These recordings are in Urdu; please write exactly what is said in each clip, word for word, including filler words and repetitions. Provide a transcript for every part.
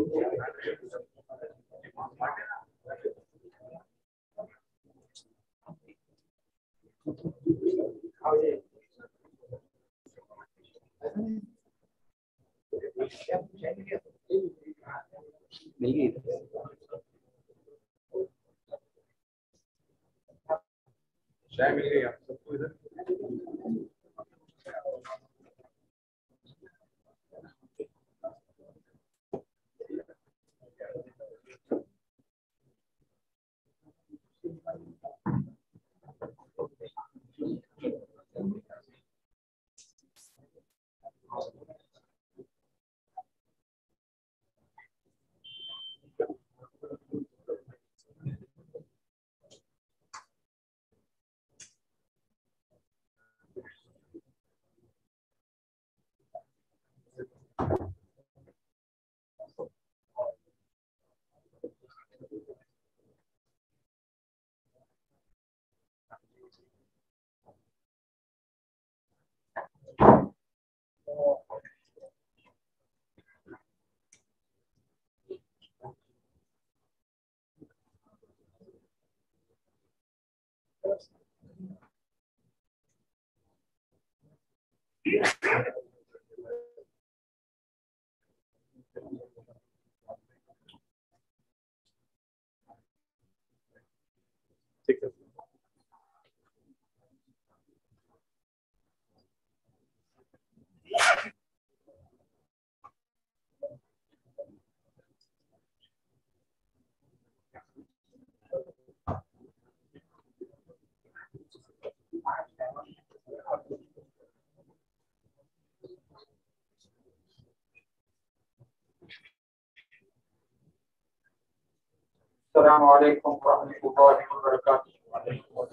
چائے مل گئی آپ سب کو ادھر؟ ٹھیک ہے. السلام علیکم ورحمۃ اللہ وبرکاتہ.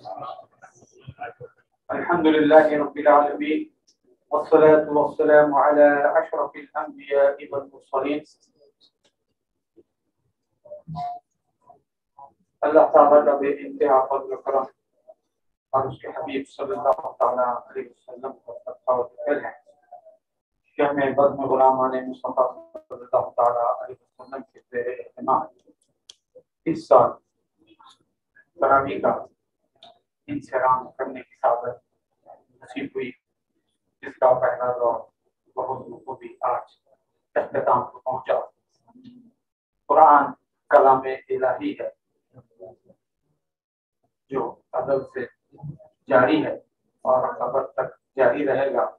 الحمد للہ رب العالمین والصلاة والسلام علی اشرف الانبیاء والمرسلین. اللہ تعالیٰ کا بے انتہا فضل و کرم اور اس کے حبیب صلی اللہ تعالیٰ علیہ وسلم کا صدقہ و فضل ہے کہ ہمیں بزم غلامان مصطفیٰ صلی اللہ تعالیٰ علیہ وسلم کے زیر اہتمام اس سال تراویح کا انصرام کرنے کی سعادت نصیب ہوئی، جس کا پہلا دور بہت بخوبی آج اختتام کو پہنچا. قرآن کلام الہی ہے جو ازل سے جاری ہے اور ابد تک جاری رہے گا.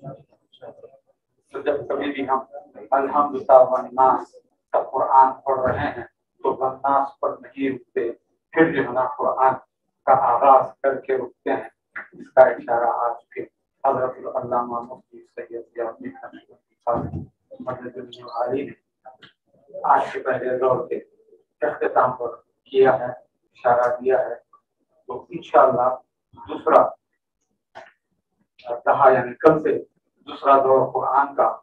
تو جب کبھی بھی ہم الحمد والناس کا قرآن پڑھ رہے ہیں تو والناس پر نہیں رکتے، پھر جو ہے نا قرآن کا آغاز کر کے رکتے ہیں. اس کا اشارہ آج کے حضرت العلامہ مفتی سید ضیاءالدین حفیظ مدد علی نے آج کے پہلے دور کے اختتام پر کیا ہے، اشارہ دیا ہے. تو انشاءاللہ دوسرا کہا یعنی کل سے دوسرا دور قرآن کا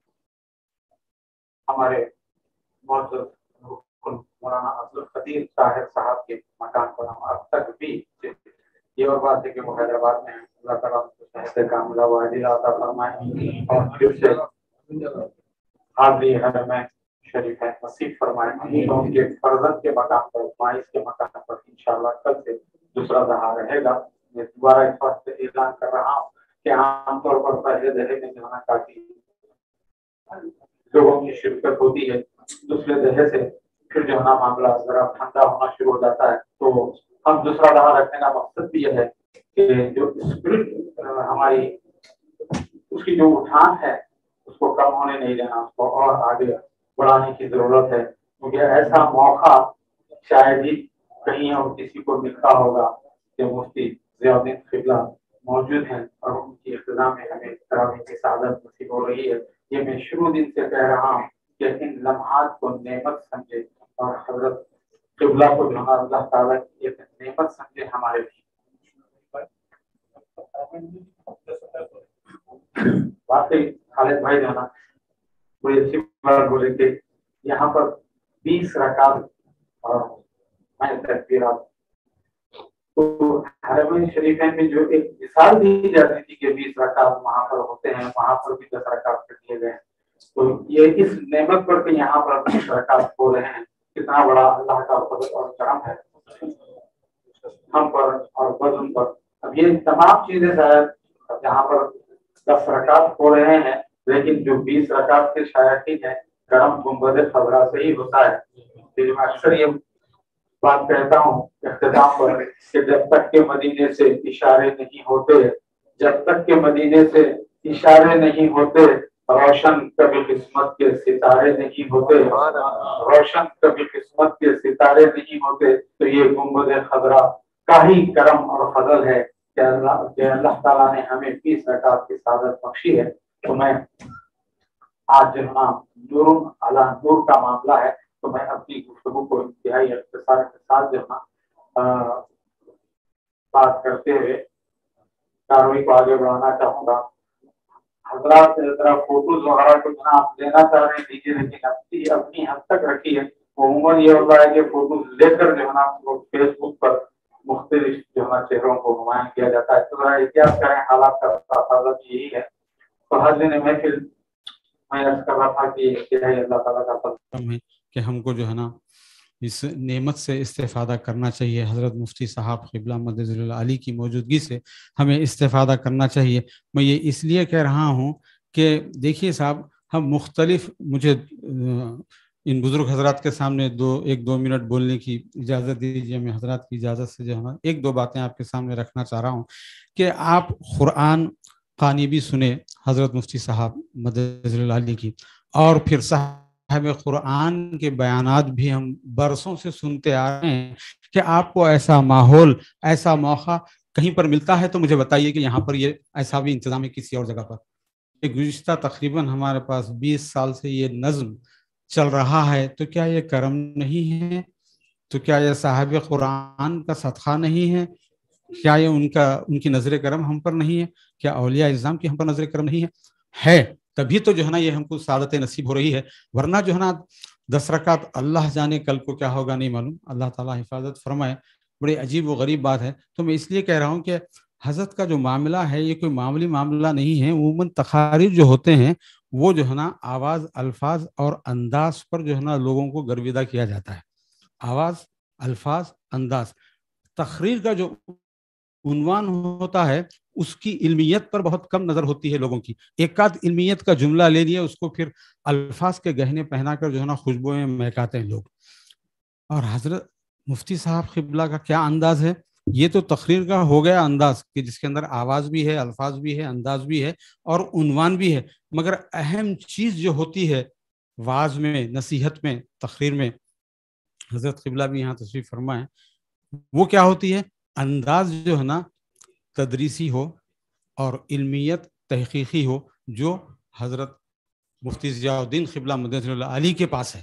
ہمارے معزز مولانا عبدالقدیر طاہر صاحب کے مکان پر ہم اب تک بھی یہ اور بات ہے کہ وہ حیدرآباد میں اللہ تعالیٰ صحت کاملہ و عاجلہ عطا فرمائے اور پھر سے حاضری حرم میں شریف ہے نصیب فرمائے. تو ان کے فرزند کے مقام پر مائز کے مقام پر انشاءاللہ کل سے دوسرا دہا رہے گا. میں دوبارہ اس وقت اعلان کر رہا ہوں کہ عام طور پر پہلے دہے میں جو ہے کافی لوگوں کی شرکت ہوتی ہے، دوسرے دہے سے پھر جو ہے نا معاملہ ذرا ٹھنڈا ہونا شروع ہو جاتا ہے. تو ہم دوسرا دہا رکھنے کا مقصد بھی یہ ہے کہ جو اسپرٹ ہماری اس کی جو اٹھان ہے اس کو کم ہونے نہیں دینا، اس کو اور آگے بڑھانے کی ضرورت ہے. کیونکہ ایسا موقع شاید ہی کہیں اور کسی کو ملتا ہوگا کہ مفتی ضیاءالدین قبلہ موجود ہیں اور ان کی اقتداء میں ہمیں تراویح کی سعادت نصیب ہو رہی ہے. یہ میں شروع دن سے کہہ رہا ہوں کہ ان لمحات کو نعمت سمجھے اور حضرت قبلہ کو جو ہے اللہ تعالیٰ کی ایک نعمت سمجھے ہمارے لیے. واقعی خالد بھائی جو ہے نا بڑی اچھی بات بولے کہ یہاں پر بیس رکعت اور میں تکبیرات تو حرمین شریفین میں جو ایک مثال دی جاتی تھی کہ بیس رکعت وہاں پر ہوتے ہیں، وہاں پر بھی دس رکعت کر دیے گئے ہیں. تو یہ اس نعمت پر کہ یہاں پر برکات ہو رہے ہیں، کتنا بڑا اللہ کا فضل اور کرم ہے ہم پر اور بدن پر. اب یہ تمام چیزیں شاید جہاں پر دس رکعت ہو رہے ہیں، لیکن جو بیس رکعت کے شائقین ہیں کرم گنبد خضرا سے ہی ہوتا ہے. میں اکثر یہ بات کہتا ہوں اختتام پر کہ جب تک کہ مدینے سے اشارے نہیں ہوتے، جب تک کہ مدینے سے اشارے نہیں ہوتے، روشن کبھی قسمت کے ستارے نہیں ہوتے، روشن کبھی قسمت کے ستارے نہیں ہوتے. تو یہ گنبد خضرا کا ہی کرم اور فضل ہے کہ اللہ کہ اللہ تعالیٰ نے ہمیں بیس رکعت کی سعادت بخشی ہے. تو میں آج جو نا نور علی نور کا معاملہ ہے، تو میں اپنی گفتگو کو انتہائی اختصار کے ساتھ جو نا بات کرتے ہوئے کاروائی کو آگے بڑھانا چاہوں گا. حضرات ذرا فوٹوز وغیرہ کو جہاں آپ لینا چاہ رہے ہیں دیجیے، لیکن اپنی اپنی حد تک رکھیے. عموماً یہ ہوتا ہے کہ فوٹوز لے کر جو ہے نا فیس بک پر مختلف جو ہے نا چہروں کو نمایاں کیا جاتا ہے. تو ذرا احتیاط کریں، حالات کا تقاضا یہی ہے. تو حاضرین محفل، میں عرض کر رہا تھا کہ یہ اللہ تعالیٰ کا فضل ہے کہ ہم کو جو ہے نا اس نعمت سے استفادہ کرنا چاہیے. حضرت مفتی صاحب قبلہ مدد علی کی موجودگی سے ہمیں استفادہ کرنا چاہیے. میں یہ اس لیے کہہ رہا ہوں کہ دیکھیے صاحب، ہم مختلف، مجھے ان بزرگ حضرات کے سامنے دو ایک دو منٹ بولنے کی اجازت دیجیے. میں حضرات کی اجازت سے جو ہے نا ایک دو باتیں آپ کے سامنے رکھنا چاہ رہا ہوں کہ آپ قرآن خوانی بھی سنیں حضرت مفتی صاحب مدد علی کی، اور پھر صاحب قرآن کے بیانات بھی ہم برسوں سے سنتے آ رہے ہیں کہ آپ کو ایسا ماحول، ایسا موقع کہیں پر ملتا ہے تو مجھے بتائیے کہ یہاں پر یہ ایسا بھی انتظام ہے کسی اور جگہ پر. ایک گزشتہ تقریباً ہمارے پاس بیس سال سے یہ نظم چل رہا ہے، تو کیا یہ کرم نہیں ہے؟ تو کیا یہ صاحب قرآن کا صدقہ نہیں ہے؟ کیا یہ ان کا ان کی نظر کرم ہم پر نہیں ہے؟ کیا اولیاء اعظام کی ہم پر نظر کرم نہیں ہے؟ ہے تبھی تو جو ہے نا یہ ہم کو سعادت نصیب ہو رہی ہے. ورنہ جو ہے نا دس رکعت اللہ جانے کل کو کیا ہوگا نہیں معلوم. اللہ تعالیٰ حفاظت فرمائے. بڑی عجیب و غریب بات ہے. تو میں اس لیے کہہ رہا ہوں کہ حضرت کا جو معاملہ ہے یہ کوئی معمولی معاملہ نہیں ہے. عموماً تقاریر جو ہوتے ہیں وہ جو ہے نا آواز، الفاظ اور انداز پر جو ہے نا لوگوں کو گرویدہ کیا جاتا ہے. آواز، الفاظ، انداز. تقریر کا جو عنوان ہوتا ہے اس کی علمیت پر بہت کم نظر ہوتی ہے لوگوں کی. ایک آدھ علمیت کا جملہ لے لیا، اس کو پھر الفاظ کے گہنے پہنا کر جو ہے نا خوشبوئیں مہکاتے ہیں لوگ. اور حضرت مفتی صاحب قبلہ کا کیا انداز ہے! یہ تو تقریر کا ہو گیا انداز کہ جس کے اندر آواز بھی ہے، الفاظ بھی ہے، انداز بھی ہے اور عنوان بھی ہے. مگر اہم چیز جو ہوتی ہے واعظ میں، نصیحت میں، تقریر میں، حضرت قبلہ بھی یہاں تشریف فرمائیں، وہ کیا ہوتی ہے؟ انداز جو ہے نا تدریسی ہو اور علمیت تحقیقی ہو، جو حضرت مفتی ضیاء الدین قبلہ مدد علی کے پاس ہے.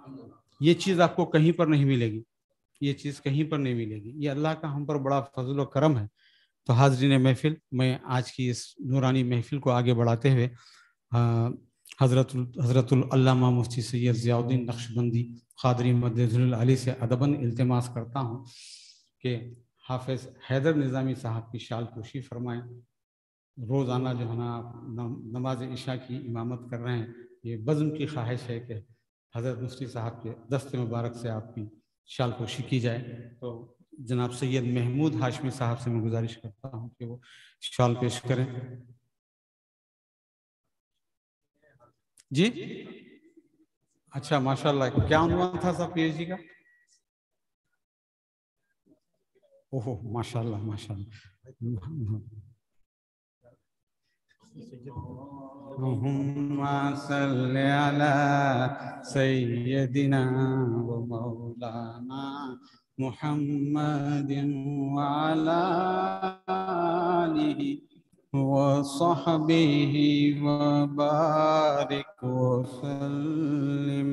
یہ چیز آپ کو کہیں پر نہیں ملے گی. یہ چیز کہیں پر نہیں ملے گی. یہ اللہ کا ہم پر بڑا فضل و کرم ہے. تو حاضرین محفل، میں آج کی اس نورانی محفل کو آگے بڑھاتے ہوئے حضرت حضرت العلامہ مفتی سید ضیاء الدین نقشبندی قادری مدد علی سے ادباً التماس کرتا ہوں کہ حافظ حیدر نظامی صاحب کی شال پوشی فرمائیں. روزانہ جو ہے نا نماز عشاء کی امامت کر رہے ہیں. یہ بزم کی خواہش ہے کہ حضرت مفتی صاحب کے دست مبارک سے آپ کی شال پوشی کی جائے. تو جناب سید محمود ہاشمی صاحب سے میں گزارش کرتا ہوں کہ وہ شال پیش کریں. جی اچھا، ماشاء اللہ. کیا عنوان تھا صاحب پی ایچ ڈی کا؟ اوہ ماشاء اللہ، ماشاء اللہ. اللهم صل على سيدنا ومولانا محمد وعلى آله وصحبه وبارك وسلم.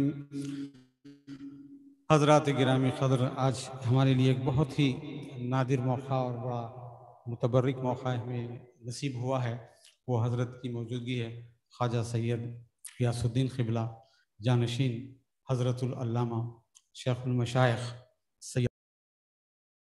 حضرات گرامی قدر، آج ہمارے لیے ایک بہت ہی نادر موقع اور بڑا متبرک موقع ہمیں نصیب ہوا ہے. وہ حضرت کی موجودگی ہے. خواجہ سید غیاث الدین قبلہ جانشین حضرت العلامہ شیخ المشائخ سید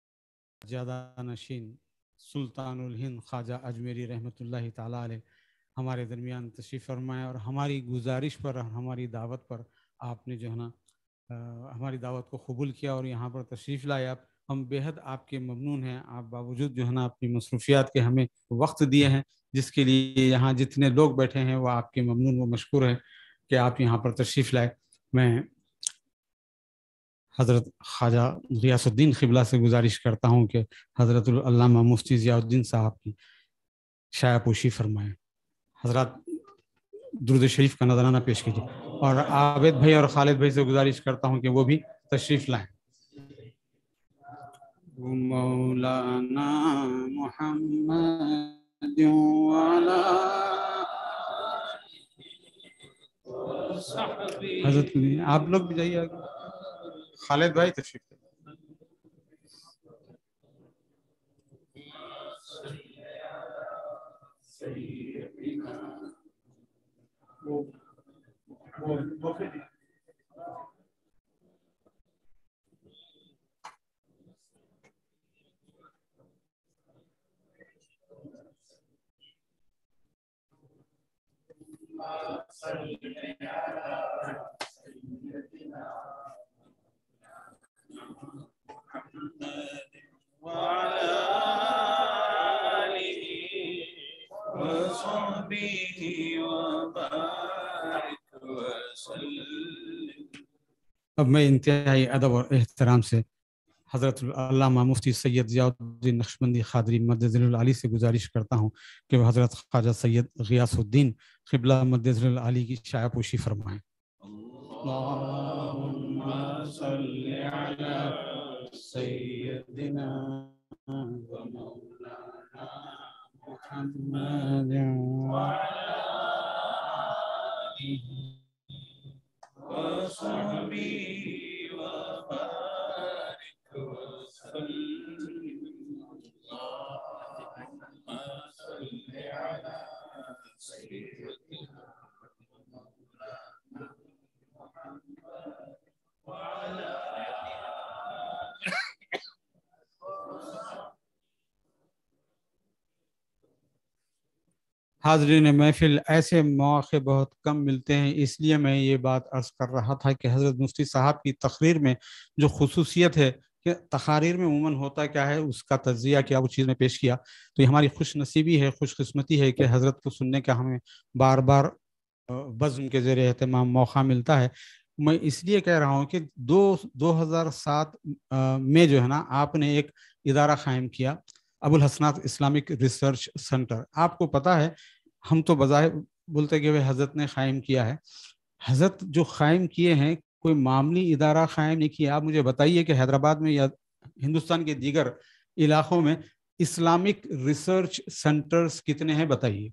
زیادہ نشین سلطان الہند خواجہ اجمیری رحمۃ اللہ تعالیٰ علیہ ہمارے درمیان تشریف فرمائے اور ہماری گزارش پر ہماری دعوت پر آپ نے جو ہے نا ہماری دعوت کو قبول کیا اور یہاں پر تشریف لائے آپ. ہم بے حد آپ کے ممنون ہیں. آپ باوجود جو ہے نا اپنی مصروفیات کے ہمیں وقت دیے ہیں، جس کے لیے یہاں جتنے لوگ بیٹھے ہیں وہ آپ کے ممنون و مشکور ہیں کہ آپ یہاں پر تشریف لائے. میں حضرت خواجہ غیاث الدین قبلہ سے گزارش کرتا ہوں کہ حضرت علامہ مفتی ضیاء الدین صاحب کی شائع پوشی فرمائیں. حضرات درود شریف کا نذرانہ پیش کیجیے اور عابد بھائی اور خالد بھائی سے گزارش کرتا ہوں کہ وہ بھی تشریف لائیں. مولانا محمد والا حضرت آپ لوگ بھی جائیے آگے. خالد بھائی تشریف لائیں. اب میں انتہائی ادب اور احترام سے حضرت علامہ مفتی سید ضیاء الدین نقشبندی قادری مدظ العالی سے گزارش کرتا ہوں کہ وہ حضرت خواجہ سید غیاث الدین قبلہ مدظ العالی کی شائع پوشی فرمائیں. اللہم صلی علی سیدنا و مولانا محمد وعلی آلہ وصحبہ وبارک وسلم. اللہم صلی علی سیدنا حاضرین محفل. ایسے مواقع بہت کم ملتے ہیں، اس لیے میں یہ بات عرض کر رہا تھا کہ حضرت مفتی صاحب کی تقریر میں جو خصوصیت ہے کہ تقاریر میں عموماً ہوتا کیا ہے، اس کا تجزیہ کیا، وہ چیز میں پیش کیا. تو یہ ہماری خوش نصیبی ہے، خوش قسمتی ہے کہ حضرت کو سننے کا ہمیں بار بار بزم کے زیر اہتمام موقع ملتا ہے. میں اس لیے کہہ رہا ہوں کہ دو دو ہزار سات میں جو ہے نا آپ نے ایک ادارہ قائم کیا، Abu Alhasanat Islamic research centre. آپ کو پتہ ہے ہم تو بظاہر بولتے کہ وہ حضرت نے قائم کیا ہے. حضرت جو قائم کیے ہیں کوئی معمولی ادارہ قائم نہیں کیا. آپ مجھے بتائیے کہ حیدرآباد میں یا ہندوستان کے دیگر علاقوں میں اسلامک ریسرچ سینٹرز کتنے ہیں بتائیے.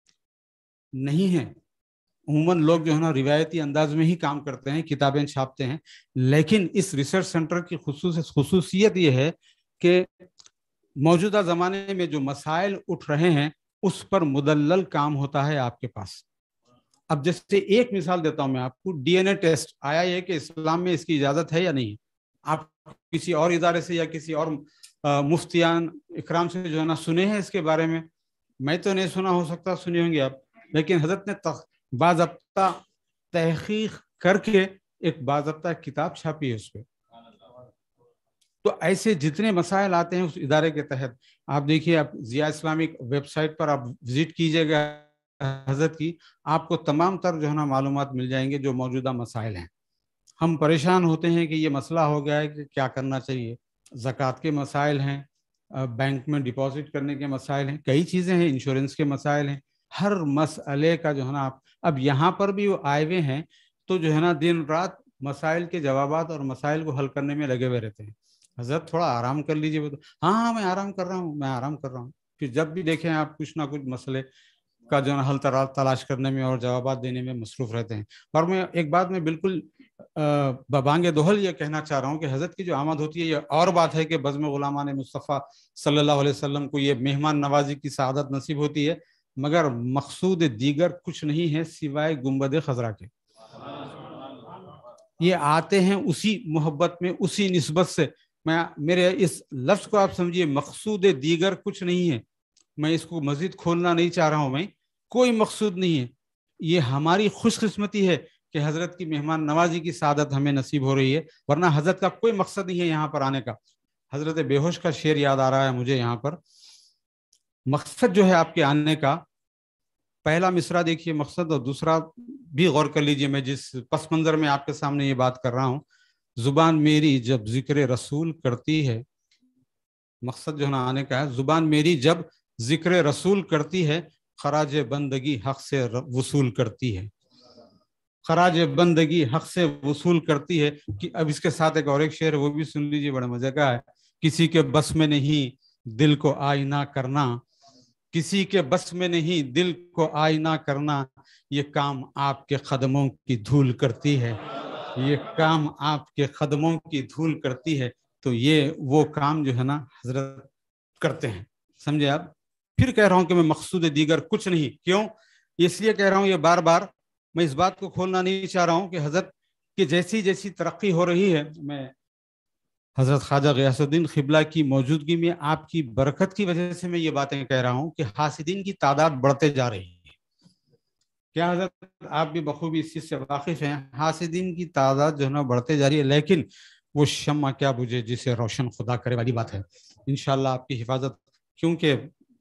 نہیں ہیں. عموماً لوگ جو ہے نا روایتی انداز میں ہی کام کرتے ہیں، کتابیں چھاپتے ہیں. لیکن اس ریسرچ سینٹر کی خصوص خصوصیت یہ ہے کہ موجودہ زمانے میں جو مسائل اٹھ رہے ہیں اس پر مدلل کام ہوتا ہے آپ کے پاس. اب جیسے ایک مثال دیتا ہوں میں آپ کو، ڈی این اے ٹیسٹ آیا ہے کہ اسلام میں اس کی اجازت ہے یا نہیں. آپ کسی اور ادارے سے یا کسی اور مفتیان اکرام سے جو ہے نا سنے ہیں اس کے بارے میں؟ میں تو نہیں سنا، ہو سکتا سنے ہوں گے آپ. لیکن حضرت نے باضابطہ تحقیق کر کے ایک باضابطہ کتاب چھاپی ہے اس پہ. تو ایسے جتنے مسائل آتے ہیں اس ادارے کے تحت، آپ دیکھیے، آپ ضیاء اسلامک ویب سائٹ پر آپ وزٹ کیجئے گا حضرت کی، آپ کو تمام تر جو ہے نا معلومات مل جائیں گے جو موجودہ مسائل ہیں. ہم پریشان ہوتے ہیں کہ یہ مسئلہ ہو گیا ہے کہ کیا کرنا چاہیے. زکوٰۃ کے مسائل ہیں، بینک میں ڈپازٹ کرنے کے مسائل ہیں، کئی چیزیں ہیں، انشورنس کے مسائل ہیں. ہر مسئلے کا جو ہے نا آپ اب یہاں پر بھی وہ آئے ہوئے ہیں تو جو ہے نا دن رات مسائل کے جوابات اور مسائل کو حل کرنے میں لگے ہوئے رہتے ہیں. حضرت تھوڑا آرام کر لیجیے. ہاں ہاں میں آرام کر رہا ہوں میں آرام کر رہا ہوں پھر جب بھی دیکھیں آپ کچھ نہ کچھ مسئلے کا جو ہے حل تلاش کرنے میں اور جوابات دینے میں مصروف رہتے ہیں. اور میں ایک بات میں بالکل ببانگ دوہل یہ کہنا چاہ رہا ہوں کہ حضرت کی جو آمد ہوتی ہے یہ اور بات ہے کہ بزم غلامان مصطفیٰ صلی اللہ علیہ وسلم کو یہ مہمان نوازی کی سعادت نصیب ہوتی ہے، مگر مقصود دیگر کچھ نہیں ہے سوائے گنبد خضرا کے. یہ آتے ہیں اسی محبت میں، اسی نسبت سے. میں میرے اس لفظ کو آپ سمجھیے، مقصود دیگر کچھ نہیں ہے. میں اس کو مزید کھولنا نہیں چاہ رہا ہوں میں کوئی مقصود نہیں ہے. یہ ہماری خوش قسمتی ہے کہ حضرت کی مہمان نوازی کی سعادت ہمیں نصیب ہو رہی ہے، ورنہ حضرت کا کوئی مقصد نہیں ہے یہاں پر آنے کا. حضرت بے ہوش کا شعر یاد آ رہا ہے مجھے یہاں پر. مقصد جو ہے آپ کے آنے کا، پہلا مصرع دیکھیے مقصد، اور دوسرا بھی غور کر لیجئے. میں جس پس منظر میں آپ کے سامنے یہ بات کر رہا ہوں، زبان میری جب ذکر رسول کرتی ہے، مقصد جو ہے نا آنے کا ہے، زبان میری جب ذکر رسول کرتی ہے، خراج بندگی حق سے وصول کرتی ہے. خراج بندگی حق سے وصول کرتی ہے. کہ اب اس کے ساتھ ایک اور ایک شعر ہے، وہ بھی سن لیجیے، بڑا مزے کا ہے. کسی کے بس میں نہیں دل کو آئینہ کرنا، کسی کے بس میں نہیں دل کو آئینہ کرنا، یہ کام آپ کے قدموں کی دھول کرتی ہے، یہ کام آپ کے قدموں کی دھول کرتی ہے. تو یہ وہ کام جو ہے نا حضرت کرتے ہیں. سمجھے آپ؟ پھر کہہ رہا ہوں کہ میں مقصود دیگر کچھ نہیں. کیوں؟ اس لیے کہہ رہا ہوں یہ بار بار، میں اس بات کو کھولنا نہیں چاہ رہا ہوں کہ حضرت کی جیسی جیسی ترقی ہو رہی ہے، میں حضرت خواجہ غیاث الدین قبلہ کی موجودگی میں آپ کی برکت کی وجہ سے میں یہ باتیں کہہ رہا ہوں کہ حاسدین کی تعداد بڑھتے جا رہی ہے. کیا حضرت آپ بھی بخوبی اس چیز سے واقف ہیں؟ حاسدین کی تعداد جو ہے نا بڑھتے جا رہی ہے، لیکن وہ شمع کیا بجھے جسے روشن خدا کرے والی بات ہے. انشاءاللہ آپ کی حفاظت، کیونکہ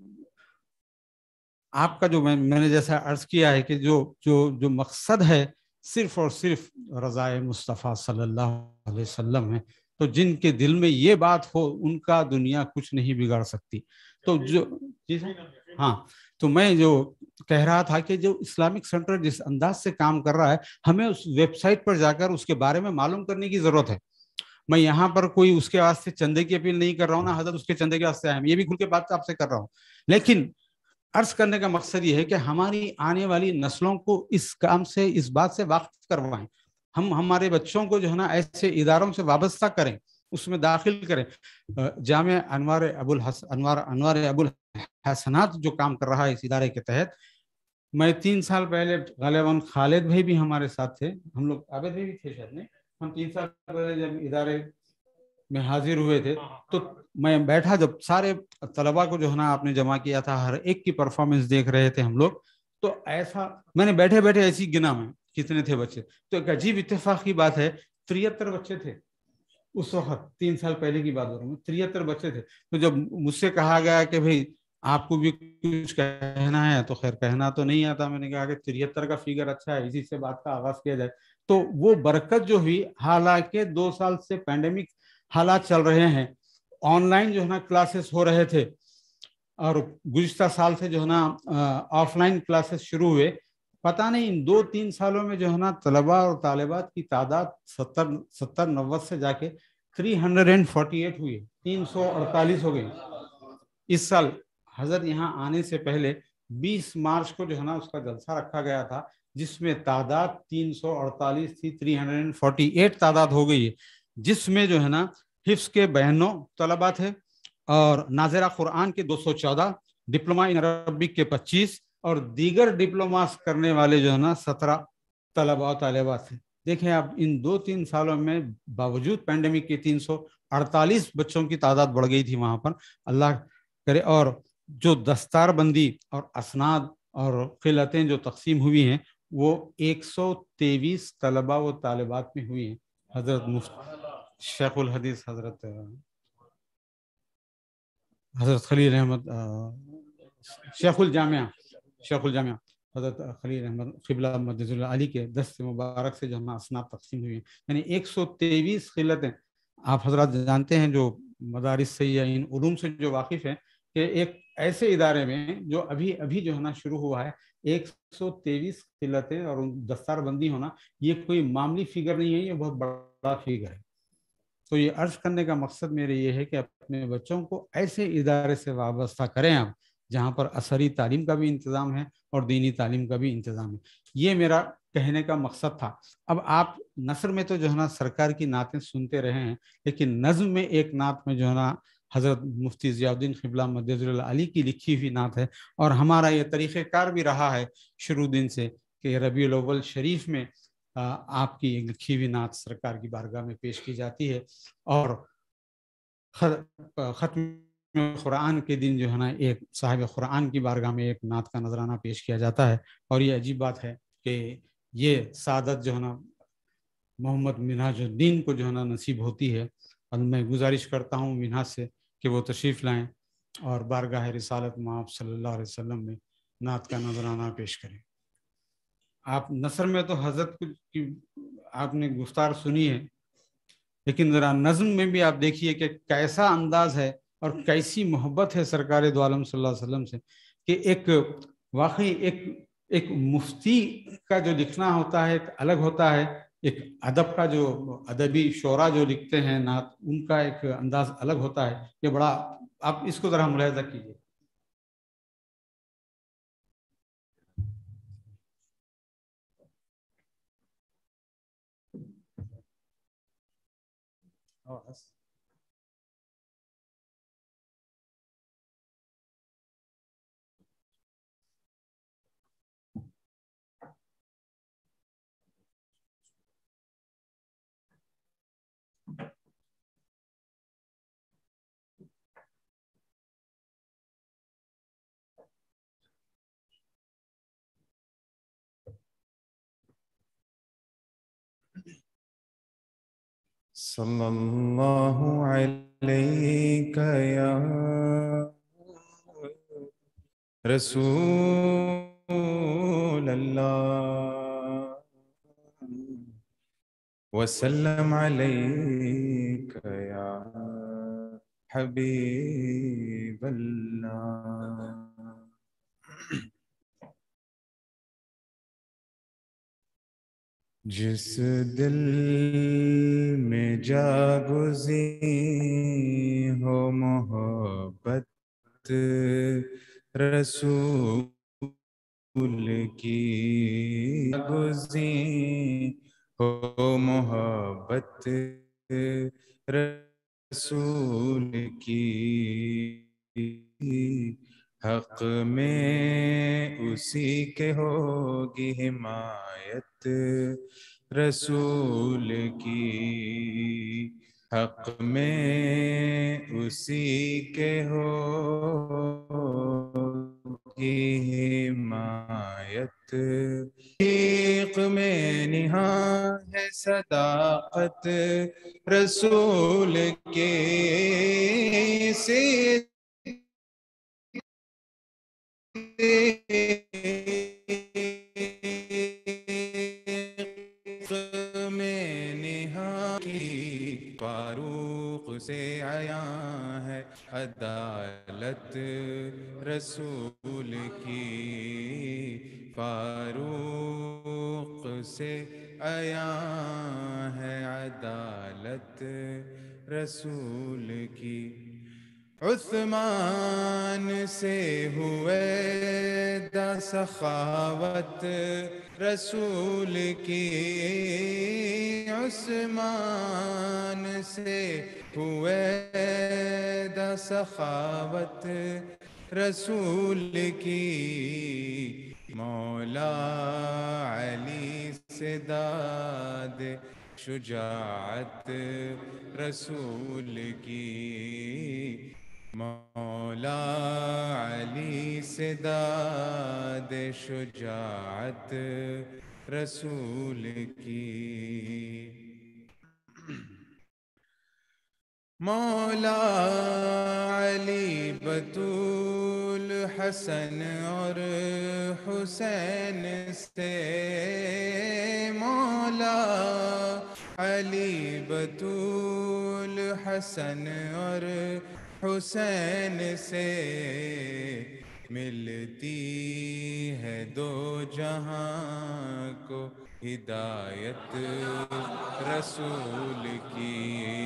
آپ کا جو میں نے جیسا عرض کیا ہے کہ جو جو جو مقصد ہے صرف اور صرف رضائے مصطفیٰ صلی اللہ علیہ وسلم ہے، تو جن کے دل میں یہ بات ہو ان کا دنیا کچھ نہیں بگاڑ سکتی. تو جو ہاں تو میں جو کہہ رہا تھا کہ جو اسلامک سینٹر جس انداز سے کام کر رہا ہے، ہمیں اس ویب سائٹ پر جا کر اس کے بارے میں معلوم کرنے کی ضرورت ہے. میں یہاں پر کوئی اس کے واسطے چندے کی اپیل نہیں کر رہا ہوں، نا حضرت اس کے چندے کے واسطے آئے ہیں، یہ بھی کھل کے بات آپ سے کر رہا ہوں. لیکن عرض کرنے کا مقصد یہ ہے کہ ہماری آنے والی نسلوں کو اس کام سے، اس بات سے واقف کروائیں. ہم ہمارے بچوں کو جو ہے نا ایسے اداروں سے وابستہ کریں، اس میں داخل کریں. جامعہ انوار ابو الحسن انوار انوار ابو الحسنات جو کام کر رہا ہے اس ادارے کے تحت، میں تین سال پہلے غالباً خالد بھائی بھی ہمارے ساتھ تھے، ہم لوگ عابد بھائی بھی تھے شاید نہیں، ہم تین سال پہلے جب ادارے میں حاضر ہوئے تھے تو میں بیٹھا، جب سارے طلباء کو جو ہے نا آپ نے جمع کیا تھا، ہر ایک کی پرفارمنس دیکھ رہے تھے ہم لوگ، تو ایسا میں نے بیٹھے بیٹھے ایسی گنا میں کتنے تھے بچے. تو ایک عجیب اتفاق کی بات ہے، تریہتر بچے تھے اس وقت، تین سال پہلے کی بات ہو رہی ہے، تریہتر بچے تھے. تو جب مجھ سے کہا گیا کہ بھائی آپ کو بھی کچھ کہنا ہے، تو خیر کہنا تو نہیں آتا، میں نے کہا کہ تریہتر کا فگر اچھا ہے، اسی سے بات کا آغاز کیا جائے. تو وہ برکت جو ہوئی، حالانکہ دو سال سے پینڈیمک حالات چل رہے ہیں، آن لائن جو ہے نا کلاسز ہو رہے تھے، اور گزشتہ سال سے جو ہے نا آف لائن کلاسز شروع ہوئے. پتہ نہیں ان دو تین سالوں میں جو ہے نا طلباء اور طالبات کی تعداد ستر ستر نوے سے جا کے three hundred and forty eight ہوئی، تین سو اڑتالیس ہو گئی. اس سال حضرت یہاں آنے سے پہلے بیس مارچ کو جو ہے نا اس کا جلسہ رکھا گیا تھا، جس میں تعداد تین سو اڑتالیس تھی، three hundred and forty eight تعداد ہو گئی ہے، جس میں جو ہے نا حفظ کے بہنوں طلباء تھے، اور ناظرہ قرآن کے دو سو چودہ، ڈپلوما ان عربک کے پچیس، اور دیگر ڈپلوماس کرنے والے جو ہے نا سترہ طلباء و طالبات تھے. دیکھیں آپ ان دو تین سالوں میں باوجود پینڈیمک کے تین سو اڑتالیس بچوں کی تعداد بڑھ گئی تھی وہاں پر، اللہ کرے. اور جو دستار بندی اور اسناد اور قلتیں جو تقسیم ہوئی ہیں، وہ ایک سو تیئیس طلباء و طالبات میں ہوئی ہیں. حضرت مفتی شیخ الحدیث حضرت حضرت خلیل احمد شیخ الجامعہ شیخ الجامعہ حضرت خلیل احمد قبلہ مدظ اللہ علی کے دست مبارک سے جو ہم اسناد تقسیم ہوئی ہیں، یعنی ایک سو تیئیس قلتیں. آپ حضرات جانتے ہیں جو مدارس سے یا ان علوم سے جو واقف ہیں، کہ ایک ایسے ادارے میں جو ابھی ابھی جو ہے نا شروع ہوا ہے، ایک سو تیئیس قلتیں اور دستار بندی ہونا، یہ کوئی معمولی فگر نہیں ہے، یہ بہت بڑا فگر ہے. تو یہ عرض کرنے کا مقصد میرے یہ ہے کہ اپنے بچوں کو ایسے ادارے سے وابستہ کریں آپ جہاں پر عصری تعلیم کا بھی انتظام ہے اور دینی تعلیم کا بھی انتظام ہے. یہ میرا کہنے کا مقصد تھا. اب آپ نثر میں تو جو ہے نا سرکار کی نعتیں سنتے رہے ہیں، لیکن نظم میں ایک نعت میں جو ہے نا حضرت مفتی ضیاء الدین قبلہ مدظ اللہ علی کی لکھی ہوئی نعت ہے، اور ہمارا یہ طریقہ کار بھی رہا ہے شروع دن سے کہ ربیع الاول شریف میں آپ کی لکھی ہوئی نعت سرکار کی بارگاہ میں پیش کی جاتی ہے، اور ختم قرآن کے دن جو ہے نا ایک صاحب قرآن کی بارگاہ میں ایک نعت کا نذرانہ پیش کیا جاتا ہے، اور یہ عجیب بات ہے کہ یہ سعادت جو ہے نا محمد منہاج الدین کو جو ہے نا نصیب ہوتی ہے، اور میں گزارش کرتا ہوں منہاج سے کہ وہ تشریف لائیں اور بارگاہ رسالت مآب صلی اللہ علیہ وسلم میں نعت کا نذرانہ پیش کریں۔ آپ نثر میں تو حضرت کی آپ نے گفتار سنی ہے، لیکن ذرا نظم میں بھی آپ دیکھیے کہ کیسا انداز ہے اور کیسی محبت ہے سرکار دو عالم صلی اللہ علیہ وسلم سے، کہ ایک واقعی ایک ایک مفتی کا جو لکھنا ہوتا ہے ایک الگ ہوتا ہے، ایک ادب کا جو ادبی شعرا جو لکھتے ہیں نعت، ان کا ایک انداز الگ ہوتا ہے۔ یہ بڑا، آپ اس کو ذرا ملاحظہ کیجیے۔ صلی اللہ علیہ یا رسول اللہ وسلم علیک یا حبیب اللہ۔ جس دل میں جاگزیں ہو محبت رسول کی، جاگزیں ہو محبت رسول کی، حق میں اسی کے ہوگی حمایت رسول کی، حق میں اسی کے ہوگی حمایت، حقیق میں نہاں ہے صداقت رسول کے، سے میں نہاں کی فاروق سے عیاں ہے عدالت رسول کی، فاروق سے عیاں ہے عدالت رسول کی، عثمان سے ہوئے دا سخاوت رسول کی، عثمان سے ہوئے دا سخاوت رسول کی، مولا علی سے داد شجاعت رسول کی، مولا علی سے داد شجاعت رسول کی، مولا علی بطول حسن اور حسین سے، مولا علی بطول حسن اور حسین سے، ملتی ہے دو جہاں کو ہدایت رسول کی،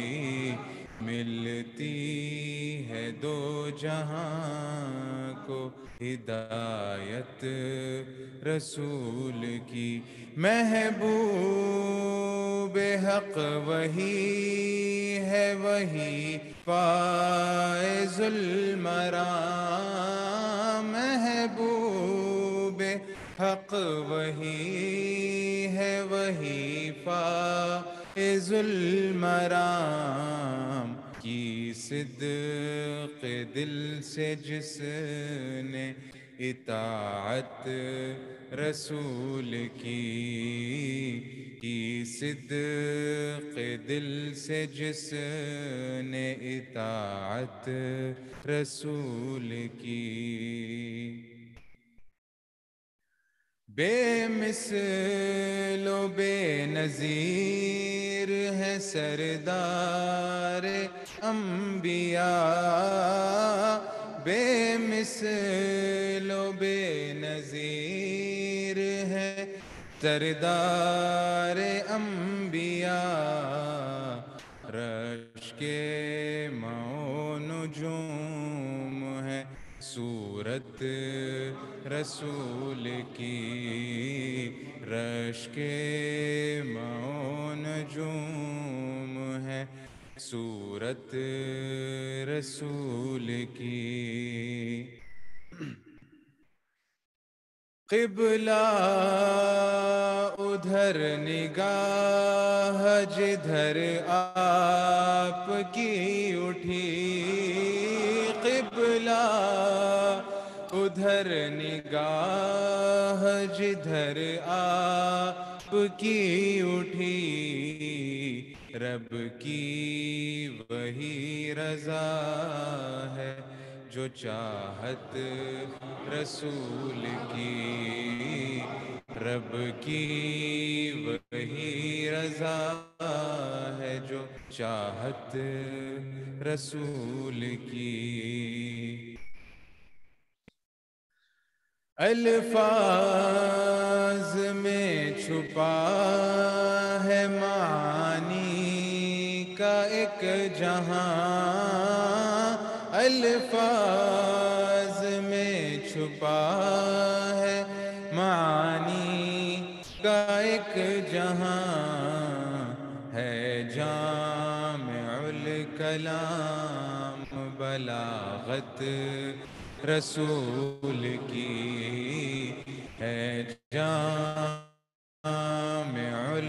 ملتی ہے دو جہاں کو ہدایت رسول کی، محبوب حق وہی ہے وہی فائز المرام، محبوب حق وہی ہے وہی فائز المرام، کس صدق دل سے جس نے اطاعت رسول کی کی صدق دل سے جس نے اطاعت رسول کی بے مثل و بے نظیر ہے سردار انبیاء بے مثل و بے نظیر ہے سردار انبیاء رش کے ماؤ نجوم ہے صورت رسول کی رش کے ماؤ نجوم ہے صورت رسول کی قبلہ ادھر نگاہ جدھر آپ کی اٹھی قبلہ ادھر نگاہ جدھر آپ کی اٹھی رب کی وہی رضا ہے جو چاہت رسول کی رب کی وہی رضا ہے جو چاہت رسول کی الفاظ میں چھپا ہے معانی کا ایک جہاں الفاظ میں چھپا ہے معانی کا ایک جہاں ہے جامع الکلام بلاغت رسول کی ہے جامع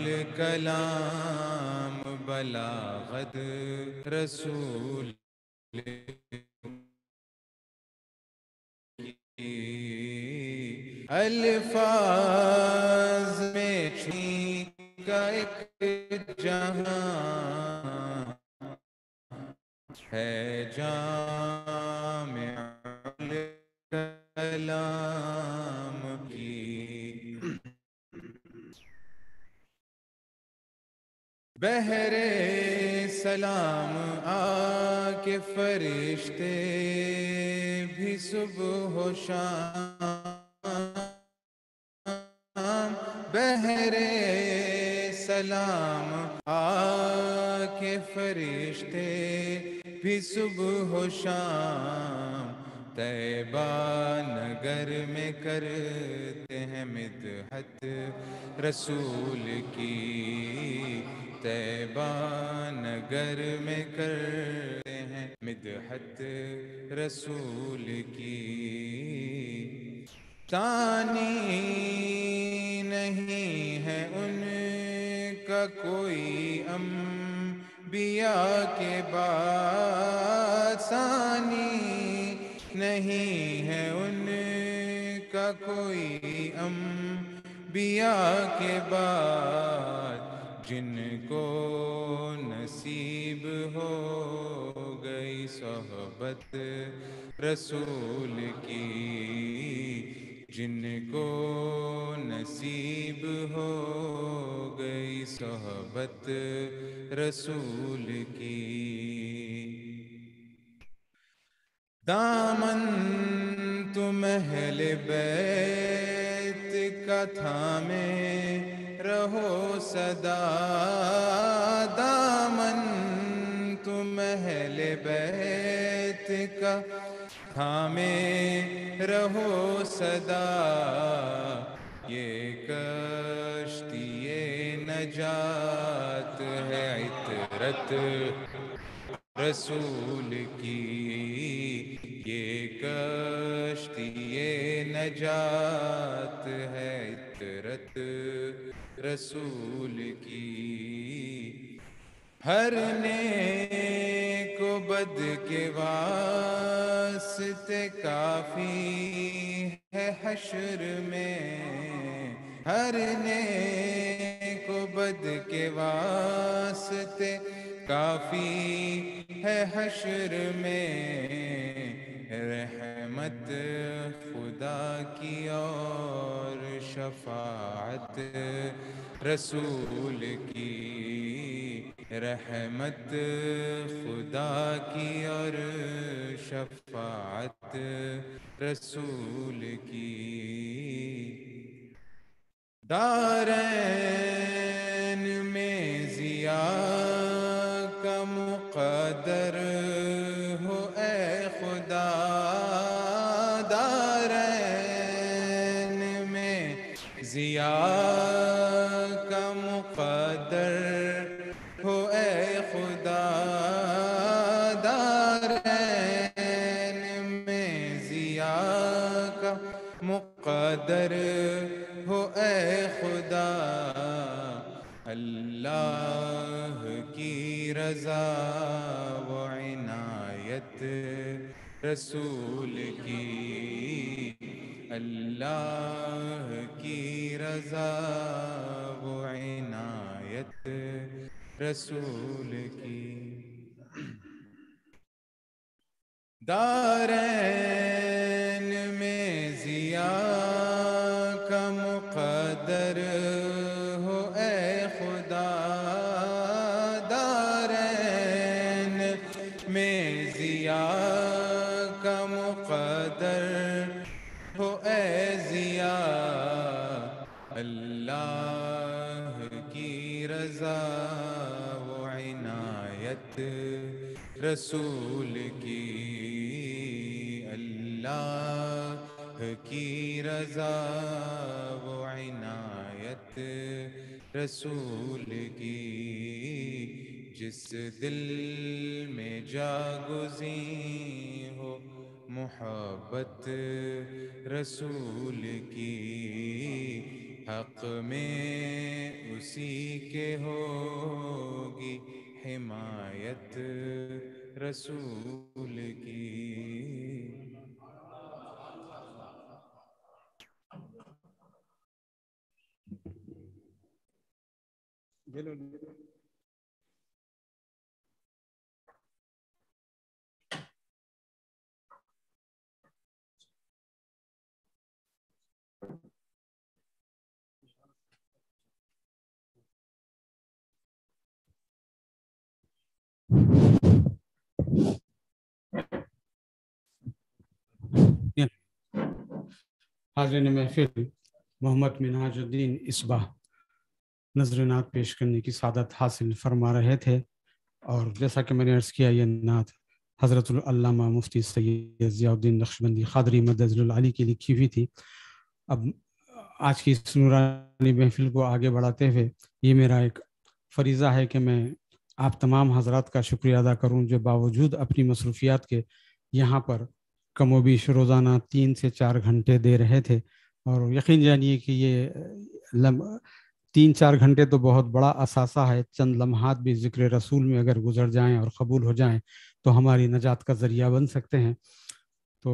الکلام بلاغت رسول کی الفاظ میں چھپی کا ایک جہاں ہے جامع الکلام کی بہر سلام آ کے فرشتے بھی صبح و شام بہر سلام آ کے فرشتے بھی صبح و شام طیبہ نگر میں کرتے ہیں مدحت رسول کی طیبہ نگر میں کرتے ہیں مدحت رسول کی ثانی نہیں ہے ان کا کوئی انبیاء کے بعد ثانی نہیں ہے ان کا کوئی انبیاء کے بعد جن کو نصیب ہو گئی صحبت رسول کی جن کو نصیب ہو گئی صحبت رسول کی دامن تم اہل بیت کا تھامے رہو صدا دامن تم اہل بیت کا تھامے رہو صدا یہ کشتی نجات ہے عطرت رسول کی یہ کشتی نجات ہے عطرت رسول کی ہر نیک و کو بد کے واسطے کافی ہے حشر میں، ہر نیک و بد کے واسطے کافی ہے حشر میں، رحمت خدا کی اور شفاعت رسول کی، رحمت خدا کی اور شفاعت رسول کی، دارین میں ضیا کا مقدر ہو اے خدا، دارین میں ضیا کا مقدر ہو اے خدا، دارین میں ضیا کا مقدر ہو اے خدا، اللہ کی رضا و عنایت رسول کی، اللہ کی رضا و عنایت رسول کی، دارین میں ضیا کا مقدر ہو اے خدا، دارین میں ضیا کا مقدر ہو اے ضیا، اللہ کی رضا و عنایت رسول کی، اللہ کی رضا و عنایت رسول کی، جس دل میں جاگزیں ہو محبت رسول کی، حق میں اسی کے ہوگی حمایت رسول کی، حاضرین محفل، محمد منہاج الدین اصباح نظر نعت پیش کرنے کی سعادت حاصل فرما رہے تھے، اور جیسا کہ میں نے عرض کیا یہ نعت حضرت العلامہ مفتی سید ضیاء الدین نقشبندی قادری مدظ العلی کی لکھی ہوئی تھی۔ اب آج کی اس نورانی محفل کو آگے بڑھاتے ہوئے یہ میرا ایک فریضہ ہے کہ میں آپ تمام حضرات کا شکریہ ادا کروں جو باوجود اپنی مصروفیات کے یہاں پر کم و بیش روزانہ تین سے چار گھنٹے دے رہے تھے، اور یقین جانیے کہ یہ لم تین چار گھنٹے تو بہت بڑا اثاثہ ہے، چند لمحات بھی ذکر رسول میں اگر گزر جائیں اور قبول ہو جائیں تو ہماری نجات کا ذریعہ بن سکتے ہیں۔ تو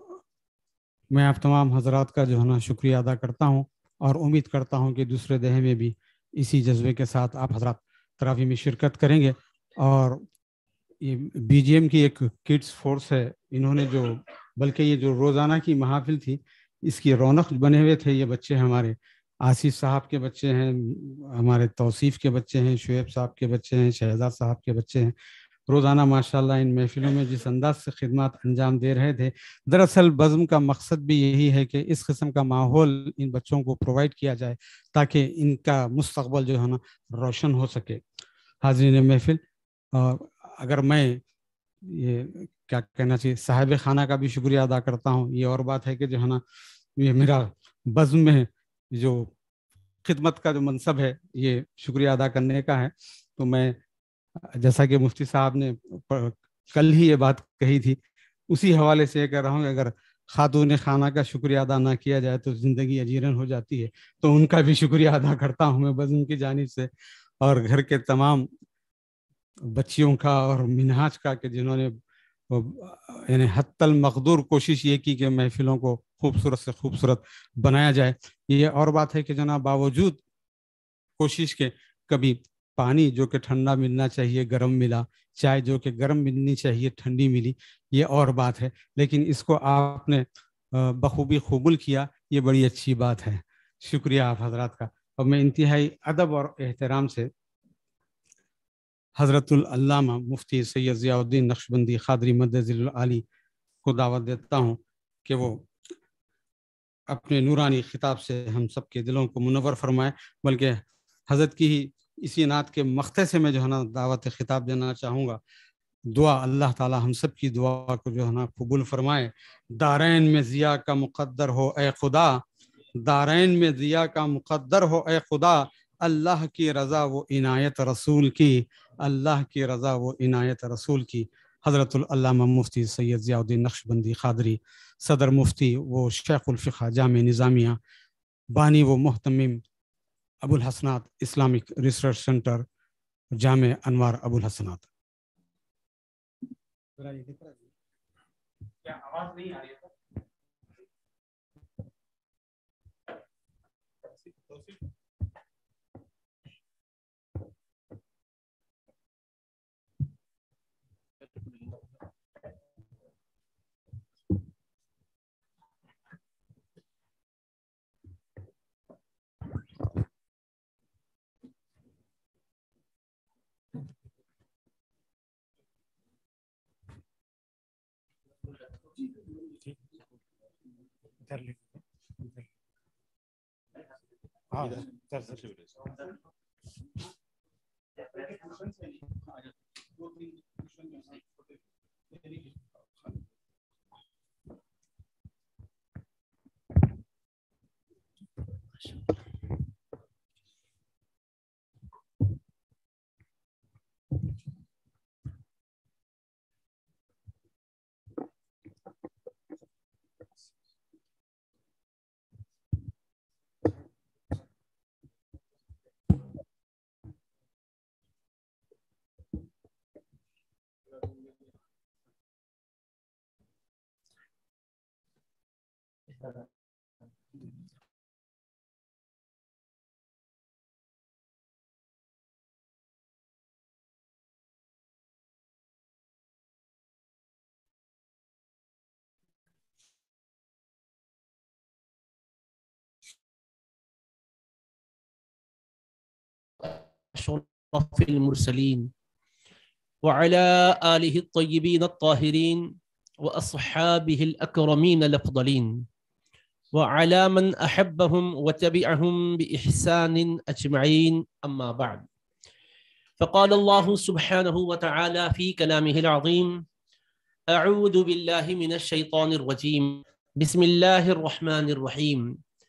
میں آپ تمام حضرات کا جو ہے نا شکریہ ادا کرتا ہوں، اور امید کرتا ہوں کہ دوسرے دہے میں بھی اسی جذبے کے ساتھ آپ حضرات تراویح میں شرکت کریں گے۔ اور یہ بی جی ایم کی ایک کڈس فورس ہے، انہوں نے جو بلکہ یہ جو روزانہ کی محافل تھی اس کی رونق بنے ہوئے تھے یہ بچے ہمارے، آصف صاحب کے بچے ہیں، ہمارے توصیف کے بچے ہیں، شعیب صاحب کے بچے ہیں، شہزاد صاحب کے بچے ہیں، روزانہ ماشاءاللہ ان محفلوں میں جس انداز سے خدمات انجام دے رہے تھے۔ دراصل بزم کا مقصد بھی یہی ہے کہ اس قسم کا ماحول ان بچوں کو پرووائڈ کیا جائے تاکہ ان کا مستقبل جو ہے نا روشن ہو سکے۔ حاضرین محفل، اگر میں یہ کیا کہنا چاہیے صاحب خانہ کا بھی شکریہ ادا کرتا ہوں، یہ اور بات ہے کہ جو ہے نا یہ میرا بزم میں جو خدمت کا جو منصب ہے یہ شکریہ ادا کرنے کا ہے، تو میں جیسا کہ مفتی صاحب نے کل ہی یہ بات کہی تھی اسی حوالے سے یہ کہہ رہا ہوں کہ اگر خاتون خانہ کا شکریہ ادا نہ کیا جائے تو زندگی اجیرن ہو جاتی ہے، تو ان کا بھی شکریہ ادا کرتا ہوں میں بزم کی جانب سے، اور گھر کے تمام بچیوں کا اور منہاج کا کہ جنہوں نے یعنی حتی المقدور کوشش یہ کی کہ محفلوں کو خوبصورت سے خوبصورت بنایا جائے. یہ اور بات ہے کہ جناب باوجود کوشش کے کبھی پانی جو کہ ٹھنڈا ملنا چاہیے گرم ملا، چائے جو کہ گرم ملنی چاہیے ٹھنڈی ملی، یہ اور بات ہے. لیکن اس کو آپ نے بخوبی قبول کیا، یہ بڑی اچھی بات ہے. شکریہ آپ حضرات کا. اور میں انتہائی ادب اور احترام سے حضرت العلامہ مفتی سید ضیاء الدین نقشبندی قادری مدظ العالی کو دعوت دیتا ہوں کہ وہ اپنے نورانی خطاب سے ہم سب کے دلوں کو منور فرمائے. بلکہ حضرت کی ہی اسی نعت کے مقطع سے میں جو ہے نا دعوت خطاب دینا چاہوں گا. دعا اللہ تعالی ہم سب کی دعا کو جو ہے نا قبول فرمائے. دارین میں ضیاء کا مقدر ہو اے خدا، دارین میں ضیاء کا مقدر ہو اے خدا، اللہ کی رضا و عنایت رسول کی، اللہ کی رضا و عنایت رسول کی. حضرت العلامہ مفتی سید ضیاء الدین نقشبندی قادری، صدر مفتی و شیخ الفقہ جامع نظامیہ، بانی و محتمم Abu Alhasanat Islamic research centre Jamia Anwar ابو الحسنات. کیا آواز نہیں آ رہی ہے؟ أشرف المرسلين وعلى آله الطيبين الطاهرين وأصحابه الأكرمين الأفضلين وعلى من أحبهم وتبعهم بإحسان أجمعين. أما بعد، فقال الله سبحانه وتعالى في كلامه العظيم: أعوذ بالله من الشيطان الرجيم، بسم الله الرحمن الرحيم،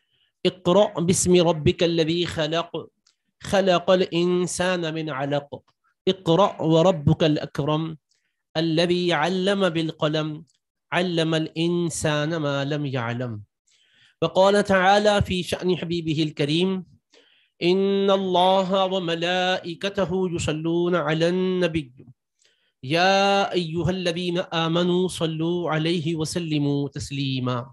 اقرأ باسم ربك الذي خلق خلق الإنسان من علق اقرأ وربك الأكرم الذي علم بالقلم علم الإنسان ما لم يعلم. وقال تعالى في شأن حبيبه الكريم: إن الله وملائكته يصلون على النبي يا أيها الذين آمنوا صلوا عليه وسلموا تسليما.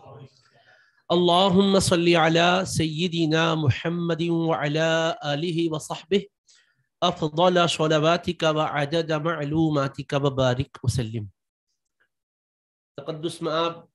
اللهم صل على سيدنا محمد وعلى آله وصحبه أفضل صلواتك وعدد معلوماتك وبارك وسلم. تقدس مآب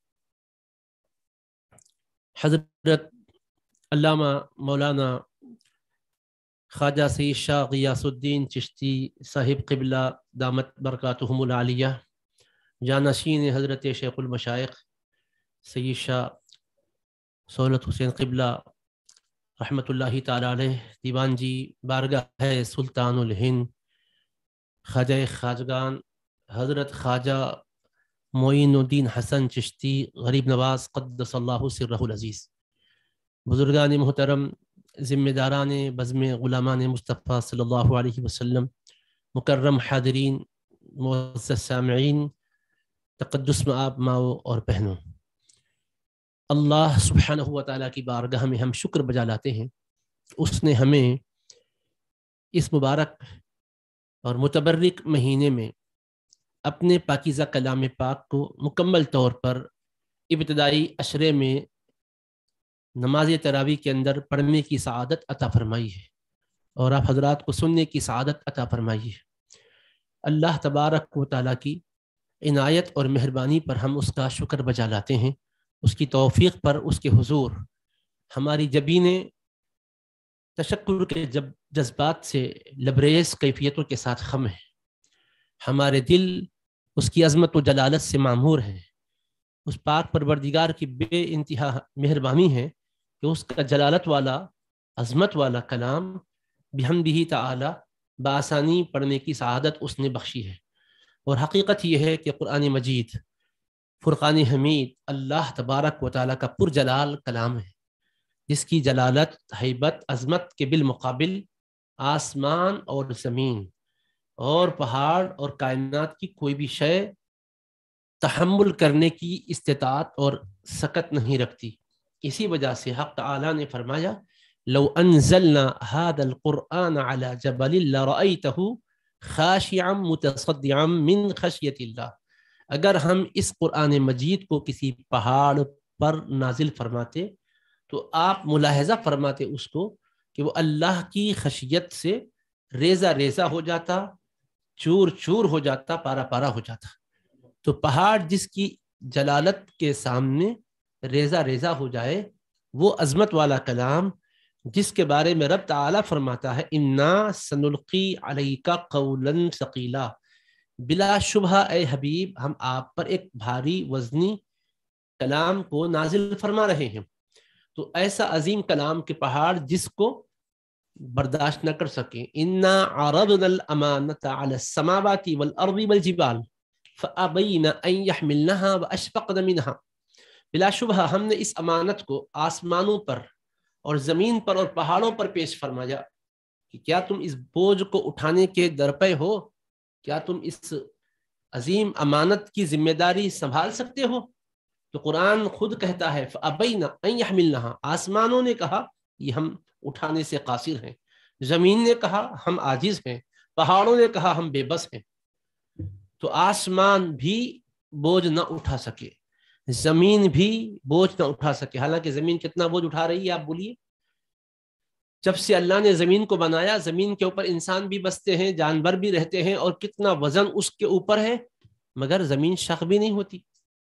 حضرت علامہ مولانا خواجہ سید شاہ غیاث الدین چشتی صاحب قبلہ دامت برکاتہم العالیہ، جانشین حضرت شیخ المشائخ سید شاہ سہولت حسین قبلہ رحمۃ اللہ تعالی علیہ، دیوان جی بارگاہ ہے سلطان الہند خواجہ خواجگان حضرت خواجہ معین الدین حسن چشتی غریب نواز قدس اللہ سرہ العزیز، بزرگان محترم، ذمہ داران بزم غلامان مصطفیٰ صلی اللہ علیہ وسلم، مکرم حاضرین، معزز سامعین، تقدس مآب ماؤں اور بہنوں، اللہ سبحانہ و تعالیٰ کی بارگاہ میں ہم شکر بجا لاتے ہیں، اس نے ہمیں اس مبارک اور متبرک مہینے میں اپنے پاکیزہ کلام پاک کو مکمل طور پر ابتدائی عشرے میں نماز تراویح کے اندر پڑھنے کی سعادت عطا فرمائی ہے اور آپ حضرات کو سننے کی سعادت عطا فرمائی ہے۔ اللہ تبارک و تعالیٰ کی عنایت اور مہربانی پر ہم اس کا شکر بجا لاتے ہیں، اس کی توفیق پر اس کے حضور ہماری جبینیں تشکر کے جب جذبات سے لبریز کیفیتوں کے ساتھ خم ہیں، ہمارے دل اس کی عظمت و جلالت سے معمور ہیں۔ اس پاک پروردگار کی بے انتہا مہربانی ہے کہ اس کا جلالت والا عظمت والا کلام بحمدہ تعالی بآسانی پڑھنے کی سعادت اس نے بخشی ہے۔ اور حقیقت یہ ہے کہ قرآن مجید فرقان حمید اللہ تبارک و تعالیٰ کا پرجلال کلام ہے، جس کی جلالت، ہیبت، عظمت کے بالمقابل آسمان اور زمین اور پہاڑ اور کائنات کی کوئی بھی شے تحمل کرنے کی استطاعت اور سکت نہیں رکھتی۔ اسی وجہ سے حق تعالیٰ نے فرمایا لو انزلنا هذا القرآن على جبل لرأيته خاشعا متصدعا من خشیت اللہ، اگر ہم اس قرآن مجید کو کسی پہاڑ پر نازل فرماتے تو آپ ملاحظہ فرماتے اس کو کہ وہ اللہ کی خشیت سے ریزہ ریزہ ہو جاتا، چور چور ہو جاتا، پارا پارا ہو جاتا۔ تو پہاڑ جس کی جلالت کے سامنے ریزہ ریزہ ہو جائے، وہ عظمت والا کلام جس کے بارے میں رب تعالیٰ فرماتا ہے انا سنلقی علیک قولا ثقیلا، بلا شبہ اے حبیب ہم آپ پر ایک بھاری وزنی کلام کو نازل فرما رہے ہیں۔ تو ایسا عظیم کلام کے پہاڑ جس کو برداشت نہ کر سکیں، انا عرضنا الامانۃ علی السماوات والارض والجبال فابین ان یحملنها واشفقن منها، بلا شبہ ہم نے اس امانت کو آسمانوں پر اور زمین پر اور پہاڑوں پر پیش فرمایا کہ کیا تم اس بوجھ کو اٹھانے کے درپے ہو، کیا تم اس عظیم امانت کی ذمہ داری سنبھال سکتے ہو؟ تو قرآن خود کہتا ہے فَأَبَيْنَ أَن يَحْمِلْنَهَا، آسمانوں نے کہا یہ ہم اٹھانے سے قاصر ہیں، زمین نے کہا ہم عاجز ہیں، پہاڑوں نے کہا ہم بے بس ہیں۔ تو آسمان بھی بوجھ نہ اٹھا سکے، زمین بھی بوجھ نہ اٹھا سکے۔ حالانکہ زمین کتنا بوجھ اٹھا رہی ہے آپ بولیے؟ جب سے اللہ نے زمین کو بنایا، زمین کے اوپر انسان بھی بستے ہیں، جانور بھی رہتے ہیں، اور کتنا وزن اس کے اوپر ہے، مگر زمین شق بھی نہیں ہوتی،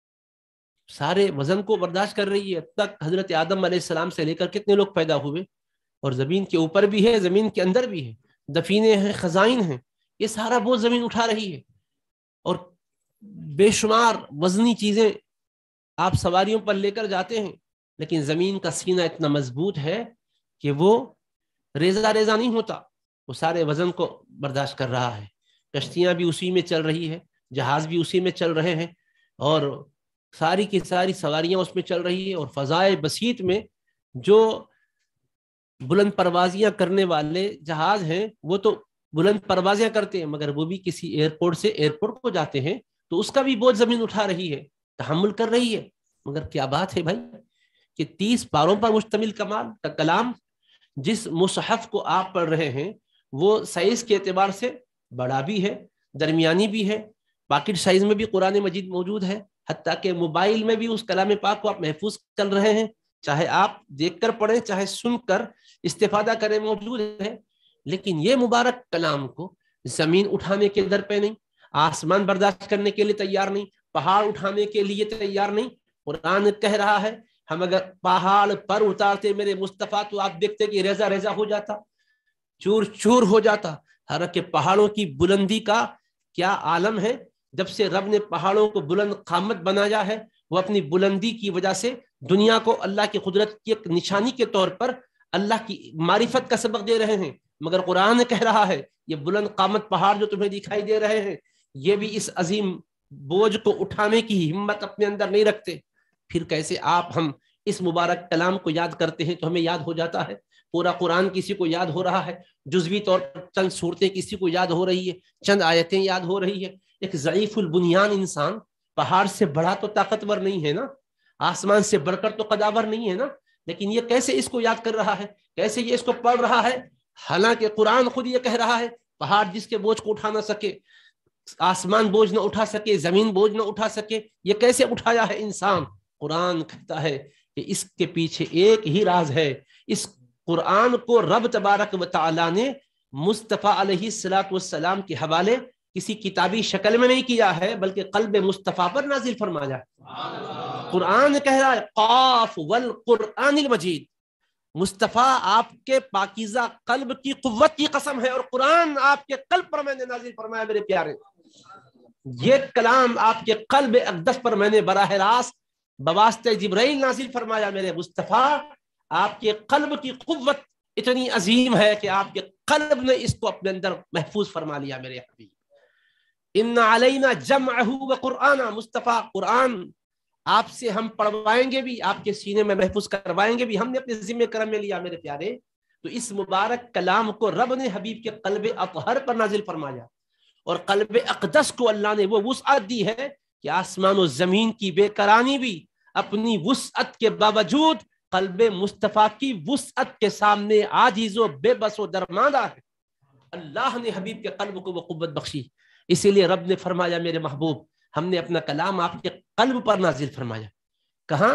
سارے وزن کو برداشت کر رہی ہے۔ تک حضرت آدم علیہ السلام سے لے کر کتنے لوگ پیدا ہوئے، اور زمین کے اوپر بھی ہے، زمین کے اندر بھی ہے، دفینے ہیں، خزائن ہیں، یہ سارا بوجھ زمین اٹھا رہی ہے۔ اور بے شمار وزنی چیزیں آپ سواریوں پر لے کر جاتے ہیں، لیکن زمین کا سینہ اتنا مضبوط ہے کہ وہ ریزہ ریزہ نہیں ہوتا، وہ سارے وزن کو برداشت کر رہا ہے۔ کشتیاں بھی اسی میں چل رہی ہے، جہاز بھی اسی میں چل رہے ہیں، اور ساری کی ساری سواریاں اس میں چل رہی ہیں۔ اور فضائے بسیط میں جو بلند پروازیاں کرنے والے جہاز ہیں وہ تو بلند پروازیاں کرتے ہیں، مگر وہ بھی کسی ایئرپورٹ سے ایئرپورٹ کو جاتے ہیں تو اس کا بھی بوجھ زمین اٹھا رہی ہے، تحمل کر رہی ہے۔ مگر کیا بات ہے بھائی کہ تیس پاروں پر مشتمل کمال کا کلام، جس مصحف کو آپ پڑھ رہے ہیں وہ سائز کے اعتبار سے بڑا بھی ہے، درمیانی بھی ہے، پاکٹ سائز میں بھی قرآن مجید موجود ہے، حتیٰ کہ موبائل میں بھی اس کلام پاک کو آپ محفوظ کر رہے ہیں، چاہے آپ دیکھ کر پڑھیں چاہے سن کر استفادہ کریں، موجود ہے۔ لیکن یہ مبارک کلام کو زمین اٹھانے کے در پہ نہیں، آسمان برداشت کرنے کے لیے تیار نہیں، پہاڑ اٹھانے کے لیے تیار نہیں۔ قرآن کہہ رہا ہے ہم اگر پہاڑ پر اتارتے میرے مصطفیٰ تو آپ دیکھتے کہ ریزہ ریزہ ہو جاتا، چور چور ہو جاتا۔ حالانکہ پہاڑوں کی بلندی کا کیا عالم ہے، جب سے رب نے پہاڑوں کو بلند قامت بنایا ہے، وہ اپنی بلندی کی وجہ سے دنیا کو اللہ کی قدرت کی ایک نشانی کے طور پر اللہ کی معرفت کا سبق دے رہے ہیں۔ مگر قرآن کہہ رہا ہے یہ بلند قامت پہاڑ جو تمہیں دکھائی دے رہے ہیں یہ بھی اس عظیم بوجھ کو اٹھانے کی ہمت اپنے اندر نہیں رکھتے۔ پھر کیسے آپ ہم اس مبارک کلام کو یاد کرتے ہیں تو ہمیں یاد ہو جاتا ہے، پورا قرآن کسی کو یاد ہو رہا ہے، جزوی طور پر چند صورتیں کسی کو یاد ہو رہی ہے، چند آیتیں یاد ہو رہی ہے۔ ایک ضعیف البنیان انسان پہاڑ سے بڑا تو طاقتور نہیں ہے نا، آسمان سے بڑھ کر تو قداور نہیں ہے نا، لیکن یہ کیسے اس کو یاد کر رہا ہے، کیسے یہ اس کو پڑھ رہا ہے، حالانکہ قرآن خود یہ کہہ رہا ہے پہاڑ جس کے بوجھ کو اٹھا نہ سکے، آسمان بوجھ نہ اٹھا سکے، زمین بوجھ نہ اٹھا سکے، یہ کیسے اٹھایا ہے انسان؟ قرآن کہتا ہے کہ اس کے پیچھے ایک ہی راز ہے. اس قرآن کو رب تبارک و تعالیٰ نے مصطفیٰ علیہ الصلاۃ والسلام کے حوالے کسی کتابی شکل میں نہیں کیا ہے، بلکہ قلب مصطفیٰ پر نازل فرمایا. قرآن کہہ رہا ہے قاف والقرآن المجید، مصطفیٰ آپ کے پاکیزہ قلب کی قوت کی قسم ہے، اور قرآن آپ کے قلب پر میں نے نازل فرمایا. میرے پیارے، یہ کلام آپ کے قلب اقدس پر میں نے براہ راست بواسطہ جبرائیل نازل فرمایا. میرے مصطفیٰ، آپ کے قلب کی قوت اتنی عظیم ہے کہ آپ کے قلب نے اس کو اپنے اندر محفوظ فرما لیا. میرے حبیب، ان علینا جمعہ وقرآن، مصطفیٰ قرآن آپ سے ہم پڑھوائیں گے بھی، آپ کے سینے میں محفوظ کروائیں گے بھی، ہم نے اپنے ذمہ کرم میں لیا. میرے پیارے، تو اس مبارک کلام کو رب نے حبیب کے قلب اطہر پر نازل فرمایا، اور قلب اقدس کو اللہ نے وہ وسعت دی ہے کہ آسمان و زمین کی بے کرانی بھی اپنی وسعت کے باوجود قلب مصطفیٰ کی وسعت کے سامنے عاجز و بے بس و درماندہ ہے. اللہ نے حبیب کے قلب کو وہ قوت بخشی. اسی لیے رب نے فرمایا میرے محبوب، ہم نے اپنا کلام آپ کے قلب پر نازل فرمایا. کہاں؟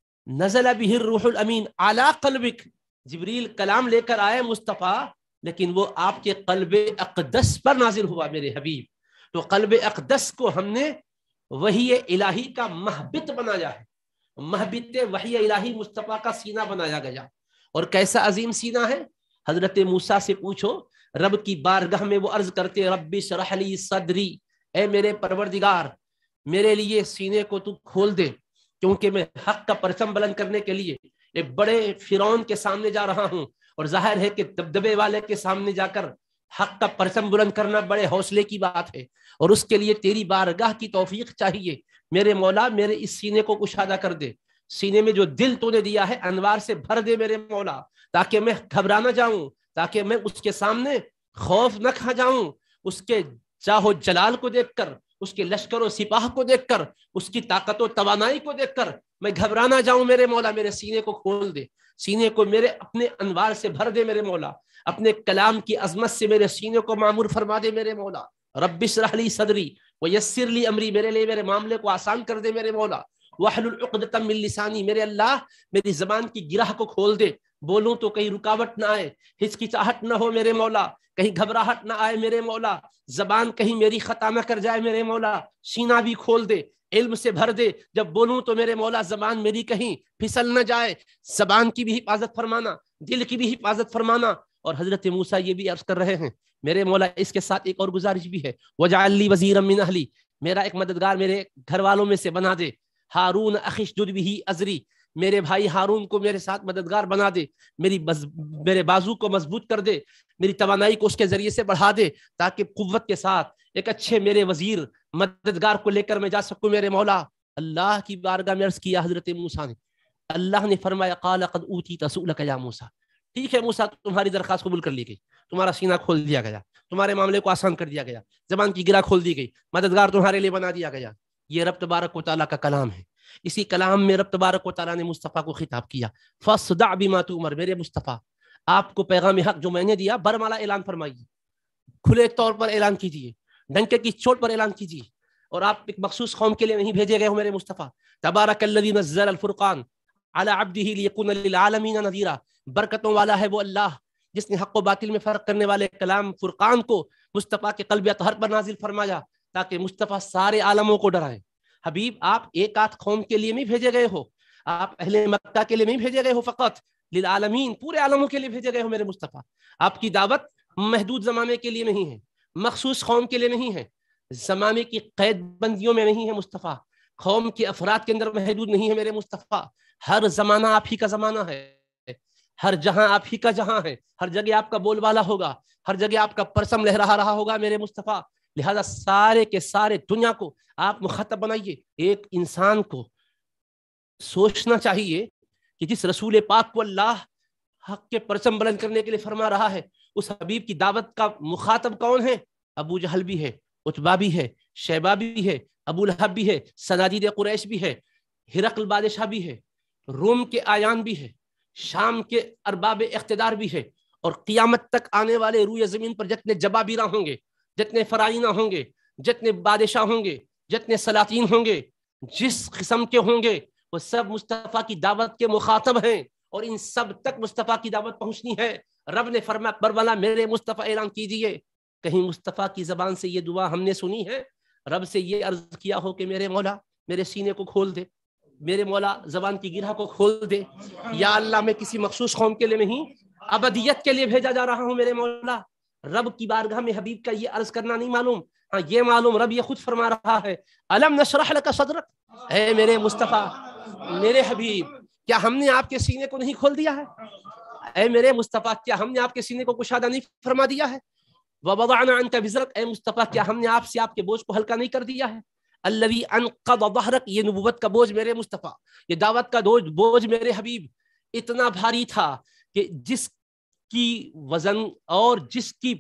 نزل بہ الروح الامین علی قلبک، جبریل کلام لے کر آئے مصطفیٰ، لیکن وہ آپ کے قلب اقدس پر نازل ہوا. میرے حبیب، تو قلب اقدس کو ہم نے وحی الہی کا محبت بنایا ہے. محبت وحی الہی مصطفیٰ کا سینہ بنایا گیا. اور کیسا عظیم سینہ ہے! حضرت موسیٰ سے پوچھو، رب کی بارگاہ میں وہ عرض کرتے رب اشرح لی صدری، اے میرے پروردگار میرے لیے سینے کو تو کھول دے، کیونکہ میں حق کا پرچم بلند کرنے کے لیے ایک بڑے فرعون کے سامنے جا رہا ہوں، اور ظاہر ہے کہ دبدبے والے کے سامنے جا کر حق کا پرچم بلند کرنا بڑے حوصلے کی بات ہے، اور اس کے لیے تیری بارگاہ کی توفیق چاہیے. میرے مولا میرے اس سینے کو کشادہ کر دے، سینے میں جو دل تو نے دیا ہے انوار سے بھر دے میرے مولا، تاکہ میں گھبرا نہ جاؤں، تاکہ میں اس کے سامنے خوف نہ کھا جاؤں. اس کے جاہ و جلال کو دیکھ کر، اس کے لشکر و سپاہ کو دیکھ کر، اس کی طاقت و توانائی کو دیکھ کر میں گھبرا نہ جاؤں. میرے مولا میرے سینے کو کھول دے، سینے کو میرے اپنے انوار سے بھر دے میرے مولا، اپنے کلام کی عظمت سے میرے سینے کو معمور فرما دے میرے مولا. رب اشرح لی صدری ویسر لی امری، میرے لیے میرے معاملے کو آسان کر دے میرے مولا. واحلل عقدۃ من لسانی، میرے اللہ میری زبان کی گرہ کو کھول دے، بولوں تو کہیں رکاوٹ نہ آئے، ہچکچاہٹ نہ ہو میرے مولا، کہیں گھبراہٹ نہ آئے میرے مولا، زبان کہیں میری خطا نہ کر جائے میرے مولا. سینہ بھی کھول دے، علم سے بھر دے، جب بولوں تو میرے مولا زبان میری کہیں پھسل نہ جائے. زبان کی بھی حفاظت فرمانا، دل کی بھی حفاظت فرمانا. اور حضرت موسیٰ یہ بھی عرض کر رہے ہیں میرے مولا اس کے ساتھ ایک اور گزارش بھی ہے، وجعل لی وزیرا من اہلی، میرا ایک مددگار میرے گھر والوں میں سے بنا دے. ہارون اخی اشدد بہ ازری، میرے بھائی ہارون کو میرے ساتھ مددگار بنا دے، میری بز... میرے بازو کو مضبوط کر دے، میری توانائی کو اس کے ذریعے سے بڑھا دے، تاکہ قوت کے ساتھ ایک اچھے میرے وزیر مددگار کو لے کر میں جا سکوں میرے مولا. اللہ کی بارگاہ میں عرض کیا حضرت موسیٰ نے، اللہ نے فرمایا قال قد اوتیت سؤلک یا موسیٰ، ٹھیک ہے موسیٰ تمہاری درخواست قبول کر لی گئی، تمہارا سینہ کھول دیا گیا، تمہارے معاملے کو آسان کر دیا گیا، زبان کی گرہ کھول دی گئی، مددگار تمہارے لیے بنا دیا گیا. یہ رب تبارک و تعالیٰ کا کلام ہے. اسی کلام میں رب تبارک و تعالیٰ نے مصطفیٰ کو خطاب کیا، فاصدع بما تؤمر، میرے مصطفیٰ آپ کو پیغام حق جو میں نے دیا برملا اعلان فرمائیے، کھلے طور پر اعلان کیجیے، ڈنکے کی چوٹ پر اعلان کیجیے. اور آپ ایک مخصوص قوم کے لیے نہیں بھیجے گئے ہو میرے مصطفیٰ. تبارک الذی نزل الفرقان علی عبدہ لیکون للعالمین نذیرا، برکتوں والا ہے وہ اللہ جس نے حق و باطل میں فرق کرنے والے کلام فرقان کو مصطفیٰ کے قلب اطہر پر نازل فرمایا، تاکہ مصطفیٰ سارے عالموں کو ڈرائیں. حبیب آپ ایک آدھ قوم کے لیے نہیں بھیجے گئے ہو، آپ اہل مکہ کے لیے نہیں بھیجے گئے ہو، فقط للعالمین پورے عالموں کے لیے بھیجے گئے ہو میرے مصطفیٰ. آپ کی دعوت محدود زمانے کے لیے نہیں ہے، مخصوص قوم کے لیے نہیں ہے، زمانے کی قید بندیوں میں نہیں ہے مصطفیٰ، قوم کے افراد کے اندر محدود نہیں ہے میرے مصطفیٰ. ہر زمانہ آپ ہی کا زمانہ ہے، ہر جہاں آپ ہی کا جہاں ہے، ہر جگہ آپ کا بول بالا ہوگا، ہر جگہ آپ کا پرچم لہرا رہا ہوگا میرے مصطفیٰ. لہذا سارے کے سارے دنیا کو آپ مخاطب بنائیے. ایک انسان کو سوچنا چاہیے کہ جس رسول پاک کو اللہ حق کے پرچم بلند کرنے کے لیے فرما رہا ہے، اس حبیب کی دعوت کا مخاطب کون ہے؟ ابو جہل بھی ہے، عتبہ بھی ہے، شیبہ بھی ہے، ابو لہب بھی ہے، صنادید قریش بھی ہے، ہرقل بادشاہ بھی ہے، روم کے آیان بھی ہے، شام کے ارباب اقتدار بھی ہے، اور قیامت تک آنے والے روئے زمین پر جتنے جبابرہ ہوں گے، جتنے فرائینہ ہوں گے، جتنے بادشاہ ہوں گے، جتنے سلاطین ہوں گے، جس قسم کے ہوں گے، وہ سب مصطفیٰ کی دعوت کے مخاطب ہیں، اور ان سب تک مصطفیٰ کی دعوت پہنچنی ہے۔ رب نے فرمایا بربلا میرے مصطفیٰ اعلان کیجئے۔ کہیں مصطفیٰ کی زبان سے یہ دعا ہم نے سنی ہے؟ رب سے یہ عرض کیا ہو کہ میرے مولا میرے سینے کو کھول دے، میرے مولا زبان کی گرہ کو کھول دے، یا اللہ میں کسی مخصوص قوم کے لیے نہیں، ابدیت کے لیے بھیجا جا رہا ہوں میرے مولا۔ رب کی بارگاہ میں حبیب کا یہ عرض کرنا نہیں معلوم، ہاں یہ معلوم رب یہ خود فرما رہا ہے الم نشرح لک صدرک، اے میرے مصطفیٰ میرے حبیب کیا ہم نے آپ کے سینے کو نہیں کھول دیا ہے؟ اے میرے مصطفیٰ کیا ہم نے آپ کے سینے کو کشادہ نہیں فرما دیا ہے؟ وَوَضَعْنَا عَنْكَ وِزْرَكَ، اے مصطفیٰ کیا ہم نے آپ سے آپ کے بوجھ کو ہلکا نہیں کر دیا ہے؟ الَّذِي أَنْقَضَ ظَهْرَكَ، یہ نبوت کا بوجھ میرے مصطفیٰ، یہ دعوت کا بوجھ میرے حبیب اتنا بھاری تھا کہ جس کی وزن اور جس کی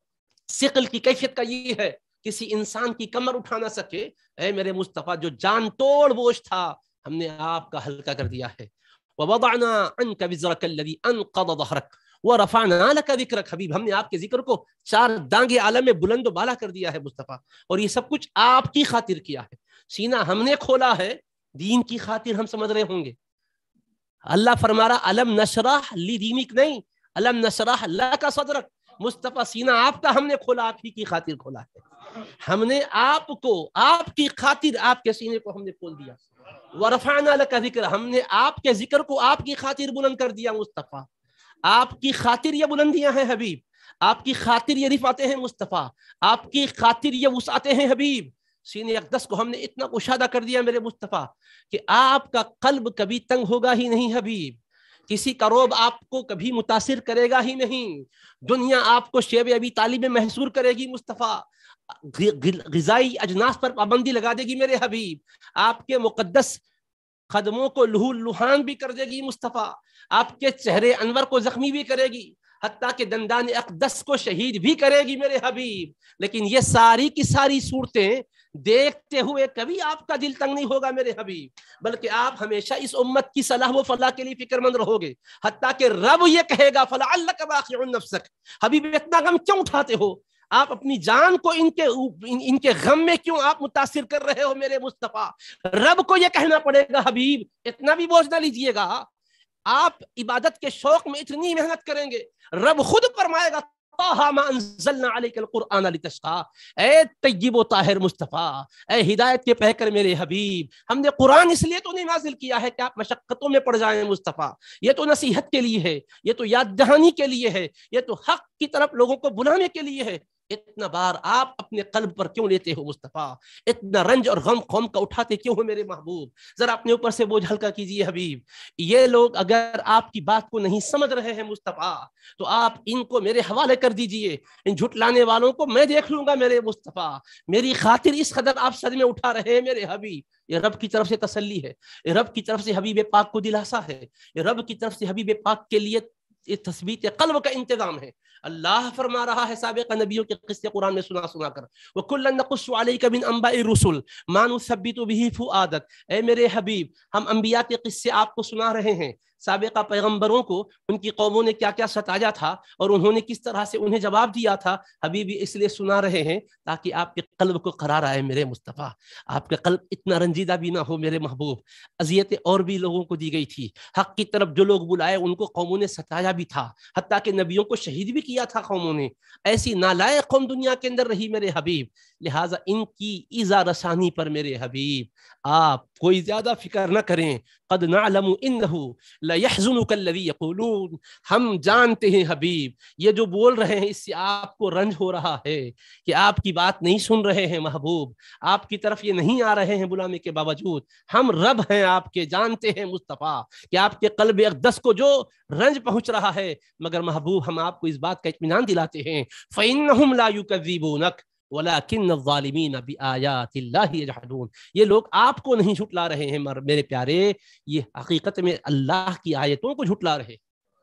ثقل کی کیفیت کا یہ ہے کسی انسان کی کمر اٹھا نہ سکے، اے میرے مصطفیٰ جو جان توڑ بوجھ تھا ہم نے آپ کا ہلکا کر دیا ہے۔ وَوَضَعْنَا عَنْكَ وِزْرَكَ الَّذِي أَنْقَضَ ظَهْرَكَ وَرَفَعْنَا لَكَ ذِكْرَكَ، حبیب ہم نے آپ کے ذکر کو چار دانگے عالم میں بلند و بالا کر دیا ہے مصطفیٰ، اور یہ سب کچھ آپ کی خاطر کیا ہے۔ سینہ ہم نے کھولا ہے دین کی خاطر، ہم سمجھ رہے ہوں گے اللہ فرما رہا الم نشرح لی دینک نہیں، الم نشرح لک صدرک، مصطفیٰ سینہ آپ کا ہم نے کھولا، آپ ہی کی خاطر کھولا ہے، ہم نے آپ کو آپ کی خاطر آپ کے سینے کو ہم نے کھول دیا۔ ورفعنا لک ذکر، ہم نے آپ کے ذکر کو آپ کی خاطر بلند کر دیا مصطفیٰ، آپ کی خاطر یہ بلندیاں ہیں حبیب، آپ کی خاطر یہ رفعتیں ہیں مصطفیٰ، آپ کی خاطر یہ وسعتیں ہیں حبیب۔ سینے اقدس کو ہم نے اتنا کشادہ کر دیا میرے مصطفیٰ کہ آپ کا قلب کبھی تنگ ہوگا ہی نہیں حبیب، کسی کا روب آپ کو کبھی متاثر کرے گا ہی نہیں، دنیا آپ کو شیب ابی طالب میں محصور کرے گی مصطفیٰ، غذائی اجناس پر پابندی لگا دے گی میرے حبیب، آپ کے مقدس قدموں کو لہو لہان بھی کر دے گی مصطفیٰ، آپ کے چہرے انور کو زخمی بھی کرے گی، حتیٰ کہ دندان اقدس کو شہید بھی کرے گی میرے حبیب، لیکن یہ ساری کی ساری صورتیں دیکھتے ہوئے کبھی آپ کا دل تنگ نہیں ہوگا میرے حبیب، بلکہ آپ ہمیشہ اس امت کی صلاح و فلاح کے لیے فکر مند رہو گے، حتیٰ کہ رب یہ کہے گا فَلَعَلَّكَ بَاخِعٌ نَفْسَكَ، حبیب اتنا غم کیوں اٹھاتے ہو، آپ اپنی جان کو ان کے ان کے غم میں کیوں آپ متاثر کر رہے ہو میرے مصطفیٰ؟ رب کو یہ کہنا پڑے گا حبیب اتنا بھی بوجھ نہ لیجئے گا، آپ عبادت کے شوق میں اتنی محنت کریں گے، رب خود فرمائے گا طٰہَ مَا أَنزَلْنَا عَلَيْكَ الْقُرْآنَ لِتَشْقَىٰ، اے طیب و طاہر مصطفیٰ، اے ہدایت کے پیکر میرے حبیب، ہم نے قرآن اس لیے تو نہیں نازل کیا ہے کہ آپ مشقتوں میں پڑ جائیں مصطفیٰ، یہ تو نصیحت کے لیے ہے، یہ تو یاد دہانی کے لیے ہے، یہ تو حق کی طرف لوگوں کو بلانے کے لیے ہے۔ اتنا بار آپ اپنے قلب پر کیوں لیتے ہو مصطفیٰ؟ اتنا رنج اور غم قوم کا اٹھاتے کیوں ہو میرے محبوب؟ ذرا اپنے اوپر سے بوجھ ہلکا کیجئے حبیب۔ یہ لوگ اگر آپ کی بات کو نہیں سمجھ رہے ہیں مصطفیٰ تو آپ ان کو میرے حوالے کر دیجئے، ان جھٹلانے والوں کو میں دیکھ لوں گا میرے مصطفیٰ، میری خاطر اس قدر آپ سر میں اٹھا رہے ہیں میرے حبیب، یہ رب کی طرف سے تسلی ہے، یہ رب کی طرف سے حبیب پاک کو دلاسا ہے، یہ رب کی طرف سے حبیب پاک کے لیے تثبیت قلب کا انتظام ہے۔ اللہ فرما رہا ہے سابق نبیوں کے قصے قرآن میں سنا سنا کر، وَكُلًّا نَقُصُّ عَلَيْكَ مِنْ أَنْبَاءِ الرُّسُلِ مَا نُثَبِّتُ بِهِ فُؤَادَكَ، اے میرے حبیب ہم انبیاء کے قصے آپ کو سنا رہے ہیں، سابقہ پیغمبروں کو ان کی قوموں نے کیا کیا ستایا تھا اور انہوں نے کس طرح سے انہیں جواب دیا تھا، حبیبی اس لیے سنا رہے ہیں تاکہ آپ کے قلب کو قرار آئے میرے مصطفیٰ، آپ کا قلب اتنا رنجیدہ بھی نہ ہو میرے محبوب۔ اذیتیں اور بھی لوگوں کو دی گئی تھی، حق کی طرف جو لوگ بلائے ان کو قوموں نے ستایا بھی تھا، حتیٰ کہ نبیوں کو شہید بھی کیا تھا قوموں نے، ایسی نالائق قوم دنیا کے اندر رہی میرے حبیب، لہٰذا ان کی ایذا رسانی پر میرے حبیب آپ کوئی زیادہ فکر نہ کریں، قد نعلم انہ لیحزنک الذی یقولون، ہم جانتے ہیں حبیب یہ جو بول رہے ہیں اس سے آپ کو رنج ہو رہا ہے کہ آپ کی بات نہیں سن رہے ہیں محبوب، آپ کی طرف یہ نہیں آ رہے ہیں بلانے کے باوجود، ہم رب ہیں آپ کے، جانتے ہیں مصطفیٰ کہ آپ کے قلب اقدس کو جو رنج پہنچ رہا ہے، مگر محبوب ہم آپ کو اس بات کا اطمینان دلاتے ہیں فإنہم لا یکذبونک وَلَكِنَّ الظَّالِمِينَ بِآيَاتِ اللَّهِ يَجْحَدُونَ، یہ لوگ آپ کو نہیں جھٹلا رہے ہیں میرے پیارے، یہ حقیقت میں اللہ کی آیتوں کو جھٹلا رہے،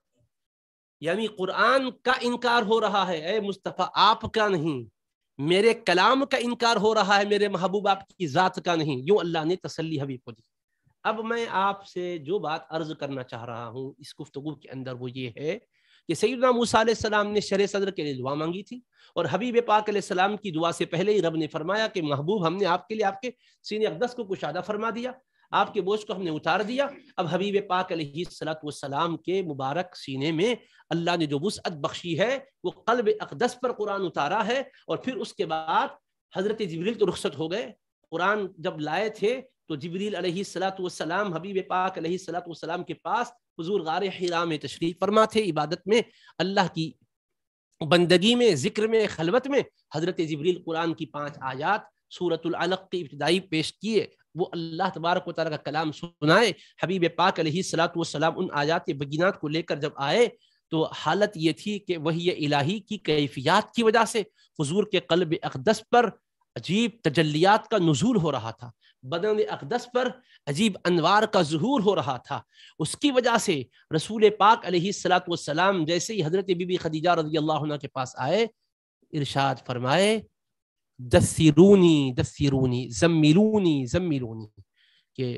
یعنی قرآن کا انکار ہو رہا ہے، اے مصطفیٰ آپ کا نہیں، میرے کلام کا انکار ہو رہا ہے میرے محبوب، آپ کی ذات کا نہیں، یوں اللہ نے تسلی حبیب کو دی۔ اب میں آپ سے جو بات عرض کرنا چاہ رہا ہوں اس گفتگو کے اندر وہ یہ ہے کہ سیدنا موسیٰ علیہ السلام نے شرح صدر کے لیے دعا مانگی تھی، اور حبیب پاک علیہ السلام کی دعا سے پہلے ہی رب نے فرمایا کہ محبوب ہم نے آپ کے لیے آپ کے سینے اقدس کو کشادہ فرما دیا، آپ کے بوجھ کو ہم نے اتار دیا۔ اب حبیب پاک علیہ الصلوۃ والسلام کے مبارک سینے میں اللہ نے جو وسعت بخشی ہے وہ قلب اقدس پر قرآن اتارا ہے، اور پھر اس کے بعد حضرت جبریل تو رخصت ہو گئے۔ قرآن جب لائے تھے تو جبریل علیہ الصلوۃ والسلام حبیب پاک علیہ الصلوۃ والسلام کے پاس حضور غار حرا میں تشریف فرما تھے، عبادت میں، اللہ کی بندگی میں، ذکر میں، خلوت میں۔ حضرت جبریل قرآن کی پانچ آیات سورۃ العلق کی ابتدائی پیش کیے، وہ اللہ تبارک و تعالیٰ کا کلام سنائے۔ حبیب پاک علیہ الصلوۃ والسلام ان آیات بینات کو لے کر جب آئے تو حالت یہ تھی کہ وحی الہی کی کیفیات کی وجہ سے حضور کے قلب اقدس پر عجیب تجلیات کا نزول ہو رہا تھا، بدن اقدس پر عجیب انوار کا ظہور ہو رہا تھا۔ اس کی وجہ سے رسول پاک علیہ الصلوۃ والسلام جیسے ہی حضرت بی بی خدیجہ رضی اللہ عنہ کے پاس آئے، ارشاد فرمائے دثرونی دثرونی زمیلونی زمیلونی، کہ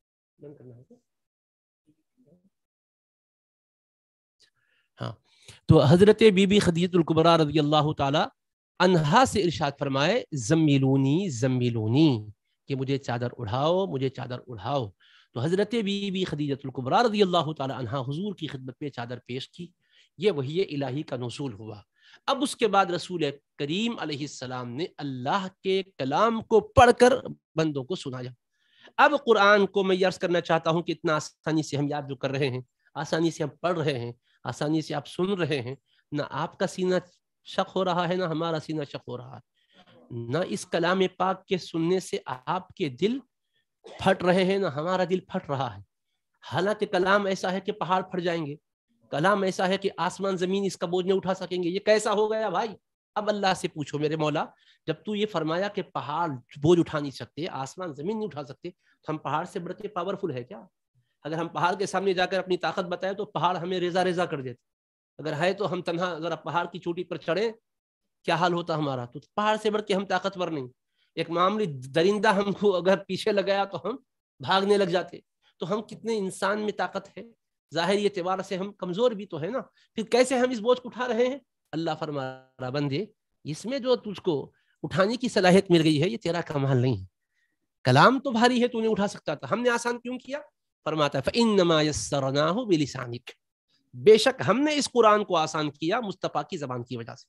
ہاں تو حضرت بی بی خدیجہ الکبریٰ رضی اللہ تعالی عنہا سے ارشاد فرمائے زمیلونی زمیلونی، کہ مجھے چادر اڑھاؤ مجھے چادر اڑھاؤ۔ تو حضرت بی بی خدیجہ الکبریٰ رضی اللہ تعالی عنہا حضور کی خدمت میں چادر پیش کی، یہ وحی الہی کا نزول ہوا۔ اب اس کے بعد رسول کریم علیہ السلام نے اللہ کے کلام کو پڑھ کر بندوں کو سنایا۔ اب قرآن کو میں یہ عرض کرنا چاہتا ہوں کہ اتنا آسانی سے ہم یاد جو کر رہے ہیں، آسانی سے ہم پڑھ رہے ہیں، آسانی سے آپ سن رہے ہیں، نہ آپ کا سینہ شق ہو رہا ہے نہ ہمارا سینہ شق ہو رہا ہے، نہ اس کلام پاک کے سننے سے آپ کے دل پھٹ رہے ہیں نہ ہمارا دل پھٹ رہا ہے۔ حالانکہ کلام ایسا ہے کہ پہاڑ پھٹ جائیں گے، کلام ایسا ہے کہ آسمان زمین اس کا بوجھ نہیں اٹھا سکیں گے۔ یہ کیسا ہو گیا بھائی؟ اب اللہ سے پوچھو میرے مولا، جب تو یہ فرمایا کہ پہاڑ بوجھ اٹھا نہیں سکتے، آسمان زمین نہیں اٹھا سکتے، تو ہم پہاڑ سے بڑھ کے پاورفل ہے کیا؟ اگر ہم پہاڑ کے سامنے جا کر اپنی طاقت بتائیں تو پہاڑ ہمیں ریزہ ریزہ کر دیتے، اگر ہے تو ہم تنہا ذرا پہاڑ کی چوٹی پر چڑھیں کیا حال ہوتا ہمارا؟ تو پہاڑ سے بڑھ کے ہم طاقتور نہیں۔ ایک معمولی درندہ ہم کو اگر پیچھے لگایا تو ہم بھاگنے لگ جاتے، تو ہم کتنے انسان میں طاقت ہے، ظاہری اعتبار سے ہم کمزور بھی تو ہے نا، پھر کیسے ہم اس بوجھ کو اٹھا رہے ہیں؟ اللہ فرما رہا بندے اس میں جو تجھ کو اٹھانے کی صلاحیت مل گئی ہے یہ تیرا کمال نہیں ہے، کلام تو بھاری ہے، تو نے اٹھا سکتا تھا، ہم نے آسان کیوں کیا؟ فرماتا ہے فَإِنَّمَا يَسَّرْنَاهُ بِلِسَانِكَ، بے شک ہم نے اس قرآن کو آسان کیا مصطفیٰ کی زبان کی وجہ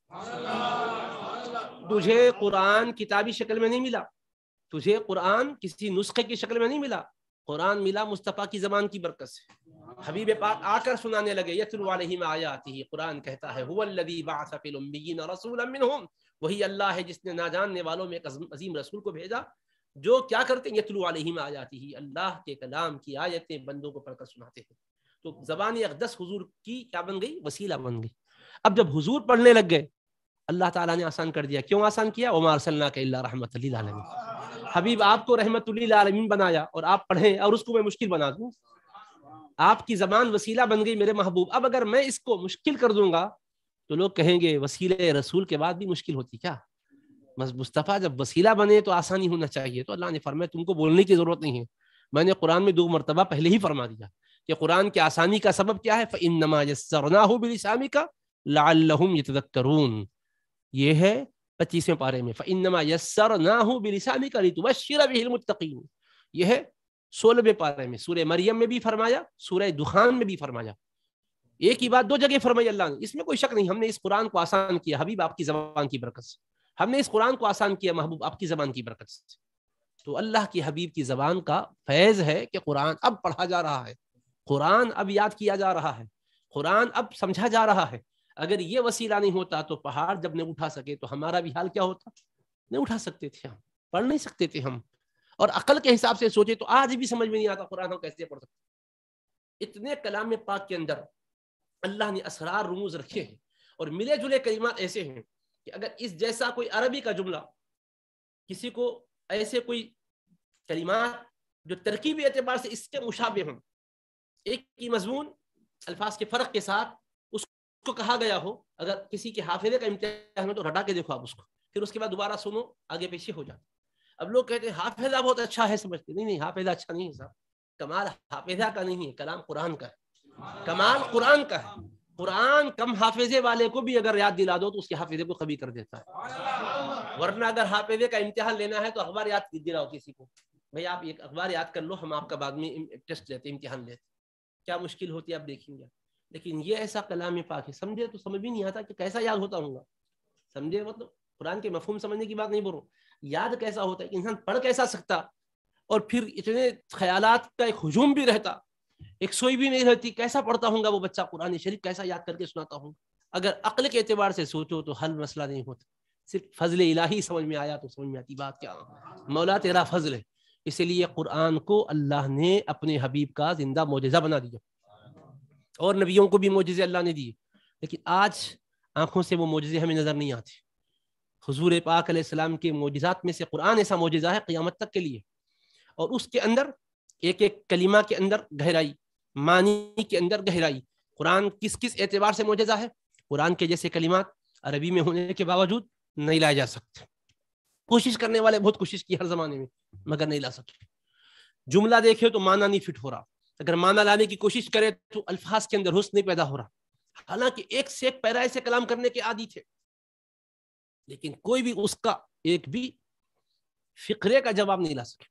سے۔ تجھے قرآن کتابی شکل میں نہیں ملا، تجھے قرآن کسی نسخے کی شکل میں نہیں ملا، قرآن ملا مصطفیٰ کی زبان کی برکت سے۔ حبیب پاک آ کر سنانے لگے یتلو علیہم آیاتہ، قرآن کہتا ہے هو الذی بعث فی الامیین رسولا منہم، وہی اللہ ہے جس نے نہ جاننے والوں میں ایک عظیم رسول کو بھیجا جو کیا کرتے ہیں یتلو علیہم آیاتہ، اللہ کے کلام کی آیتیں بندوں کو پڑھ کر سناتے ہیں۔ تو زبان اقدس حضور کی کیا بن گئی؟ وسیلہ بن گئی۔ اب جب حضور پڑھنے لگ گئے اللہ تعالیٰ نے آسان کر دیا۔ کیوں آسان کیا؟ وما ارسلناک الا رحمۃ للعالمین، حبیب آپ کو رحمت للعالمین بنایا اور آپ پڑھیں اور اس کو میں مشکل بنا دوں؟ آپ کی زبان وسیلہ بن گئی میرے محبوب، اب اگر میں اس کو مشکل کر دوں گا تو لوگ کہیں گے وسیلے رسول کے بعد بھی مشکل ہوتی کیا؟ مصطفیٰ جب وسیلہ بنے تو آسانی ہونا چاہیے۔ تو اللہ نے فرمایا تم کو بولنے کی ضرورت نہیں ہے، میں نے قرآن میں دو مرتبہ پہلے ہی فرما دیا کہ قرآن کی آسانی کا سبب کیا ہے؟ فَإِنَّمَا يَسَّرْنَاهُ بِلِسَانِكَ لَعَلَّهُمْ يَتَذَكَّرُونَ، یہ ہے پچیسویں پارے میں فَإِنَّمَا يَسَّرْنَاهُ بِلِسَانِكَ لِتُبَشِّرَ بِهِ الْمُتَّقِينَ، یہ ہے سولہویں پارے میں، سورہ مریم میں بھی فرمایا، سورہ دخان میں بھی فرمایا، ایک ہی بات دو جگہ فرمائی اللہ نے۔ اس میں کوئی شک نہیں، ہم نے اس قرآن کو آسان کیا حبیب آپ کی زبان کی برکت سے، ہم نے اس قرآن کو آسان کیا محبوب آپ کی زبان کی برکت سے۔ تو اللہ کی حبیب کی زبان کا فیض ہے کہ قرآن اب پڑھا جا رہا ہے، قرآن اب یاد کیا جا رہا ہے، قرآن اب سمجھا جا رہا ہے۔ اگر یہ وسیلہ نہیں ہوتا تو پہاڑ جب نہیں اٹھا سکے تو ہمارا بھی حال کیا ہوتا؟ نہیں اٹھا سکتے تھے، ہم پڑھ نہیں سکتے تھے ہم، اور عقل کے حساب سے سوچے تو آج بھی سمجھ میں نہیں آتا قرآن ہم کیسے پڑھ سکتے۔ اتنے کلام پاک کے اندر اللہ نے اسرار رموز رکھے ہیں اور ملے جلے کلمات ایسے ہیں کہ اگر اس جیسا کوئی عربی کا جملہ کسی کو ایسے کوئی کلمات جو ترکیبی اعتبار سے اس کے مشابہ ہوں، ایک کی مضمون الفاظ کے فرق کے ساتھ اس کو کہا گیا ہو، اگر کسی کے حافظے کا امتحان ہو تو رٹا کے دیکھو آپ اس کو، پھر اس کے بعد دوبارہ سنو، آگے پیچھے ہو جاتا۔ اب لوگ کہتے ہیں حافظہ بہت اچھا ہے، سمجھتے نہیں نہیں حافظہ اچھا نہیں ہے صاحب، کمال حافظہ کا نہیں ہے، کلام قرآن کا ہے، کمال قرآن کا ہے۔ قرآن کم حافظے والے کو بھی اگر یاد دلا دو تو اس کے حافظے کو قوی کر دیتا ہے. ورنہ اگر حافظے کا امتحان لینا ہے تو اخبار یاد دلاؤ کسی کو, بھائی آپ ایک اخبار یاد کر لو, ہم آپ کا بعد میں ٹیسٹ لیتے, امتحان لیتے, کیا مشکل ہوتی ہے آپ دیکھیں گے. لیکن یہ ایسا کلام پاک ہے, سمجھے تو سمجھ بھی نہیں آتا کہ کیسا یاد ہوتا ہوں گا. سمجھے مطلب قرآن کے مفہوم سمجھنے کی بات نہیں بول رہا ہوں, یاد کیسا ہوتا ہے, انسان پڑھ کیسا سکتا, اور پھر اتنے خیالات کا ایک ہجوم بھی رہتا, ایک سوئی بھی نہیں رہتی, کیسا پڑھتا ہوں گا وہ بچہ قرآن شریف, کیسا یاد کر کے سناتا ہوں. اگر عقل کے اعتبار سے سوچو تو حل مسئلہ نہیں ہوتا, صرف فضل الہی سمجھ میں آیا تو سمجھ میں آتی بات کیا, مولا تیرا فضل ہے. اسی لیے قرآن کو اللہ نے اپنے حبیب کا زندہ معجزہ بنا دیا, اور نبیوں کو بھی معجزے اللہ نے دیے, لیکن آج آنکھوں سے وہ معجزے ہمیں نظر نہیں آتے. حضور پاک علیہ السلام کے معجزات میں سے قرآن ایسا معجزہ ہے قیامت تک کے لیے, اور اس کے اندر ایک ایک کلمہ کے اندر گہرائی, معنی کے اندر گہرائی. قرآن کس کس اعتبار سے معجزہ ہے؟ قرآن کے جیسے کلمات عربی میں ہونے کے باوجود نہیں لائے جا سکتے. کوشش کرنے والے بہت کوشش کی ہر زمانے میں, مگر نہیں لا سکتے. جملہ دیکھے تو معنی نہیں فٹ ہو رہا, اگر معنی لانے کی کوشش کرے تو الفاظ کے اندر حسن نہیں پیدا ہو رہا, حالانکہ ایک سے ایک پیرا سے کلام کرنے کے عادی تھے, لیکن کوئی بھی اس کا ایک بھی فقرے کا جواب نہیں لا سکے.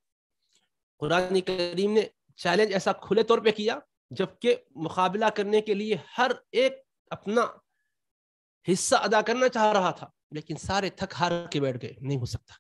قرآن کریم نے چیلنج ایسا کھلے طور پہ کیا, جبکہ مقابلہ کرنے کے لیے ہر ایک اپنا حصہ ادا کرنا چاہ رہا تھا, لیکن سارے تھک ہار کے بیٹھ گئے, نہیں ہو سکتا.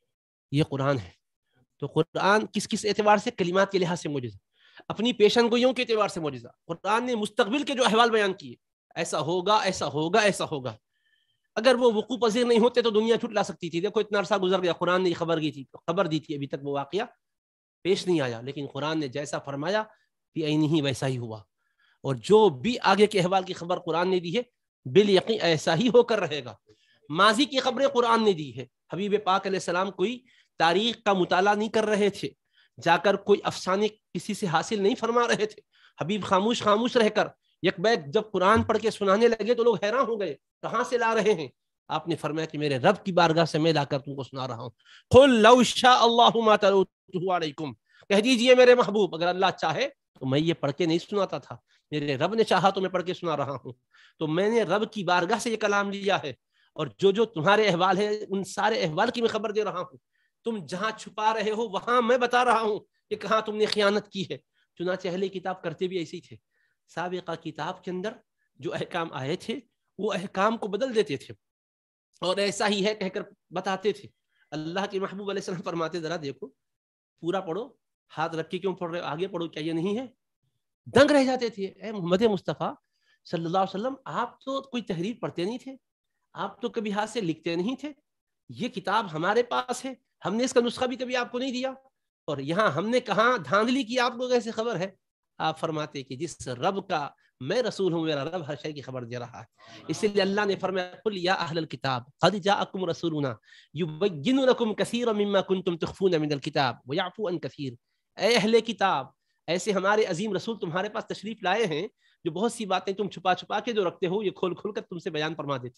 یہ قرآن ہے. تو قرآن کس کس اعتبار سے؟ کلمات کے لحاظ سے معجزہ, اپنی پیشن گوئیوں کے اعتبار سے معجزہ. قرآن نے مستقبل کے جو احوال بیان کیے, ایسا ہوگا ایسا ہوگا ایسا ہوگا, اگر وہ وقوع پذیر نہیں ہوتے تو دنیا چھٹ لا سکتی تھی. دیکھو اتنا عرصہ گزر گیا, قرآن نے خبر کی تھی, خبر دی تھی, ابھی تک وہ واقعہ پیش نہیں آیا, لیکن قرآن نے جیسا فرمایا بھی عینی ویسا ہی ہوا. اور جو بھی آگے کے احوال کی خبر قرآن نے دی ہے بالیقین ایسا ہی ہو کر رہے گا. ماضی کی خبریں قرآن نے دی ہے. حبیب پاک علیہ السلام کوئی تاریخ کا مطالعہ نہیں کر رہے تھے, جا کر کوئی افسانے کسی سے حاصل نہیں فرما رہے تھے. حبیب خاموش خاموش رہ کر یک بیک جب قرآن پڑھ کے سنانے لگے تو لوگ حیران ہو گئے, کہاں سے لا رہے ہیں؟ آپ نے فرمایا کہ میرے رب کی بارگاہ سے میں لا کر تم کو سنا رہا ہوں. قل لو شاء اللہ ما تلوته علیکم, کہہ دیجئے میرے محبوب اگر اللہ چاہے تو میں یہ پڑھ کے نہیں سناتا تھا, میرے رب نے چاہا تو میں پڑھ کے سنا رہا ہوں. تو میں نے رب کی بارگاہ سے یہ کلام لیا ہے, اور جو جو تمہارے احوال ہیں ان سارے احوال کی میں خبر دے رہا ہوں. تم جہاں چھپا رہے ہو وہاں میں بتا رہا ہوں کہ کہاں تم نے خیانت کی ہے. چنانچہ اہل کتاب کرتے بھی ایسے ہی تھے. سابقہ کتاب کے اندر جو احکام آئے تھے وہ احکام کو بدل دیتے تھے, اور ایسا ہی ہے کہہ کر بتاتے تھے. اللہ کے محبوب علیہ السلام فرماتے ذرا دیکھو پورا پڑھو, ہاتھ رکھ کے کیوں پڑھ رہے ہو, آگے پڑھو, کیا یہ نہیں ہے؟ دنگ رہ جاتے تھے. اے محمد مصطفیٰ صلی اللہ علیہ وسلم, آپ تو کوئی تحریر پڑھتے نہیں تھے, آپ تو کبھی ہاتھ سے لکھتے نہیں تھے, یہ کتاب ہمارے پاس ہے, ہم نے اس کا نسخہ بھی کبھی آپ کو نہیں دیا, اور یہاں ہم نے کہاں دھاندلی کی آپ کو کیسے خبر ہے؟ آپ فرماتے کہ جس رب کا میں رسول ہوں میرا رب ہر شے کی خبر دے رہا ہے. اسی لیے اللہ نے فرمایا قل یا اہل الکتاب قد جاءکم رسولنا یبین لکم کثیرا مما کنتم تخفون من الکتاب ویعفو عن کثیر. اے اہل کتاب, ایسے ہمارے عظیم رسول تمہارے پاس تشریف لائے ہیں جو بہت سی باتیں تم چھپا چھپا کے جو رکھتے ہو یہ کھول کھول کر تم سے بیان فرما دیتے.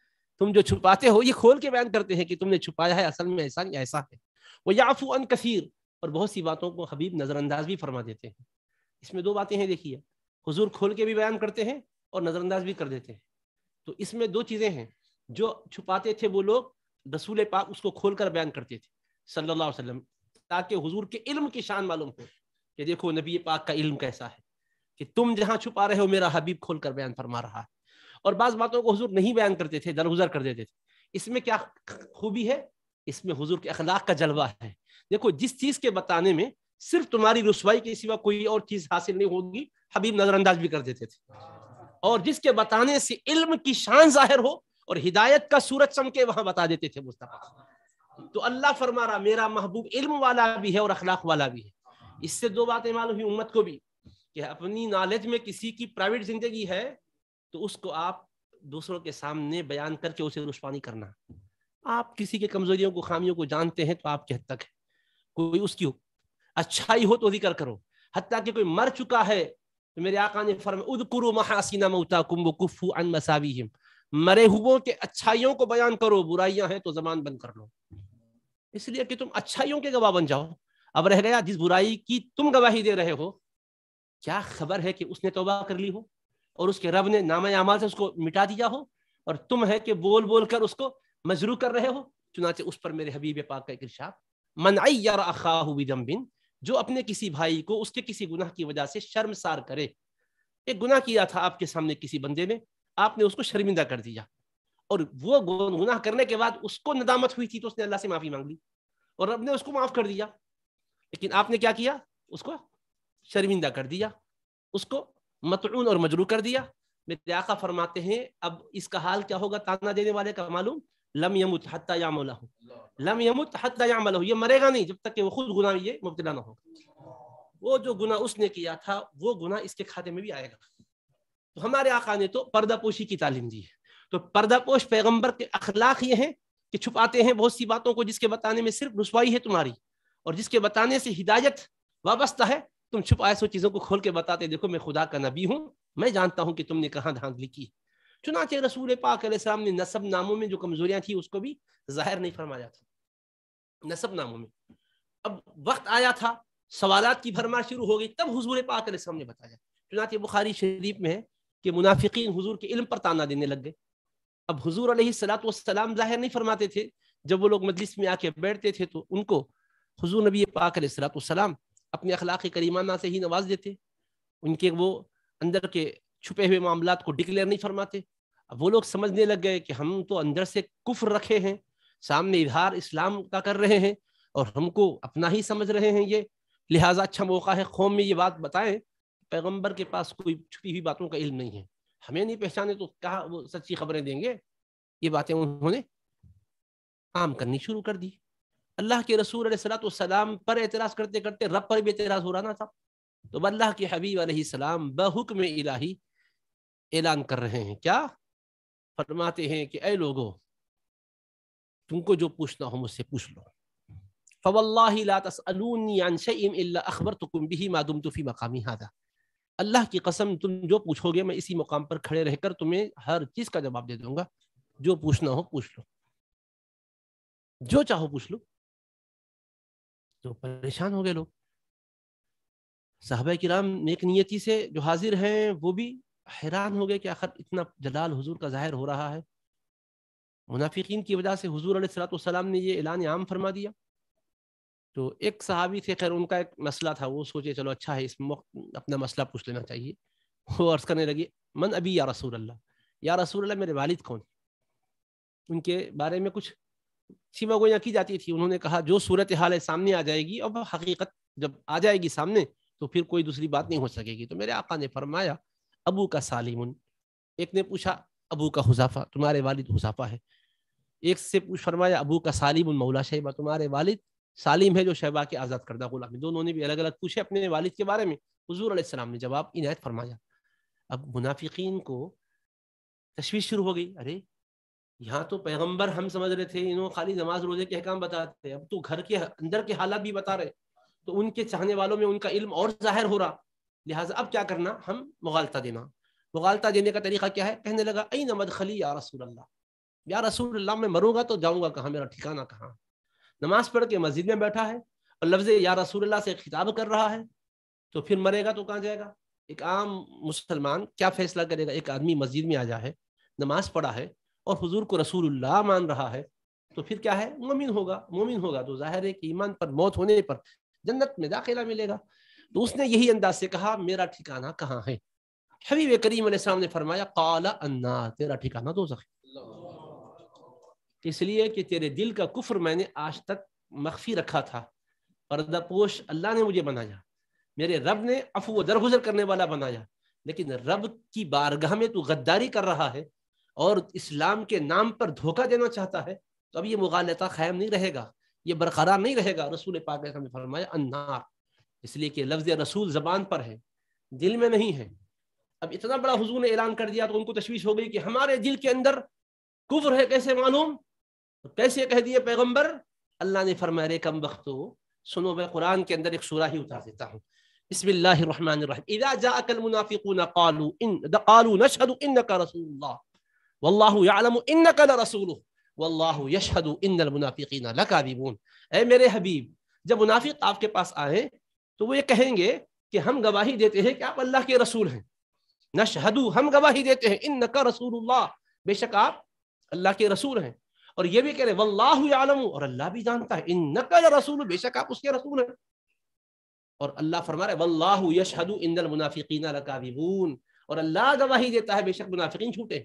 تم جو چھپاتے ہو یہ کھول کے بیان کرتے ہیں کہ تم نے چھپایا ہے, اصل میں ایسا ایسا ہے. ویعفو عن کثیر, اور بہت سی باتوں کو حبیب نظر انداز بھی فرما دیتے ہیں. اس میں دو باتیں ہیں, دیکھیے حضور کھول کے بھی بیان کرتے ہیں اور نظر انداز بھی کر دیتے ہیں. تو اس میں دو چیزیں ہیں, جو چھپاتے تھے وہ لوگ رسول پاک اس کو کھول کر بیان کرتے تھے صلی اللہ علیہ وسلم, تاکہ حضور کے علم کی شان معلوم ہو کہ دیکھو نبی پاک کا علم کیسا ہے, کہ تم جہاں چھپا رہے ہو میرا حبیب کھول کر بیان فرما رہا ہے. اور بعض باتوں کو حضور نہیں بیان کرتے تھے, درگزر کر دیتے تھے. اس میں کیا خوبی ہے؟ اس میں حضور کے اخلاق کا جلوہ ہے. دیکھو جس چیز کے بتانے میں صرف تمہاری رسوائی کے سوا کوئی اور چیز حاصل نہیں ہوگی حبیب نظر انداز بھی کر دیتے تھے, اور جس کے بتانے سے علم کی شان ظاہر ہو اور ہدایت کا سورج چمکے وہاں بتا دیتے تھے مصطفیٰ. تو اللہ فرما رہا میرا محبوب علم والا بھی ہے اور اخلاق والا بھی ہے. اس سے دو باتیں معلوم ہوئی امت کو بھی, کہ اپنی نالج میں کسی کی پرائیویٹ زندگی ہے تو اس کو آپ دوسروں کے سامنے بیان کر کے اسے رسوانی کرنا. آپ کسی کے کمزوریوں کو خامیوں کو جانتے ہیں تو آپ کی حد تک ہے, کوئی اس کی اچھائی ہو تو ذکر کرو, حتیٰ کہ کوئی مر چکا ہے تو میرے آقا نے فرمایا اذکروا محاسن موتاکم وکفوا عن مساویہم, مرے ہوئوں کے اچھائیوں کو بیان کرو, برائیاں ہیں تو زبان بند کر لو. اس لیے کہ تم اچھائیوں کے گواہ بن جاؤ. اب رہ گیا جس برائی کی تم گواہی دے رہے ہو, کیا خبر ہے کہ اس نے توبہ کر لی ہو اور اس کے رب نے نامہ اعمال سے اس کو مٹا دیا ہو، اور تم ہے کہ بول بول کر اس کو مجروح کر رہے ہو۔ چنانچہ اس پر میرے حبیب پاک کا ایک ارشاد، من عیر اخاہ بذنب، جو اپنے کسی بھائی کو اس کے کسی گناہ کی وجہ سے شرمسار کرے۔ ایک گناہ کیا تھا آپ کے سامنے کسی بندے نے، آپ نے اس کو شرمندہ کر دیا، اور وہ گناہ کرنے کے بعد اس کو ندامت ہوئی تھی تو اس نے اللہ سے معافی مانگ لی اور رب نے اس کو معاف کر دیا، لیکن آپ نے کیا کیا؟ اس کو شرمندہ کر دیا، اس کو مطعون اور مجروح کر دیا۔ میرے آقا فرماتے ہیں اب اس کا حال کیا ہوگا تانا دینے والے کا معلوم؟ لم یمت حتی یعملہ، لم یمت حتی یعملہ، یہ مرے گا نہیں جب تک کہ وہ خود گناہ یہ مبتلا نہ ہو۔ وہ جو گناہ اس نے کیا تھا وہ گناہ اس کے کھاتے میں بھی آئے گا۔ تو ہمارے آقا نے تو پردہ پوشی کی تعلیم دی ہے، تو پردہ پوش پیغمبر کے اخلاق یہ ہیں کہ چھپاتے ہیں بہت سی باتوں کو جس کے بتانے میں صرف رسوائی ہے تمہاری، اور جس کے بتانے سے ہدایت وابستہ ہے تم چھپائے سو چیزوں کو کھول کے بتاتے دیکھو میں خدا کا نبی ہوں، میں جانتا ہوں کہ تم نے کہاں دھاندلی کی۔ چنانچہ رسول پاک علیہ السلام نے نسب ناموں میں جو کمزوریاں تھیں اس کو بھی ظاہر نہیں فرمایا تھا نسب ناموں میں۔ اب وقت آیا تھا، سوالات کی بھرمار شروع ہو گئی، تب حضور پاک علیہ السلام نے بتایا۔ چنانچہ بخاری شریف میں ہے کہ منافقین حضور کے علم پر تانا دینے لگ گئے۔ اب حضور علیہ الصلوۃ والسلام ظاہر نہیں فرماتے تھے، جب وہ لوگ مجلس میں آ کے بیٹھتے تھے تو ان کو حضور نبی پاک علیہ الصلوۃ والسلام اپنے اخلاق کریمانہ سے ہی نواز دیتے، ان کے وہ اندر کے چھپے ہوئے معاملات کو ڈکلیئر نہیں فرماتے۔ اب وہ لوگ سمجھنے لگ گئے کہ ہم تو اندر سے کفر رکھے ہیں، سامنے اظہار اسلام کا کر رہے ہیں اور ہم کو اپنا ہی سمجھ رہے ہیں، یہ لہٰذا اچھا موقع ہے قوم میں یہ بات بتائیں پیغمبر کے پاس کوئی چھپی ہوئی باتوں کا علم نہیں ہے، ہمیں نہیں پہچانے تو کہاں وہ سچی خبریں دیں گے۔ یہ باتیں انہوں نے عام کرنی شروع کر دی۔ اللہ کے رسول علیہ الصلوۃ والسلام پر اعتراض کرتے کرتے رب پر بھی اعتراض ہو رہا تھا، تو اللہ کے حبیب علیہ السلام بحکم الہی اعلان کر رہے ہیں، کیا فرماتے ہیں کہ اے لوگو تم کو جو پوچھنا ہو مجھ سے پوچھ لو، فواللہ لا تسألونی عن شیء الا اخبرتکم به ما دمت فی مقامی هذا، اللہ کی قسم تم جو پوچھو گے میں اسی مقام پر کھڑے رہ کر تمہیں ہر چیز کا جواب دے دوں گا، جو پوچھنا ہو پوچھ لو، جو چاہو پوچھ لو۔ تو پریشان ہو گئے لوگ، صحابہ کرام نیک نیتی سے جو حاضر ہیں وہ بھی حیران ہو گئے کہ آخر اتنا جلال حضور کا ظاہر ہو رہا ہے۔ منافقین کی وجہ سے حضور علیہ الصلوۃ والسلام نے یہ اعلان عام فرما دیا۔ تو ایک صحابی تھے، خیر ان کا ایک مسئلہ تھا، وہ سوچے چلو اچھا ہے اس وقت اپنا مسئلہ پوچھ لینا چاہیے۔ وہ عرض کرنے لگے من ابی یا رسول اللہ، یا رسول اللہ میرے والد کون؟ ان کے بارے میں کچھ سیما گویاں کی جاتی تھی۔ انہوں نے کہا جو صورتحال سامنے آ جائے گی، اب حقیقت جب آ جائے گی سامنے تو پھر کوئی دوسری بات نہیں ہو سکے گی۔ تو میرے آقا نے فرمایا ابو کا سالم، ایک نے پوچھا ابو کا حذیفہ، تمہارے والد حذیفہ ہے۔ ایک سے پوچھ فرمایا ابو کا سالم مولا شیبہ، تمہارے والد سالم ہے جو شیبہ کے آزاد کردہ غلام ہے۔ دونوں نے بھی الگ الگ پوچھے اپنے والد کے بارے میں، حضور علیہ السلام نے جواب عنایت فرمایا۔ اب منافقین کو تشویش شروع ہو گئی، ارے یہاں تو پیغمبر ہم سمجھ رہے تھے انہوں خالی نماز روزے کے احکام بتاتے، اب تو گھر کے اندر کے حالات بھی بتا رہے، تو ان کے چاہنے والوں میں ان کا علم اور ظاہر ہو رہا، لہٰذا اب کیا کرنا؟ ہم مغالطہ دینا۔ مغالطہ دینے کا طریقہ کیا ہے؟ کہنے لگا این مدخلی یا رسول اللہ، یا رسول اللہ میں مروں گا تو جاؤں گا کہاں، میرا ٹھکانہ کہاں؟ نماز پڑھ کے مسجد میں بیٹھا ہے اور لفظ یا رسول اللہ سے خطاب کر رہا ہے، تو پھر مرے گا تو کہاں جائے گا؟ ایک عام مسلمان کیا فیصلہ کرے گا؟ ایک آدمی مسجد میں آ جا ہے، نماز پڑھا ہے اور حضور کو رسول اللہ مان رہا ہے، تو پھر کیا ہے؟ مومن ہوگا۔ مومن ہوگا تو ظاہر ہے کہ ایمان پر موت ہونے پر جنت میں داخلہ ملے گا۔ تو اس نے یہی انداز سے کہا میرا ٹھکانہ کہاں ہے؟ حبیب کریم علیہ السلام نے فرمایا قال النار، تیرا ٹھکانہ دوزخ ہے، اس لیے کہ تیرے دل کا کفر میں نے آج تک مخفی رکھا تھا، پردہ پوش اللہ نے مجھے بنایا، میرے رب نے عفو و درگزر کرنے والا بنایا، لیکن رب کی بارگاہ میں تو غداری کر رہا ہے اور اسلام کے نام پر دھوکہ دینا چاہتا ہے، تو اب یہ مغالطہ قائم نہیں رہے گا، یہ برقرار نہیں رہے گا۔ رسول پاک نے ہمیں فرمایا النار، اس لیے کہ لفظ رسول زبان پر ہے، دل میں نہیں ہے۔ اب اتنا بڑا حضور نے اعلان کر دیا تو ان کو تشویش ہو گئی کہ ہمارے دل کے اندر کفر ہے، کیسے معلوم؟ کیسے کہہ دیے پیغمبر؟ اللہ نے فرمایا رے کم بختو، سنو میں قرآن کے اندر ایک سورہ ہی اتار دیتا ہوں، بسم اللہ الرحمن الرحیم، اذا جاءک المنافقون قالوا ان قالوا نشهد انک رسول اللہ واللہ یعلم انک لرسولہ واللہ یشہد ان المنافقین لکاذبون۔ اے میرے حبیب جب منافق آپ کے پاس آئیں تو وہ یہ کہیں گے کہ ہم گواہی دیتے ہیں کہ آپ اللہ کے رسول ہیں، نشہدو ہم گواہی دیتے ہیں انک رسول اللہ بے شک آپ اللہ کے رسول ہیں. اور یہ بھی کہہ رہے واللہ یعلم اور اللہ بھی جانتا ہے انک رسول بے شک آپ اس کے رسول ہیں. اور اللہ فرما رہا ہے واللہ یشہد ان المنافقین لکاذبون اور اللہ گواہی دیتا ہے بے شک منافقین جھوٹے.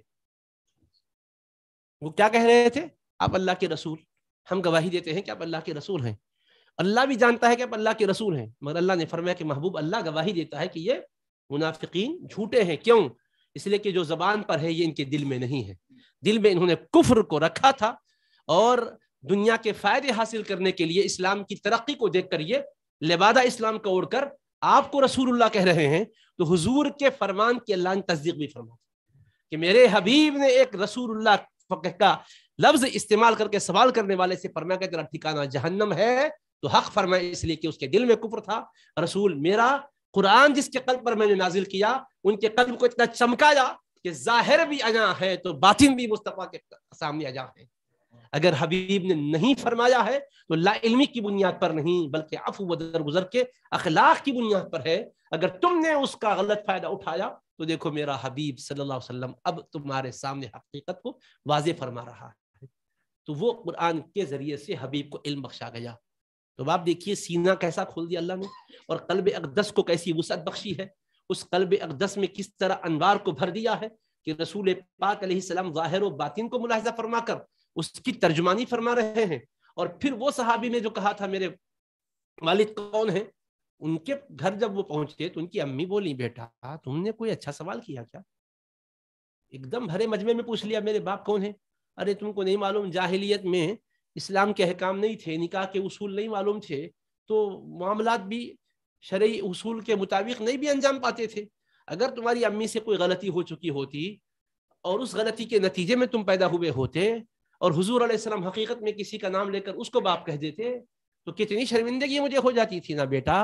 وہ کیا کہہ رہے تھے؟ آپ اللہ کے رسول، ہم گواہی دیتے ہیں کہ آپ اللہ کے رسول ہیں. اللہ بھی جانتا ہے کہ آپ اللہ کے رسول ہیں، مگر اللہ نے فرمایا کہ محبوب اللہ گواہی دیتا ہے کہ یہ منافقین جھوٹے ہیں. کیوں؟ اس لیے کہ جو زبان پر ہے یہ ان کے دل میں نہیں ہے. دل میں انہوں نے کفر کو رکھا تھا اور دنیا کے فائدے حاصل کرنے کے لیے اسلام کی ترقی کو دیکھ کر یہ لبادہ اسلام کا اوڑھ کر آپ کو رسول اللہ کہہ رہے ہیں. تو حضور کے فرمان کی اللہ نے تصدیق بھی فرما کہ میرے حبیب نے ایک رسول اللہ کا لفظ استعمال کر کے سوال کرنے والے سے فرمایا کہ تیرا ٹھکانہ جہنم ہے. تو حق فرمائے اس لیے کہ اس کے دل میں کفر تھا. رسول میرا قرآن جس کے قلب پر میں نے نازل کیا ان کے قلب کو اتنا چمکایا کہ ظاہر بھی اجاں ہے تو باطن بھی مصطفیٰ کے سامنے اجاں ہے. اگر حبیب نے نہیں فرمایا ہے تو لا علمی کی بنیاد پر نہیں بلکہ عفو و درگزر کے اخلاق کی بنیاد پر ہے. اگر تم نے اس کا غلط فائدہ اٹھایا تو دیکھو میرا حبیب صلی اللہ علیہ وسلم اب تمہارے سامنے حقیقت کو واضح فرما رہا ہے. تو وہ قرآن کے ذریعے سے حبیب کو علم بخشا گیا. تو آپ دیکھیے سینہ کیسا کھول دیا اللہ نے اور قلب اقدس کو کیسی وسعت بخشی ہے. اس قلب اقدس میں کس طرح انوار کو بھر دیا ہے کہ رسول پاک علیہ السلام ظاہر و باطن کو ملاحظہ فرما کر اس کی ترجمانی فرما رہے ہیں. اور پھر وہ صحابی نے جو کہا تھا میرے والد کون ہیں، ان کے گھر جب وہ پہنچے تو ان کی امی بولی بیٹا تم نے کوئی اچھا سوال کیا کیا؟ ایک دم بھرے مجمع میں پوچھ لیا میرے باپ کون ہیں. ارے تم کو نہیں معلوم جاہلیت میں اسلام کے احکام نہیں تھے، نکاح کے اصول نہیں معلوم تھے، تو معاملات بھی شرعی اصول کے مطابق نہیں بھی انجام پاتے تھے. اگر تمہاری امی سے کوئی غلطی ہو چکی ہوتی اور اس غلطی کے نتیجے میں تم پیدا ہوئے ہوتے اور حضور علیہ السلام حقیقت میں کسی کا نام لے کر اس کو باپ کہہ دیتے تو کتنی شرمندگی مجھے ہو جاتی تھی نا بیٹا.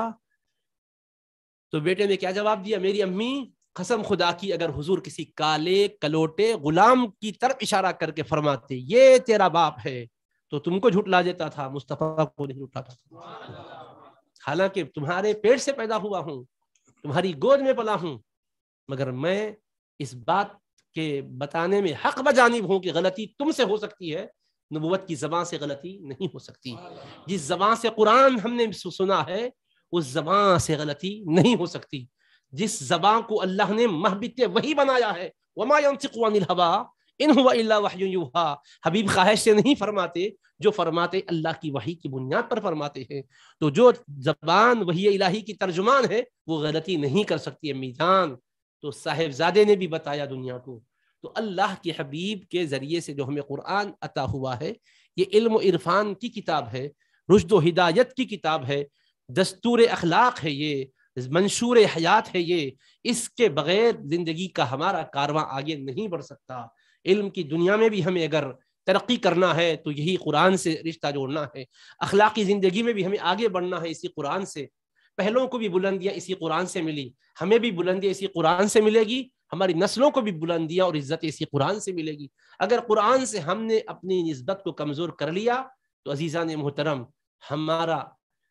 تو بیٹے نے کیا جواب دیا؟ میری امی قسم خدا کی اگر حضور کسی کالے کلوٹے غلام کی طرف اشارہ کر کے فرماتے یہ تیرا باپ ہے تو تم کو جھٹلا دیتا تھا، مصطفیٰ کو نہیں جھٹلاتا تھا. حالانکہ تمہارے پیٹ سے پیدا ہوا ہوں، تمہاری گود میں پلا ہوں، مگر میں اس بات کے بتانے میں حق بجانب ہوں کہ غلطی تم سے ہو سکتی ہے، نبوت کی زبان سے غلطی نہیں ہو سکتی. جس زبان سے قرآن ہم نے سنا ہے اس زبان سے غلطی نہیں ہو سکتی. جس زبان کو اللہ نے محبت وحی بنایا ہے وما ينطق عن الهوى ان هو الا وحی یوحى، حبیب خواہش سے نہیں فرماتے، جو فرماتے اللہ کی وحی کی بنیاد پر فرماتے ہیں. تو جو زبان وحی الہی کی ترجمان ہے وہ غلطی نہیں کر سکتی امی جان. تو صاحب زادے نے بھی بتایا دنیا کو. تو اللہ کے حبیب کے ذریعے سے جو ہمیں قرآن عطا ہوا ہے یہ علم و عرفان کی کتاب ہے، رشد و ہدایت کی کتاب ہے، دستور اخلاق ہے، یہ منشور حیات ہے. یہ اس کے بغیر زندگی کا ہمارا کارواں آگے نہیں بڑھ سکتا. علم کی دنیا میں بھی ہمیں اگر ترقی کرنا ہے تو یہی قرآن سے رشتہ جوڑنا ہے. اخلاقی زندگی میں بھی ہمیں آگے بڑھنا ہے اسی قرآن سے. پہلوں کو بھی بلندیاں اسی قرآن سے ملی، ہمیں بھی بلندیاں اسی قرآن سے ملے گی، ہماری نسلوں کو بھی بلندیاں اور عزت اسی قرآن سے ملے گی. اگر قرآن سے ہم نے اپنی نسبت کو کمزور کر لیا تو عزیزان محترم ہمارا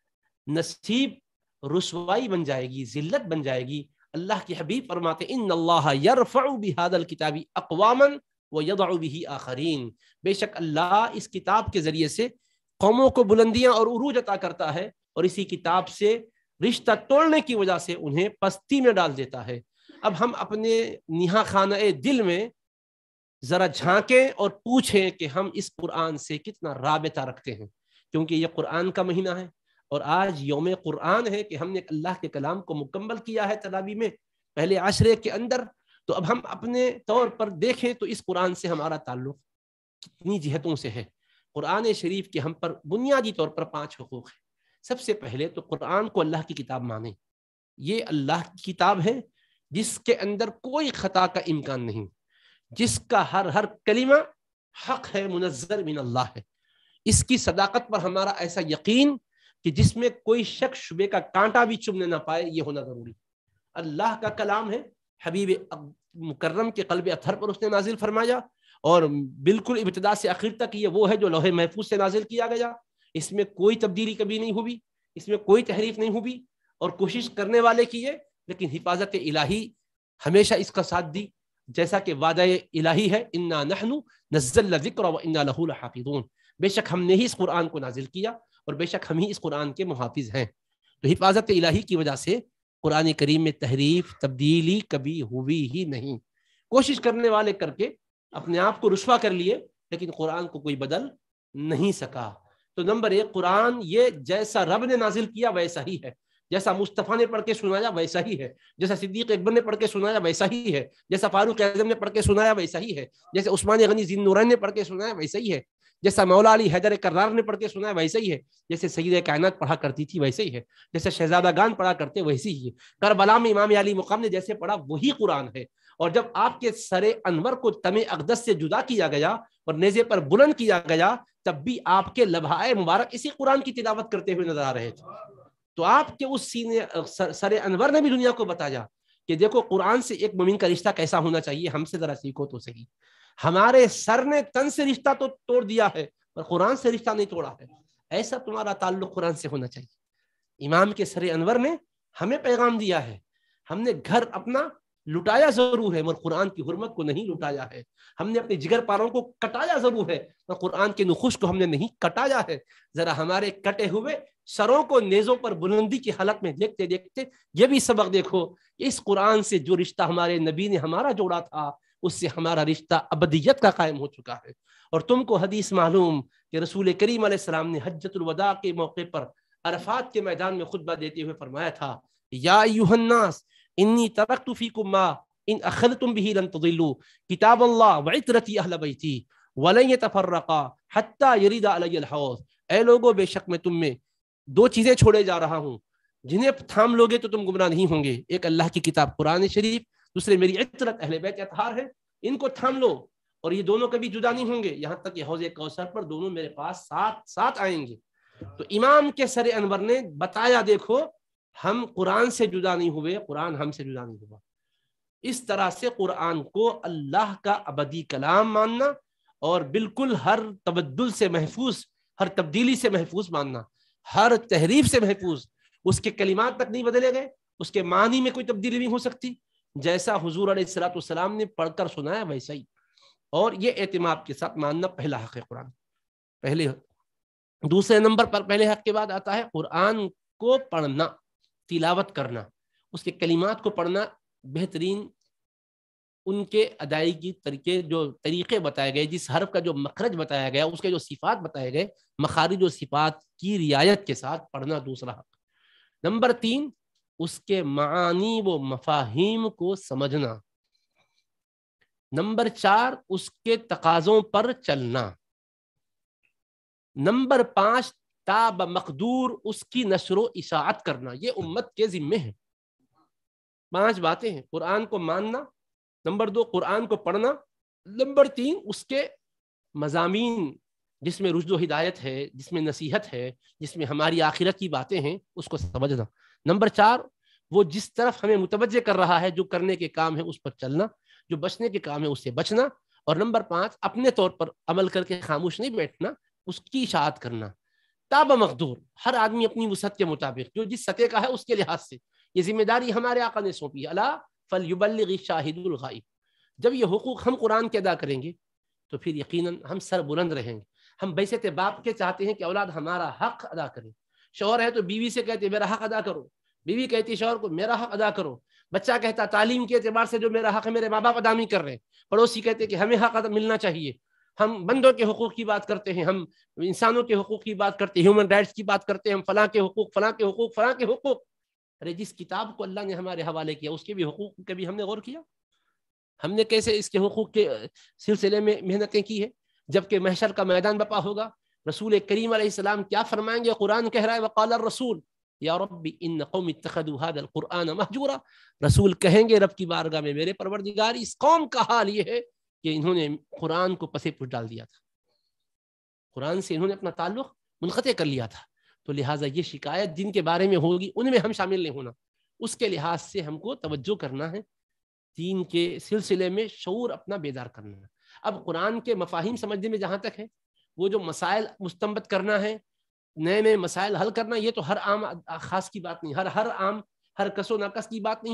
نصیب رسوائی بن جائے گی، ذلت بن جائے گی. اللہ کے حبیب فرماتے ان اللہ یرفع بہذا الکتاب اقواما ویضع بہ آخرین، بے شک اللہ اس کتاب کے ذریعے سے قوموں کو بلندیاں اور عروج عطا کرتا ہے اور اسی کتاب سے رشتہ توڑنے کی وجہ سے انہیں پستی میں ڈال دیتا ہے. اب ہم اپنے نہا خانہ دل میں ذرا جھانکیں اور پوچھیں کہ ہم اس قرآن سے کتنا رابطہ رکھتے ہیں، کیونکہ یہ قرآن کا مہینہ ہے اور آج یوم قرآن ہے کہ ہم نے اللہ کے کلام کو مکمل کیا ہے تراویح میں پہلے عشرے کے اندر. تو اب ہم اپنے طور پر دیکھیں تو اس قرآن سے ہمارا تعلق کتنی جہتوں سے ہے. قرآن شریف کے ہم پر بنیادی طور پر پانچ حقوق ہیں. سب سے پہلے تو قرآن کو اللہ کی کتاب مانیں. یہ اللہ کی کتاب ہے جس کے اندر کوئی خطا کا امکان نہیں، جس کا ہر ہر کلمہ حق ہے، منزل من اللہ ہے. اس کی صداقت پر ہمارا ایسا یقین کہ جس میں کوئی شک شبے کا کانٹا بھی چبھنے نہ پائے، یہ ہونا ضروری. اللہ کا کلام ہے، حبیب مکرم کے قلب اطہر پر اس نے نازل فرمایا اور بالکل ابتدا سے آخر تک یہ وہ ہے جو لوح محفوظ سے نازل کیا گیا. اس میں کوئی تبدیلی کبھی نہیں ہوئی، اس میں کوئی تحریف نہیں ہوئی اور کوشش کرنے والے کی ہے، لیکن حفاظت الہی ہمیشہ اس کا ساتھ دی، جیسا کہ وعدہ الہی ہے انا نحن نزلنا الذکر وانا لہ لحافظون، بے شک ہم نے ہی اس قرآن کو نازل کیا اور بے شک ہم ہی اس قرآن کے محافظ ہیں۔ تو حفاظت الہی کی وجہ سے قرآن کریم میں تحریف تبدیلی کبھی ہوئی ہی نہیں۔ کوشش کرنے والے کر کے اپنے آپ کو رسوا کر لیے، لیکن قرآن کو کوئی بدل نہیں سکا۔ تو نمبر ایک، قرآن یہ جیسا رب نے نازل کیا ویسا ہی ہے، جیسا مصطفیٰ نے پڑھ کے سنایا ویسا ہی ہے، جیسا صدیق اکبر نے پڑھ کے سنایا ویسا ہی ہے، جیسا فاروق اعظم نے پڑھ کے سنایا ویسا ہی ہے، جیسے عثمان غنی ذی النورین نے پڑھ کے سنایا ویسا ہی ہے، جیسا مولا علی حیدر کرار نے پڑھ کے سنایا ویسا ہی ہے، جیسے سید کائنات پڑھا کرتی تھی ویسے ہی ہے، جیسے شہزادہ گان پڑھا کرتے ویسے ہی ہے، کربلا میں امام علی مقام نے جیسے پڑھا وہی قرآن ہے۔ اور جب آپ کے سر انور کو تم اقدس سے جدا کیا گیا اور نیزے پر بلند کیا گیا، تب بھی آپ کے لبھائے مبارک اسی قرآن کی تلاوت کرتے ہوئے نظر آ رہے تھے۔ تو آپ کے اس سینے سر انور نے بھی دنیا کو بتایا کہ دیکھو قرآن سے ایک مومن کا رشتہ کیسا ہونا چاہیے، ہم سے ذرا سیکھو تو صحیح۔ ہمارے سر نے تن سے رشتہ تو توڑ دیا ہے پر قرآن سے رشتہ نہیں توڑا ہے، ایسا تمہارا تعلق قرآن سے ہونا چاہیے۔ امام کے سر انور نے ہمیں پیغام دیا ہے، ہم نے گھر اپنا لٹایا ضرور ہے مگر قرآن کی حرمت کو نہیں لٹایا ہے، ہم نے اپنے جگر پاروں کو کٹایا ضرور ہے مگر قرآن کے نخوش کو ہم نے نہیں کٹایا ہے۔ ذرا ہمارے کٹے ہوئے سروں کو نیزوں پر بلندی کی حالت میں دیکھتے دیکھتے یہ بھی سبق دیکھو، اس قرآن سے جو رشتہ ہمارے نبی نے ہمارا جوڑا تھا اس سے ہمارا رشتہ ابدیت کا قائم ہو چکا ہے۔ اور تم کو حدیث معلوم کہ رسول کریم علیہ السلام نے حجۃ الوداع کے موقع پر عرفات کے میدان میں خطبہ دیتے ہوئے فرمایا تھا، یا ایھا الناس انی ترکت فیکم ما ان اخذتم به لن تضلوا کتاب اللہ وعترتی اہل بیتی ولن یتفرقا حتی یرد علی الحوض۔ اے لوگو، بے شک میں تم میں دو چیزیں چھوڑے جا رہا ہوں جنہیں تھام لوگے تو تم گمراہ نہیں ہوں گے، ایک اللہ کی کتاب قرآن شریف، دوسرے میری عترت اہل بیت اطہار ہے، ان کو تھام لو اور یہ دونوں کبھی جدا نہیں ہوں گے یہاں تک کہ حوض کوثر پر دونوں میرے پاس ساتھ ساتھ آئیں گے۔ تو امام کے سر انور نے بتایا دیکھو ہم قرآن سے جدا نہیں ہوئے، قرآن ہم سے جدا نہیں ہوا۔ اس طرح سے قرآن کو اللہ کا ابدی کلام ماننا اور بالکل ہر تبدل سے محفوظ، ہر تبدیلی سے محفوظ ماننا، ہر تحریف سے محفوظ، اس کے کلمات تک نہیں بدلے گئے، اس کے معنی میں کوئی تبدیلی نہیں ہو سکتی، جیسا حضور علیہ الصلوۃ والسلام نے پڑھ کر سنایا ویسا ہی۔ اور یہ اعتماد کے ساتھ ماننا پہلا حق ہے قرآن پہلے۔ دوسرے نمبر پر پہلے حق کے بعد آتا ہے قرآن کو پڑھنا، تلاوت کرنا، اس کے کلمات کو پڑھنا، بہترین ان کے ادائیگی طریقے جو طریقے بتائے گئے، جس حرف کا جو مخرج بتایا گیا، اس کے جو صفات بتائے گئے، مخارج و صفات کی رعایت کے ساتھ پڑھنا دوسرا حق۔ نمبر تین، اس کے معانی و مفاہیم کو سمجھنا۔ نمبر چار، اس کے تقاضوں پر چلنا۔ نمبر پانچ، تا بمقدور اس کی نشر و اشاعت کرنا، یہ امت کے ذمے ہے۔ پانچ باتیں ہیں، قرآن کو ماننا، نمبر دو قرآن کو پڑھنا، نمبر تین اس کے مضامین جس میں رشد و ہدایت ہے، جس میں نصیحت ہے، جس میں ہماری آخرت کی باتیں ہیں، اس کو سمجھنا۔ نمبر چار، وہ جس طرف ہمیں متوجہ کر رہا ہے، جو کرنے کے کام ہے اس پر چلنا، جو بچنے کے کام ہے اس سے بچنا۔ اور نمبر پانچ، اپنے طور پر عمل کر کے خاموش نہیں بیٹھنا، اس کی اشاعت کرنا۔ تاب مقدور، ہر آدمی اپنی وسعت کے مطابق جو جس سطح کا ہے اس کے لحاظ سے یہ ذمہ داری ہمارے آقا نے سونپی ہے، الا فلیبلغ الشاہد الغائب۔ جب یہ حقوق ہم قرآن کے ادا کریں گے تو پھر یقیناً ہم سر بلند رہیں گے۔ ہم بیست باپ کے چاہتے ہیں کہ اولاد ہمارا حق ادا کرے، شوہر ہے تو بیوی سے کہتے میرا حق ادا کرو، بیوی کہتی شوہر کو میرا حق ادا کرو، بچہ کہتا تعلیم کے اعتبار سے جو میرا حق ہے میرے ماں باپ ادا نہیں کر رہے، پڑوسی کہتے کہ ہمیں حق ادا ملنا چاہیے۔ ہم بندوں کے حقوق کی بات کرتے ہیں، ہم انسانوں کے حقوق کی بات کرتے ہیں، ہیومن رائٹس کی بات کرتے ہیں، ہم فلاں کے حقوق فلاں کے حقوق فلاں کے حقوق۔ ارے جس کتاب کو اللہ نے ہمارے حوالے کیا اس کے بھی حقوق کبھی ہم نے غور کیا؟ ہم نے کیسے اس کے حقوق کے سلسلے میں محنتیں کی ہیں؟ جبکہ محشر کا میدان بپا ہوگا، رسول کریم علیہ السلام کیا فرمائیں گے؟ قرآن کہہ رہا ہے وقال الرسول یا رب ان قوم اتخذوا هذا القرآن مہجورا۔ رسول کہیں گے رب کی بارگاہ میں میرے پروردگار اس قوم کا حال یہ ہے کہ انہوں نے قرآن کو پسے پش ڈال دیا تھا، قرآن سے انہوں نے اپنا تعلق منقطع کر لیا تھا۔ تو لہٰذا یہ شکایت جن کے بارے میں ہوگی ان میں ہم شامل نہیں ہونا، اس کے لحاظ سے ہم کو توجہ کرنا ہے، دین کے سلسلے میں شعور اپنا بیدار کرنا ہے۔ اب قرآن کے مفاہیم سمجھنے میں جہاں تک ہے، وہ جو مسائل مستنبط کرنا ہے، نئے نئے مسائل حل کرنا، یہ تو ہر عام خاص کی بات نہیں، ہر ہر عام ہر کس و ناقص کی بات نہیں ہے،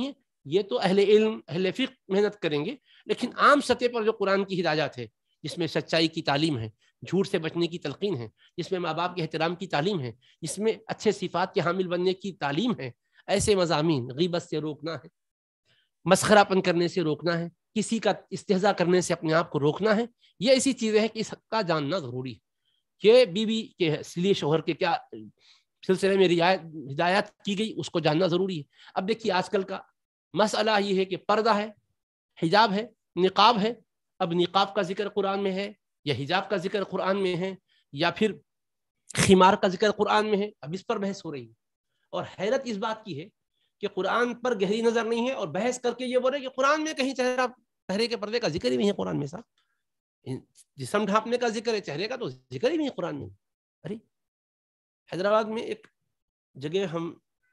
یہ تو اہل علم اہل فقہ محنت کریں گے، لیکن عام سطح پر جو قرآن کی ہدایات ہے، جس میں سچائی کی تعلیم ہے، جھوٹ سے بچنے کی تلقین ہے، جس میں ماں باپ کے احترام کی تعلیم ہے، جس میں اچھے صفات کے حامل بننے کی تعلیم ہے، ایسے مضامین، غیبت سے روکنا ہے، مسخرہ پن کرنے سے روکنا ہے، کسی کا استہزاء کرنے سے اپنے آپ کو روکنا ہے، یہ ایسی چیزیں ہیں کہ اس کا جاننا ضروری ہے کہ بیوی کے لیے شوہر کے کیا سلسلے میں رعایت ہدایات کی گئی، اس کو جاننا ضروری ہے۔ اب دیکھیے آج کل کا مسئلہ یہ ہے کہ پردہ ہے، حجاب ہے، نقاب ہے۔ اب نقاب کا ذکر قرآن میں ہے یا حجاب کا ذکر قرآن میں ہے یا پھر خمار کا ذکر قرآن میں ہے، اب اس پر بحث ہو رہی ہے۔ اور حیرت اس بات کی ہے کہ قرآن پر گہری نظر نہیں ہے اور بحث کر کے یہ بول رہے کہ قرآن میں کہیں چہرہ چہرے کے پردے کا ذکر ہی نہیں ہے قرآن میں۔ صاحب جسم ڈھانپنے کا ذکر ہے، چہرے کا تو ذکر ہی نہیں ہے قرآن میں۔ ارے حیدرآباد میں ایک جگہ ہم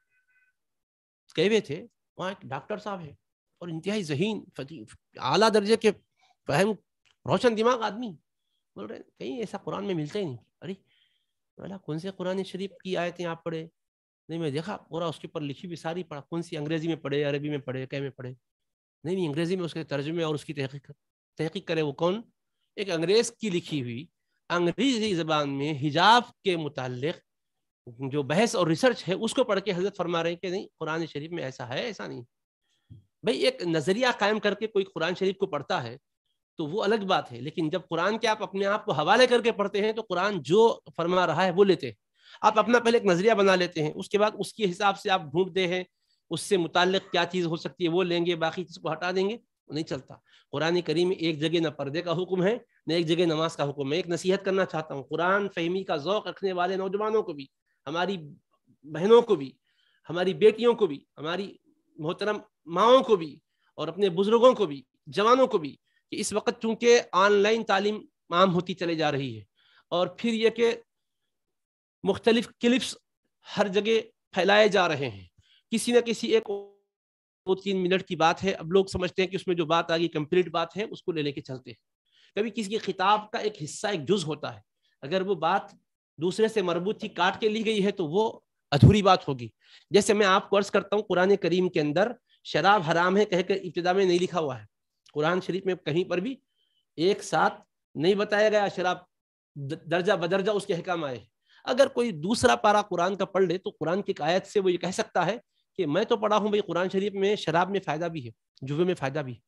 گئے ہوئے تھے، وہاں ایک ڈاکٹر صاحب ہے اور انتہائی ذہین فقیر اعلیٰ درجے کے فہم روشن دماغ آدمی، بول رہے کہیں ایسا قرآن میں ملتا ہی نہیں۔ ارے بولا کون سے قرآن شریف کی آیتیں آپ پڑھے؟ نہیں میں دیکھا پورا اس کے اوپر لکھی بھی ساری پڑھا، کون سی انگریزی میں پڑھے، عربی میں پڑھے، کیا میں پڑھے؟ نہیں نہیں انگریزی میں اس کے ترجمے اور اس کی تحقیق تحقیق کرے۔ وہ کون؟ ایک انگریز کی لکھی ہوئی انگریزی زبان میں حجاب کے متعلق جو بحث اور ریسرچ ہے اس کو پڑھ کے حضرت فرما رہے ہیں کہ نہیں قرآن شریف میں ایسا ہے، ایسا نہیں۔ بھئی ایک نظریہ قائم کر کے کوئی قرآن شریف کو پڑھتا ہے تو وہ الگ بات ہے، لیکن جب قرآن کے آپ اپنے آپ کو حوالے کر کے پڑھتے ہیں تو قرآن جو فرما رہا ہے وہ لیتے ہیں۔ آپ اپنا پہلے ایک نظریہ بنا لیتے ہیں، اس کے بعد اس کے حساب سے آپ ڈھونڈتے ہیں اس سے متعلق کیا چیز ہو سکتی ہے وہ لیں گے، باقی چیز کو ہٹا دیں گے، نہیں چلتا۔ قرآن کریم میں ایک جگہ نہ پردے کا حکم ہے نہ ایک جگہ نماز کا حکم ہے۔ ایک نصیحت کرنا چاہتا ہوں قرآن فہمی کا ذوق رکھنے والے نوجوانوں کو بھی، ہماری بہنوں کو بھی، ہماری بیٹیوں کو بھی، ہماری محترم ماؤں کو بھی اور اپنے بزرگوں کو بھی، جوانوں کو بھی، کہ اس وقت چونکہ آن لائن تعلیم عام ہوتی چلی جا رہی ہے اور پھر یہ کہ مختلف کلپس ہر جگہ پھیلائے جا رہے ہیں، کسی نہ کسی ایک دو تین منٹ کی بات ہے، اب لوگ سمجھتے ہیں کہ اس میں جو بات آ گئی کمپلیٹ بات ہے، اس کو لے لے کے چلتے ہیں۔ کبھی کسی کے خطاب کا ایک حصہ ایک جز ہوتا ہے، اگر وہ بات دوسرے سے مربوط تھی کاٹ کے لی گئی ہے تو وہ ادھوری بات ہوگی۔ جیسے میں آپ کو عرض کرتا ہوں قرآن کریم کے اندر شراب حرام ہے کہہ کر ابتدا میں نہیں لکھا ہوا ہے، قرآن شریف میں کہیں پر بھی ایک ساتھ نہیں بتایا گیا شراب، درجہ بدرجہ اس کے احکام آئے۔ اگر کوئی دوسرا پارا قرآن کا پڑھ لے تو قرآن کی آیت سے وہ یہ کہہ سکتا ہے کہ میں تو پڑھا ہوں بھائی قرآن شریف میں شراب میں فائدہ بھی ہے، جوے میں فائدہ بھی ہے۔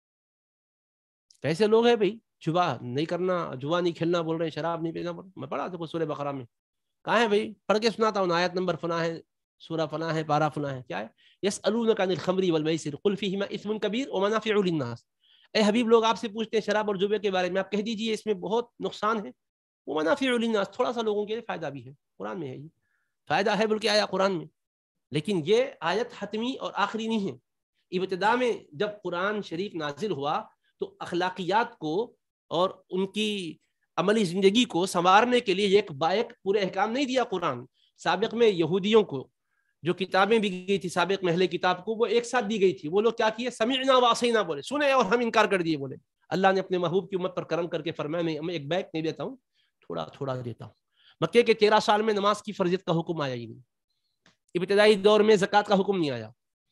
کیسے لوگ ہیں بھائی جوا نہیں کرنا، جوا نہیں کھیلنا بول رہے ہیں، شراب نہیں پینا بول رہے ہیں۔ میں پڑھا دیکھو سورہ بقرہ میں کہاں ہے بھائی، پڑھ کے سناتا ہوں، آیت نمبر فلاں ہے، سورہ فلاں ہے، پارا فلاں ہے، کیا ہے؟ یسألونک عن الخمر والمیسر قل فیہما اثم کبیر ومنافع للناس۔ اے حبیب لوگ آپ سے پوچھتے ہیں شراب اور جوے کے بارے میں، آپ کہہ دیجئے اس میں بہت نقصان ہے، ومنافع للناس، تھوڑا سا لوگوں کے لیے فائدہ بھی ہے، قرآن میں ہے، یہ فائدہ ہے بلکہ آیا قرآن میں۔ لیکن یہ آیت حتمی اور آخری نہیں ہے۔ ابتدا میں جب قرآن شریف نازل ہوا تو اخلاقیات کو اور ان کی عملی زندگی کو سنوارنے کے لیے ایک بائک پورے احکام نہیں دیا قرآن۔ سابق میں یہودیوں کو جو کتابیں بھی گئی تھی، سابق میں اہل کتاب کو وہ ایک ساتھ دی گئی تھی، وہ لوگ کیا کیے، سمعنا وعصینا بولے، سنے اور ہم انکار کر دیے بولے۔ اللہ نے اپنے محبوب کی امت پر کرم کر کے فرمایا میں ایک بیک نہیں دیتا ہوں، تھوڑا تھوڑا دیتا ہوں۔ مکے کے تیرہ سال میں نماز کی فرضیت کا حکم آیا ہی نہیں، ابتدائی دور میں زکوٰۃ کا حکم نہیں آیا،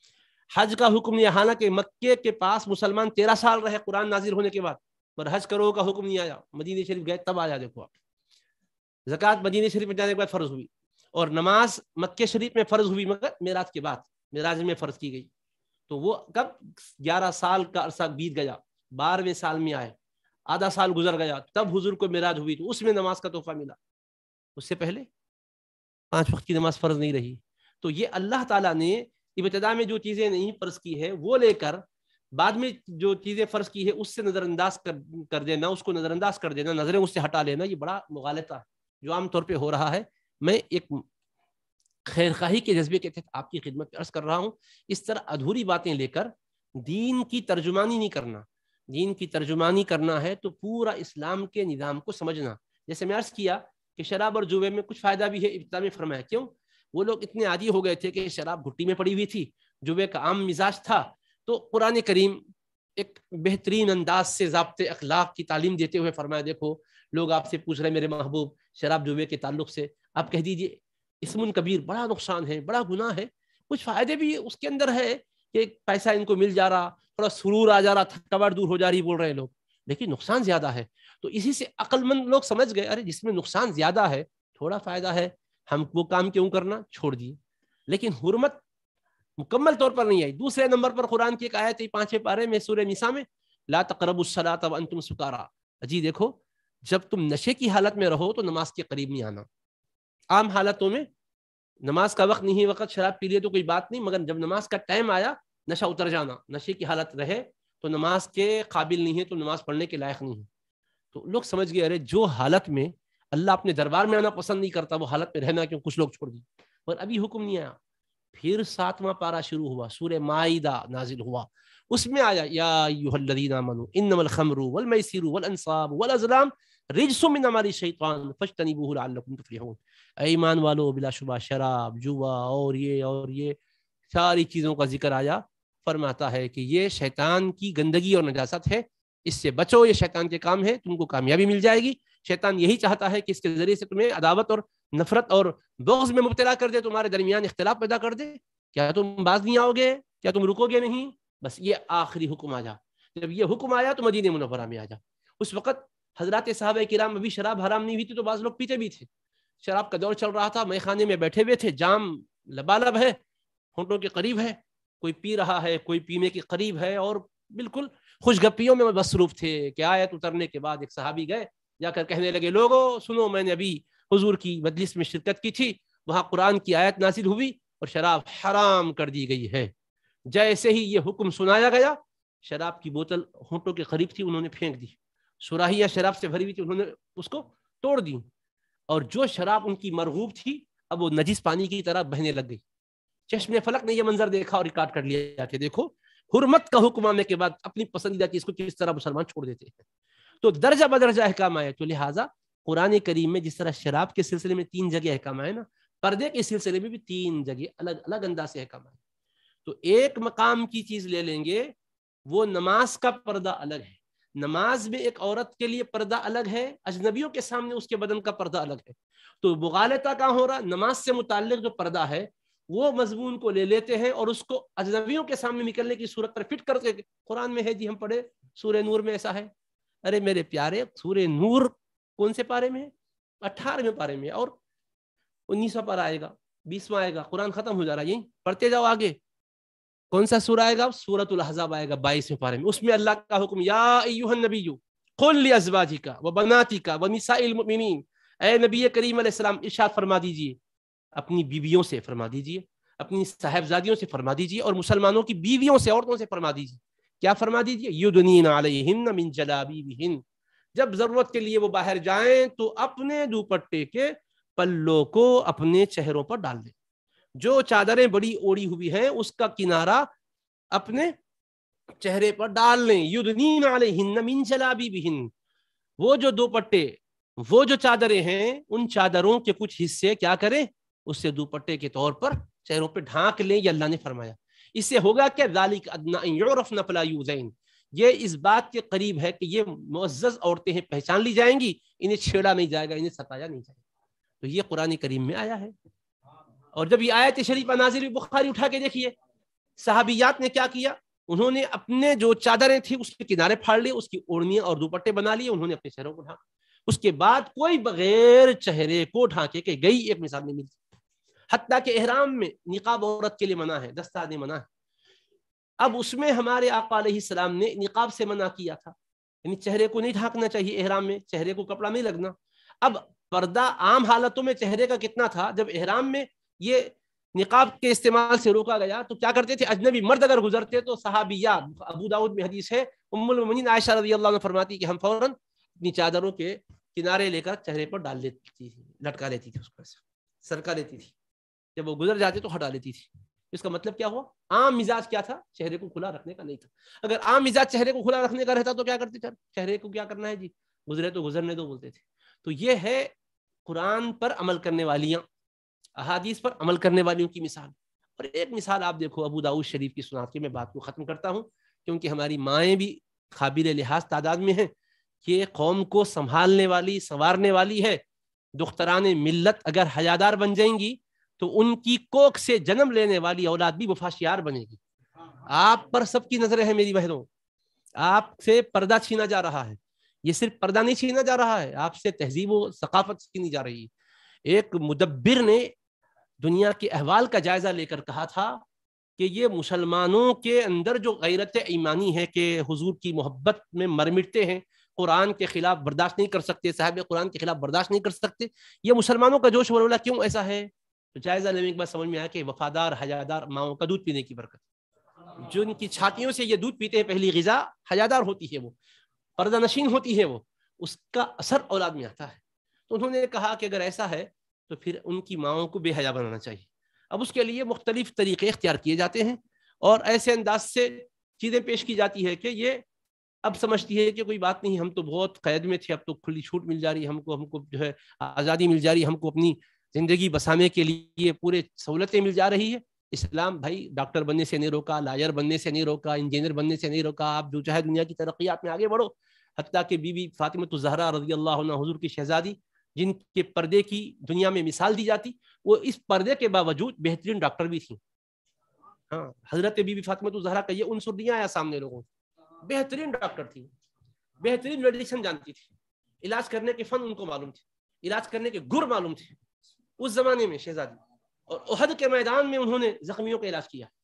حج کا حکم نہیں آیا، حالانکہ مکے کے پاس مسلمان تیرہ سال رہے قرآن نازل ہونے کے بعد، پر حج کرو کا حکم نہیں آیا، مدینہ شریف گئے تب آیا۔ دیکھو آپ زکوٰۃ مدینہ شریف میں جانے کے بعد فرض ہوئی، اور نماز مکے شریف میں فرض ہوئی مگر معراج کے بعد، معراج میں فرض کی گئی۔ تو وہ کب گیارہ سال کا عرصہ بیت گیا، بارہویں سال میں آئے، آدھا سال گزر گیا، تب حضور کو معراج ہوئی تو اس میں نماز کا تحفہ ملا۔ اس سے پہلے پانچ وقت کی نماز فرض نہیں رہی۔ تو یہ اللہ تعالیٰ نے ابتدا میں جو چیزیں نہیں فرض کی ہے وہ لے کر بعد میں جو چیزیں فرض کی ہے اس سے نظر انداز کر دینا، اس کو نظر انداز کر دینا، نظریں اس سے ہٹا لینا، یہ بڑا مغالطہ ہے جو عام طور پہ ہو رہا ہے۔ میں ایک خیر خواہی کے جذبے کے تحت آپ کی خدمت میں عرض کر رہا ہوں، اس طرح ادھوری باتیں لے کر دین کی ترجمانی نہیں کرنا۔ دین کی ترجمانی کرنا ہے تو پورا اسلام کے نظام کو سمجھنا۔ جیسے میں عرض کیا کہ شراب اور جوے میں کچھ فائدہ بھی ہے، ابتدا میں فرمایا کیوں؟ وہ لوگ اتنے عادی ہو گئے تھے کہ شراب گھٹی میں پڑی ہوئی تھی، جوے کا عام مزاج تھا، تو قرآن کریم ایک بہترین انداز سے ضابطے اخلاق کی تعلیم دیتے ہوئے فرمایا دیکھو لوگ آپ سے پوچھ رہے میرے محبوب شراب جوے کے تعلق سے، آپ کہہ دیجئے اسم کبیر، بڑا نقصان ہے، بڑا گناہ ہے، کچھ فائدے بھی اس کے اندر ہے کہ پیسہ ان کو مل جا رہا, تھوڑا سرور آ جا رہا, تھکاوٹ دور ہو جا رہی بول رہے ہیں لوگ, لیکن نقصان زیادہ ہے. تو اسی سے عقل مند لوگ سمجھ گئے ارے جس میں نقصان زیادہ ہے تھوڑا فائدہ ہے, ہم وہ کام کیوں کرنا, چھوڑ دیے. لیکن حرمت مکمل طور پر نہیں آئی. دوسرے نمبر پر قرآن کی ایک آیت ہے پانچویں پارے میں سورہ نساء میں, لا تقربوا الصلاۃ وانتم سکارا. جی دیکھو, جب تم نشے کی حالت میں رہو تو نماز کے قریب نہیں آنا. عام حالتوں میں نماز کا وقت نہیں, وقت شراب پی لیے تو کوئی بات نہیں, مگر جب نماز کا ٹائم آیا نشہ اتر جانا, نشے کی حالت رہے تو نماز کے قابل نہیں ہے, تو نماز پڑھنے کے لائق نہیں ہے. تو لوگ سمجھ گئے ارے جو حالت میں اللہ اپنے دربار میں آنا پسند نہیں کرتا وہ حالت میں رہنا کیوں, کچھ لوگ چھوڑ دیے. اور ابھی حکم نہیں آیا. پھر ساتواں پارہ شروع ہوا, سورہ مائدہ نازل ہوا, اس میں آیا یا ایھا الذین آمنوا انما الخمر والمیسر والانصاب والازلام رجس من عمل الشیطان فاجتنبوہ لعلکم تفلحون. اے ایمان والو, بلا شبہ شراب, جوا اور یہ اور یہ ساری چیزوں کا ذکر آیا. فرماتا ہے کہ یہ شیطان کی گندگی اور نجاست ہے, اس سے بچو, یہ شیطان کے کام ہے, تم کو کامیابی مل جائے گی. شیطان یہی چاہتا ہے کہ اس کے ذریعے سے تمہیں عداوت اور نفرت اور بغض میں مبتلا کر دے, تمہارے درمیان اختلاف پیدا کر دے. کیا تم باز نہیں آؤ گے, کیا تم رکو گے نہیں؟ بس یہ آخری حکم آ جا. جب یہ حکم آیا تو مدینہ منورہ میں آ جا. اس وقت حضرات صحابہ کرام ابھی شراب حرام نہیں ہوئی تھی تو بعض لوگ پیتے بھی تھے. شراب کا دور چل رہا تھا, مے خانے میں بیٹھے ہوئے تھے, جام لبالب ہے, ہونٹوں کے قریب ہے, کوئی پی رہا ہے, کوئی پینے کے قریب ہے, اور بالکل خوش گپیوں میں مصروف تھے کہ آیت اترنے کے بعد ایک صحابی گئے, جا کر کہنے لگے لوگو سنو, میں نے ابھی حضور کی مجلس میں شرکت کی تھی, وہاں قرآن کی آیت نازل ہوئی اور شراب حرام کر دی گئی ہے. جیسے ہی یہ حکم سنایا گیا, شراب کی بوتل ہونٹوں کے قریب تھی, انہوں نے پھینک دی. سراہیاں شراب سے بھری ہوئی تھی, انہوں نے اس کو توڑ دی, اور جو شراب ان کی مرغوب تھی اب وہ نجس پانی کی طرح بہنے لگ گئی. چشم فلک نے یہ منظر دیکھا اور ریکارڈ کر لیا کہ دیکھو حرمت کا حکم آنے کے بعد اپنی پسندیدہ چیز کو کس طرح مسلمان چھوڑ دیتے ہیں. تو درجہ بدرجہ احکام آئے. تو لہٰذا قرآن کریم میں جس طرح شراب کے سلسلے میں تین جگہ احکام آئے نا, پردے کے سلسلے میں بھی تین جگہ الگ الگ انداز سے احکام آئے. تو ایک مقام کی چیز لے لیں گے, وہ نماز کا پردہ الگ ہے. نماز میں ایک عورت کے لیے پردہ الگ ہے, اجنبیوں کے سامنے اس کے بدن کا پردہ الگ ہے. تو مغالطہ کہاں ہو رہا, نماز سے متعلق جو پردہ ہے وہ مضمون کو لے لیتے ہیں اور اس کو اجنبیوں کے سامنے نکلنے کی صورت پر فٹ کر کے قرآن میں ہے. جی ہم پڑھے سورہ نور میں ایسا ہے. ارے میرے پیارے, سورہ نور کون سے پارے میں ہے؟ اٹھارہویں پارے میں, اور انیسواں پارہ آئے گا, بیسواں آئے گا, قرآن ختم ہو جا رہا ہے. یہیں پڑھتے جاؤ آگے. کون سا سورہ آئے گا؟ سورۃ الاحزاب آئے گا بائیسویں پارے میں. اس میں اللہ کا حکم, یا ایھا النبی قل لازواجک وبناتک ونساء المؤمنین, اے نبی کریم علیہ السلام ارشاد فرما دیجئے, اپنی بیویوں سے فرما دیجئے, اپنی صاحبزادیوں سے فرما دیجئے, اور مسلمانوں کی بیویوں سے, عورتوں سے فرما دیجئے. کیا فرما دیجئے؟ یدنین علیہن من جلابیبہن, جب ضرورت کے لیے وہ باہر جائیں تو اپنے دوپٹے کے پلوں کو اپنے چہروں پر ڈال دیں. جو چادریں بڑی اوڑی ہوئی ہیں اس کا کنارہ اپنے چہرے پر ڈال لیں. یدنین علیہن من جلابیبہن, وہ جو دوپٹے, وہ جو چادریں ہیں, ان چادروں کے کچھ حصے کیا کریں, اس سے دوپٹے کے طور پر چہروں پہ ڈھانک لیں. یہ اللہ نے فرمایا. اس سے ہوگا کہ ذالک ادنی ان یعرفن فلا یؤذین, یہ اس بات کے قریب ہے کہ یہ معزز عورتیں ہیں, پہچان لی جائیں گی, انہیں چھیڑا نہیں جائے گا, انہیں ستایا نہیں جائے گا. تو یہ قرآن کریم میں آیا ہے. اور جب یہ آیت شریفہ نازل ہوئی, بخاری اٹھا کے دیکھیے صحابیات نے کیا کیا. انہوں نے اپنے جو چادریں تھیں اس کے کنارے پھاڑ لیے, اس کی اوڑھنیاں اور دوپٹے بنا لیے, انہوں نے اپنے چہروں کو ڈھانکا. اس کے بعد کوئی بغیر چہرے کو ڈھانکے کے گئی ایک مثال نہیں ملتی. حتیٰ کہ احرام میں نقاب عورت کے لیے منع ہے, دستانے منع ہے. اب اس میں ہمارے آقا علیہ السلام نے نقاب سے منع کیا تھا, یعنی چہرے کو نہیں ڈھانکنا چاہیے احرام میں, چہرے کو کپڑا نہیں لگنا. اب پردہ عام حالتوں میں چہرے کا کتنا تھا, جب احرام میں یہ نقاب کے استعمال سے روکا گیا تو کیا کرتے تھے, اجنبی مرد اگر گزرتے تو صحابیات, ابو داؤد میں حدیث ہے, ام المؤمنین عائشہ رضی اللہ عنہ فرماتی کہ ہم فوراً اپنی چادروں کے کنارے لے کر چہرے پر ڈال لیتی تھی, لٹکا لیتی تھی, اس پر سرکا لیتی تھی. جب وہ گزر جاتے تو ہٹا لیتی تھی. اس کا مطلب کیا ہوا, عام مزاج کیا تھا, چہرے کو کھلا رکھنے کا نہیں تھا. اگر عام مزاج چہرے کو کھلا رکھنے کا رہتا تو کیا کرتے تھے, چہرے کو کیا کرنا ہے جی, گزرے تو گزرنے دو بولتے تھے. تو یہ ہے قرآن پر عمل کرنے والیاں, احادیث پر عمل کرنے والیوں کی مثال. اور ایک مثال آپ دیکھو ابو داؤد شریف کی سنا کے میں بات کو ختم کرتا ہوں, کیونکہ ہماری مائیں بھی قابل لحاظ تعداد میں ہیں کہ قوم کو سنبھالنے والی, سنوارنے والی ہے. دختران ملت اگر حیادار بن جائیں گی تو ان کی کوکھ سے جنم لینے والی اولاد بھی وفاشیار بنے گی. آپ پر سب کی نظریں ہیں میری بہنوں. آپ سے پردہ چھینا جا رہا ہے. یہ صرف پردہ نہیں چھینا جا رہا ہے, آپ سے تہذیب و ثقافت چھینی جا رہی ہے. ایک مدبر نے دنیا کے احوال کا جائزہ لے کر کہا تھا کہ یہ مسلمانوں کے اندر جو غیرت ایمانی ہے کہ حضور کی محبت میں مر مٹتے ہیں, قرآن کے خلاف برداشت نہیں کر سکتے, صاحب قرآن کے خلاف برداشت نہیں کر سکتے, یہ مسلمانوں کا جوش ولولہ کیوں ایسا ہے؟ تو جائزہ لینے کے بعد سمجھ میں آیا کہ وفادار حیادار ماؤں کا دودھ پینے کی برکت, جو ان کی چھاتیوں سے یہ دودھ پیتے ہیں, پہلی غذا حیادار ہوتی ہے, وہ پردہ نشین ہوتی ہے, وہ اس کا اثر اولاد میں آتا ہے. تو انہوں نے کہا کہ اگر ایسا ہے تو پھر ان کی ماؤں کو بے حیا بنانا چاہیے. اب اس کے لیے مختلف طریقے اختیار کیے جاتے ہیں اور ایسے انداز سے چیزیں پیش کی جاتی ہے کہ یہ اب سمجھتی ہے کہ کوئی بات نہیں, ہم تو بہت قید میں تھے, اب تو کھلی چھوٹ مل جا رہی ہے ہم کو, ہم کو جو ہے آزادی مل جا رہی ہے, ہم کو اپنی زندگی بسانے کے لیے پورے سہولتیں مل جا رہی ہے. اسلام بھائی ڈاکٹر بننے سے نہیں روکا, لائر بننے سے نہیں روکا, انجینئر بننے سے نہیں روکا, آپ جو چاہے دنیا کی ترقیات میں آگے بڑھو. حتیٰ کہ بی بی فاطمہ الزہرا رضی اللہ عنہ, حضور کی شہزادی, جن کے پردے کی دنیا میں مثال دی جاتی, وہ اس پردے کے باوجود بہترین ڈاکٹر بھی تھیں. ہاں, حضرت بی بی فاطمہ الزہرا کا یہ عنصر نہیں آیا سامنے لوگوں, بہترین ڈاکٹر تھی, بہترین میڈیسن جانتی تھی, علاج کرنے کے فن ان کو معلوم تھے, علاج کرنے کے گر معلوم تھے اس زمانے میں شہزادی. اور احد کے میدان میں انہوں نے زخمیوں کا علاج کیا.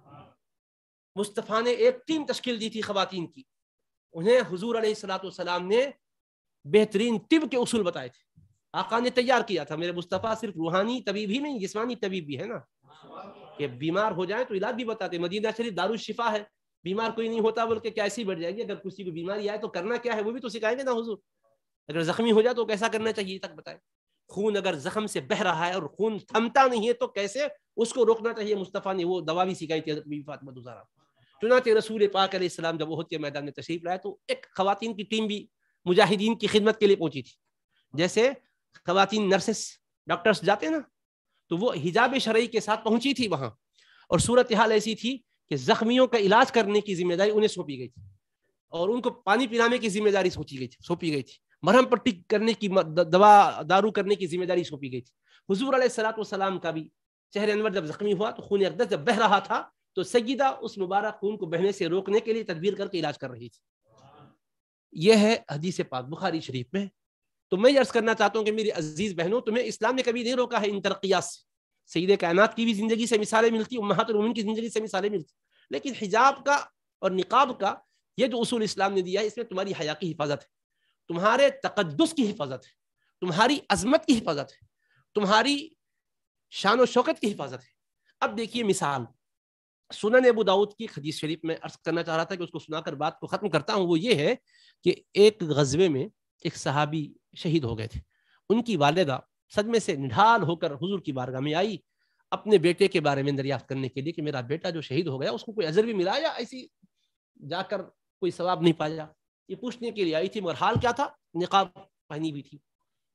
مصطفیٰ نے ایک ٹیم تشکیل دی تھی خواتین کی, انہیں حضور علیہ الصلوۃ والسلام نے بہترین طب کے اصول بتائے تھے, آقا نے تیار کیا تھا. میرے مصطفیٰ صرف روحانی طبیب ہی نہیں, جسمانی طبیب بھی ہے نا, کہ بیمار ہو جائے تو علاج بھی بتاتے. مدینہ شریف دارالشفا ہے, بیمار کوئی نہیں ہوتا بلکہ کیسی بڑھ جائے گی, اگر کسی کو بیماری آئے تو کرنا کیا ہے وہ بھی تو سکھائیں گے نا حضور. اگر زخمی ہو جائے تو کیسا کرنا چاہیے تک بتائیں. خون اگر زخم سے بہ رہا ہے اور خون تھمتا نہیں ہے تو کیسے اس کو روکنا چاہیے, مصطفیٰ نے وہ دوا بھی سکھائی تھی حضرت بی بی فاطمہ الزہرا. چنانچہ رسول پاک علیہ السلام جب احد کے میدان میں تشریف لائے تو ایک خواتین کی ٹیم بھی مجاہدین کی خدمت کے لیے پہنچی تھی. جیسے خواتین نرسز ڈاکٹرز جاتے نا, تو وہ حجاب شرعی کے ساتھ پہنچی تھی وہاں, اور صورتحال ایسی تھی کہ زخمیوں کا علاج کرنے کی ذمہ داری انہیں سونپی گئی تھی, اور ان کو پانی پلانے کی ذمہ داری سوچی گئی تھی سونپی گئی تھی مرہم پٹی کرنے کی, دوا دارو کرنے کی ذمہ داری سونپی گئی تھی. حضور علیہ الصلوۃ والسلام کا بھی چہرے انور جب زخمی ہوا تو خون اقدس جب بہ رہا تھا تو سیدہ اس مبارک خون کو بہنے سے روکنے کے لیے تدبیر کر کے علاج کر رہی تھی. یہ ہے حدیث پاک بخاری شریف میں. تو میں یہ عرض کرنا چاہتا ہوں کہ میری عزیز بہنوں, تمہیں اسلام نے کبھی نہیں روکا ہے ان ترقیات سے. سید کائنات کی بھی زندگی سے مثالیں ملتی, امہات المومنین کی زندگی سے مثالیں ملتی, لیکن حجاب کا اور نقاب کا یہ جو اصول اسلام نے دیا ہے, اس میں تمہاری حیا کی حفاظت ہے, تمہارے تقدس کی حفاظت ہے, تمہاری عظمت کی حفاظت ہے, تمہاری شان و شوکت کی حفاظت ہے. اب دیکھیے مثال سنن ابو داؤد کی حدیث شریف میں عرض کرنا چاہ رہا تھا کہ اس کو سنا کر بات کو ختم کرتا ہوں. وہ یہ ہے کہ ایک غزوے میں ایک صحابی شہید ہو گئے تھے. ان کی والدہ صدمے سے نڈھال ہو کر حضور کی بارگاہ میں آئی اپنے بیٹے کے بارے میں دریافت کرنے کے لیے کہ میرا بیٹا جو شہید ہو گیا اس کو کوئی اجر بھی ملا یا ایسی جا کر کوئی ثواب نہیں پایا, یہ پوچھنے کے لیے آئی تھی. مگر حال کیا تھا, نقاب پہنی ہوئی تھی,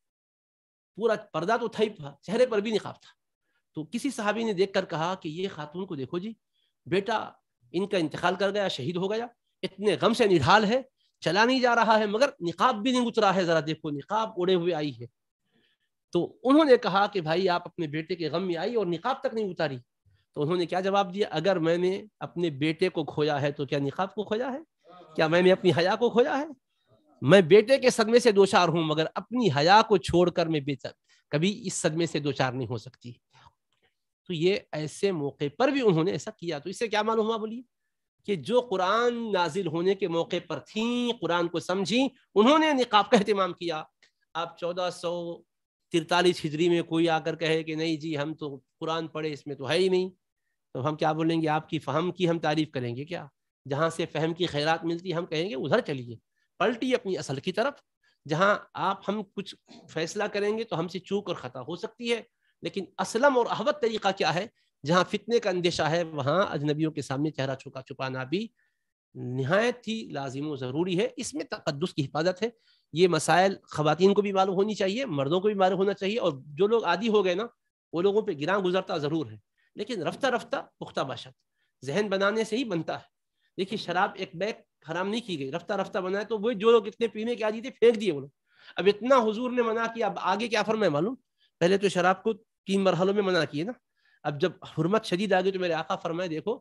پورا پردہ تو تھا ہی تھا, چہرے پر بھی نقاب تھا. تو کسی صحابی نے دیکھ کر کہا کہ یہ خاتون کو دیکھو جی, بیٹا ان کا انتقال کر گیا, شہید ہو گیا, اتنے غم سے نڈھال ہے, چلا نہیں جا رہا ہے, مگر نقاب بھی نہیں اترا ہے, ذرا دیکھو نقاب اوڑے ہوئے آئی ہے. تو انہوں نے کہا کہ بھائی آپ اپنے بیٹے کے غم میں آئی اور نقاب تک نہیں اتاری. تو انہوں نے کیا جواب دیا, اگر میں نے اپنے بیٹے کو کھویا ہے تو کیا نقاب کو کھویا ہے, کیا میں نے اپنی حیا کو کھویا ہے؟ میں بیٹے کے صدمے سے دوچار ہوں, مگر اپنی حیا کو چھوڑ کر میں بے کبھی اس صدمے سے دوچار نہیں ہو سکتی. تو یہ ایسے موقع پر بھی انہوں نے ایسا کیا. تو اس سے کیا معلوم ہوا بولیے, کہ جو قرآن نازل ہونے کے موقع پر تھیں, قرآن کو سمجھی, انہوں نے نقاب کا اہتمام کیا. آپ چودہ سو ترتالیس ہجری میں کوئی آ کر کہے کہ نہیں جی ہم تو قرآن پڑھے, اس میں تو ہے ہی نہیں, تو ہم کیا بولیں گے, آپ کی فہم کی ہم تعریف کریں گے کیا؟ جہاں سے فہم کی خیرات ملتی ہم کہیں گے ادھر چلیے, پلٹی اپنی اصل کی طرف. جہاں آپ ہم کچھ فیصلہ کریں گے تو ہم سے چوک اور خطا ہو سکتی ہے, لیکن اسلم اور احوط طریقہ کیا ہے, جہاں فتنے کا اندیشہ ہے وہاں اجنبیوں کے سامنے چہرہ چھپا چھپانا بھی نہایت ہی لازم و ضروری ہے. اس میں تقدس کی حفاظت ہے. یہ مسائل خواتین کو بھی معلوم ہونی چاہیے, مردوں کو بھی معلوم ہونا چاہیے, اور جو لوگ عادی ہو گئے نا وہ لوگوں پہ گراں گزرتا ضرور ہے, لیکن رفتہ رفتہ پختہ باشد, ذہن بنانے سے ہی بنتا ہے. دیکھیے شراب ایک بیگ حرام نہیں کی گئی, رفتہ رفتہ بنائے تو وہ جو لوگ اتنے پینے کے عادی تھے پھینک دیے وہ لوگ. اب اتنا حضور نے منع کیا, اب آگے کیا فرمائے معلوم, پہلے تو شراب کو تین مرحلوں میں منع کیے نا, اب جب حرمت شدید آ گئی تو میرے آقا فرمائے دیکھو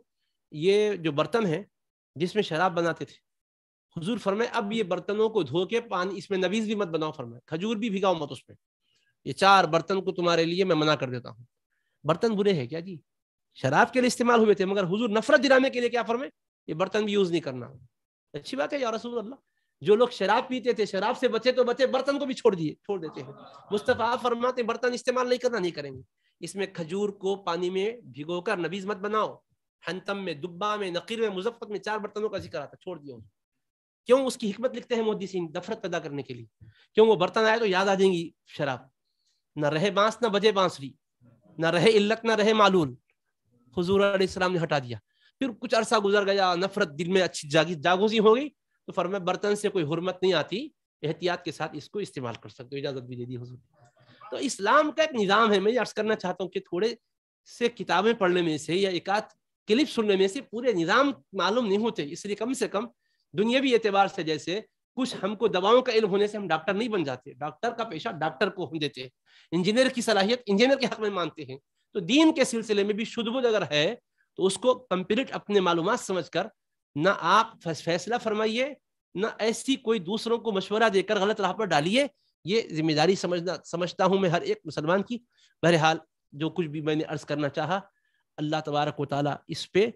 یہ جو برتن ہیں جس میں شراب بناتے تھے، حضور فرمائے اب یہ برتنوں کو دھو کے پانی اس میں نبیذ بھی مت بناؤ، فرمائے کھجور بھی بھگاؤ مت اس میں، یہ چار برتن کو تمہارے لیے میں منع کر دیتا ہوں۔ برتن برے ہیں کیا جی؟ شراب کے لیے استعمال ہوئے تھے، مگر حضور نفرت دلانے کے لیے کیا فرمائے؟ یہ برتن بھی یوز نہیں کرنا۔ اچھی بات ہے یا رسول اللہ، جو لوگ شراب پیتے تھے شراب سے بچے تو بچے، برتن کو بھی چھوڑ دیے چھوڑ دیتے ہیں۔ مصطفیٰ فرماتے برتن استعمال نہیں کرنا، نہیں کریں گے۔ اس میں کھجور کو پانی میں بھگو کر نبیذ مت بناؤ۔ حنتم میں، دبا میں، نقیر میں، مزفت میں چار برتنوں کا ذکر آتا، چھوڑ دیا۔ کیوں؟ اس کی حکمت لکھتے ہیں محدثین، نفرت پیدا کرنے کے لیے۔ کیوں؟ وہ برتن آئے تو یاد آ جائیں گی شراب، نہ رہے بانس نہ بجے بانسری، نہ رہے علت نہ رہے معلول۔ حضور علیہ السلام نے ہٹا دیا۔ پھر کچھ عرصہ گزر گیا، نفرت دل میں اچھی جاگی جاگوزی ہو گئی، تو فرمایا برتن سے کوئی حرمت نہیں آتی، احتیاط کے ساتھ اس کو استعمال کر سکتے ہو، اجازت بھی دے دی حضور۔ تو اسلام کا ایک نظام ہے۔ میں یہ عرض کرنا چاہتا ہوں کہ تھوڑے سے کتابیں پڑھنے میں سے یا ایک آدھ کلپ سننے میں سے پورے نظام معلوم نہیں ہوتے، اس لیے کم سے کم دنیاوی اعتبار سے جیسے کچھ ہم کو دواؤں کا علم ہونے سے ہم ڈاکٹر نہیں بن جاتے، ڈاکٹر کا پیشہ ڈاکٹر کو ہم دیتے ہیں، انجینئر کی صلاحیت انجینئر کے حق میں مانتے ہیں۔ تو دین کے سلسلے میں بھی شدھ بدھ اگر ہے تو اس کو کمپلیٹ اپنے معلومات سمجھ کر نہ آپ فیصلہ فرمائیے، نہ ایسی کوئی دوسروں کو مشورہ دے کر غلط راہ پر ڈالیے۔ یہ ذمہ داری سمجھنا سمجھتا ہوں میں ہر ایک مسلمان کی۔ بہرحال جو کچھ بھی میں نے عرض کرنا چاہا، اللہ تبارک و تعالیٰ اس پہ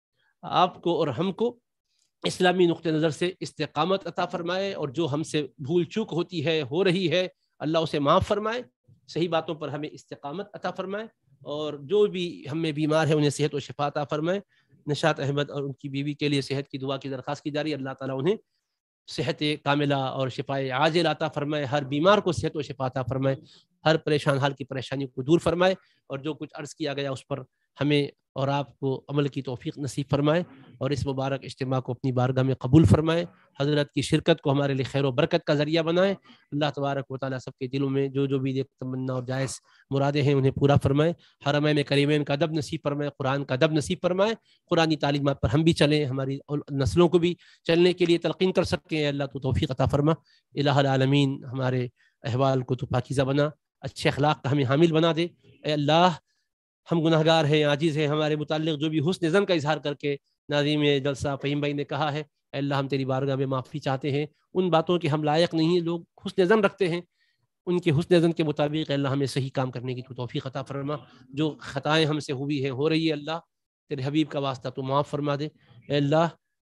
آپ کو اور ہم کو اسلامی نقطہ نظر سے استقامت عطا فرمائے، اور جو ہم سے بھول چوک ہوتی ہے ہو رہی ہے اللہ اسے معاف فرمائے، صحیح باتوں پر ہمیں استقامت عطا فرمائے، اور جو بھی ہم میں بیمار ہے انہیں صحت و شفا عطا فرمائے۔ نشاط احمد اور ان کی بیوی کے لیے صحت کی دعا کی درخواست کی جا رہی ہے، اللہ تعالیٰ انہیں صحت کاملہ اور شفاء عاجل عطا فرمائے، ہر بیمار کو صحت و شفا عطا فرمائے، ہر پریشان حال کی پریشانی کو دور فرمائے، اور جو کچھ عرض کیا گیا اس پر ہمیں اور آپ کو عمل کی توفیق نصیب فرمائے، اور اس مبارک اجتماع کو اپنی بارگاہ میں قبول فرمائے، حضرت کی شرکت کو ہمارے لیے خیر و برکت کا ذریعہ بنائے۔ اللہ تبارک و تعالیٰ سب کے دلوں میں جو جو بھی دیکھ تمنا اور جائز مرادیں ہیں انہیں پورا فرمائے، حرمین کریمین کا ادب نصیب فرمائے، قرآن کا ادب نصیب فرمائے، قرآنی تعلیمات پر ہم بھی چلیں، ہماری نسلوں کو بھی چلنے کے لیے تلقین کر سکیں۔ اللہ تو توفیق عطا فرما، الہ العالمین ہمارے احوال کو تو پاکیزہ بنا، اچھے اخلاق کا ہمیں حامل بنا دے۔ اے اللہ ہم گناہ گار ہیں، عاجز ہیں، ہمارے متعلق جو بھی حسن ظن کا اظہار کر کے ناظم جلسہ فہیم بھائی نے کہا ہے، اے اللہ ہم تیری بارگاہ میں معافی چاہتے ہیں، ان باتوں کے ہم لائق نہیں، لوگ حسن ظن رکھتے ہیں، ان کے حسن ظن کے مطابق اے اللہ ہمیں صحیح کام کرنے کی تو توفیق عطا فرما، جو خطائیں ہم سے ہوئی ہیں ہو رہی ہے اللہ تیرے حبیب کا واسطہ تو معاف فرما دے۔ اے اللہ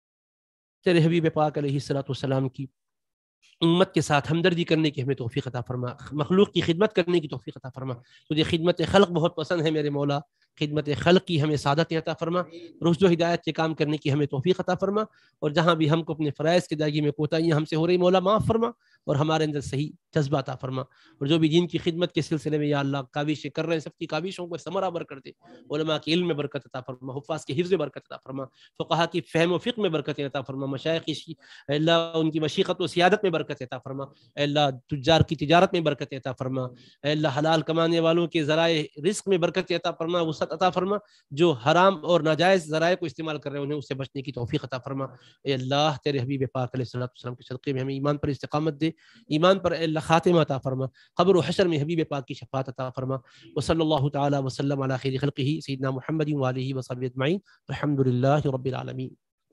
تیرے حبیب پاک علیہ الصلوۃ والسلام کی امت کے ساتھ ہمدردی کرنے کی ہمیں توفیق عطا فرما، مخلوق کی خدمت کرنے کی توفیق عطا فرما، تجھے خدمت خلق بہت پسند ہے میرے مولا، خدمت خلق کی ہمیں سعادت عطا فرما، رشد و ہدایت کے کام کرنے کی ہمیں توفیق عطا فرما، اور جہاں بھی ہم کو اپنے فرائض کی ادائیگی میں کوتاہیاں ہم سے ہو رہی مولا معاف فرما، اور ہمارے اندر صحیح جذبہ عطا فرما، اور جو بھی دین کی خدمت کے سلسلے میں یا اللہ کاوشیں کر رہے ہیں سب کی کاوشوں کو ثمرہ بر کر دے، علماء کے علم میں برکت عطا فرما، حفاظ کے حفظ میں برکت عطا فرما، فقہا کی فہم و فقہ میں برکت عطا فرما، مشائخ کی اللہ ان کی مشیخت و سیادت میں برکت عطا فرما، اے اللہ تجار کی تجارت میں برکت عطا فرما، اے اللہ حلال کمانے والوں کے ذرائع رزق میں برکت عطا فرما، وسعت عطا فرما، جو حرام اور ناجائز ذرائع کو استعمال کر رہے ہیں انہیں اس سے بچنے کی توفیق عطا فرما۔ اے اللہ تیرے حبیب پاک علیہ الصلوۃ والسلام کے صدقے میں ہمیں ایمان پر استقامت دے، ایمان پر اے اللہ خاتمہ عطا فرما، قبر و حشر میں حبیب پاک کی شفاعت عطا فرما، وصلی اللہ تعالی وسلم علی خیر خلقہ سیدنا محمد وآلہ وصحبہ اجمعین، الحمد للہ رب العالمین۔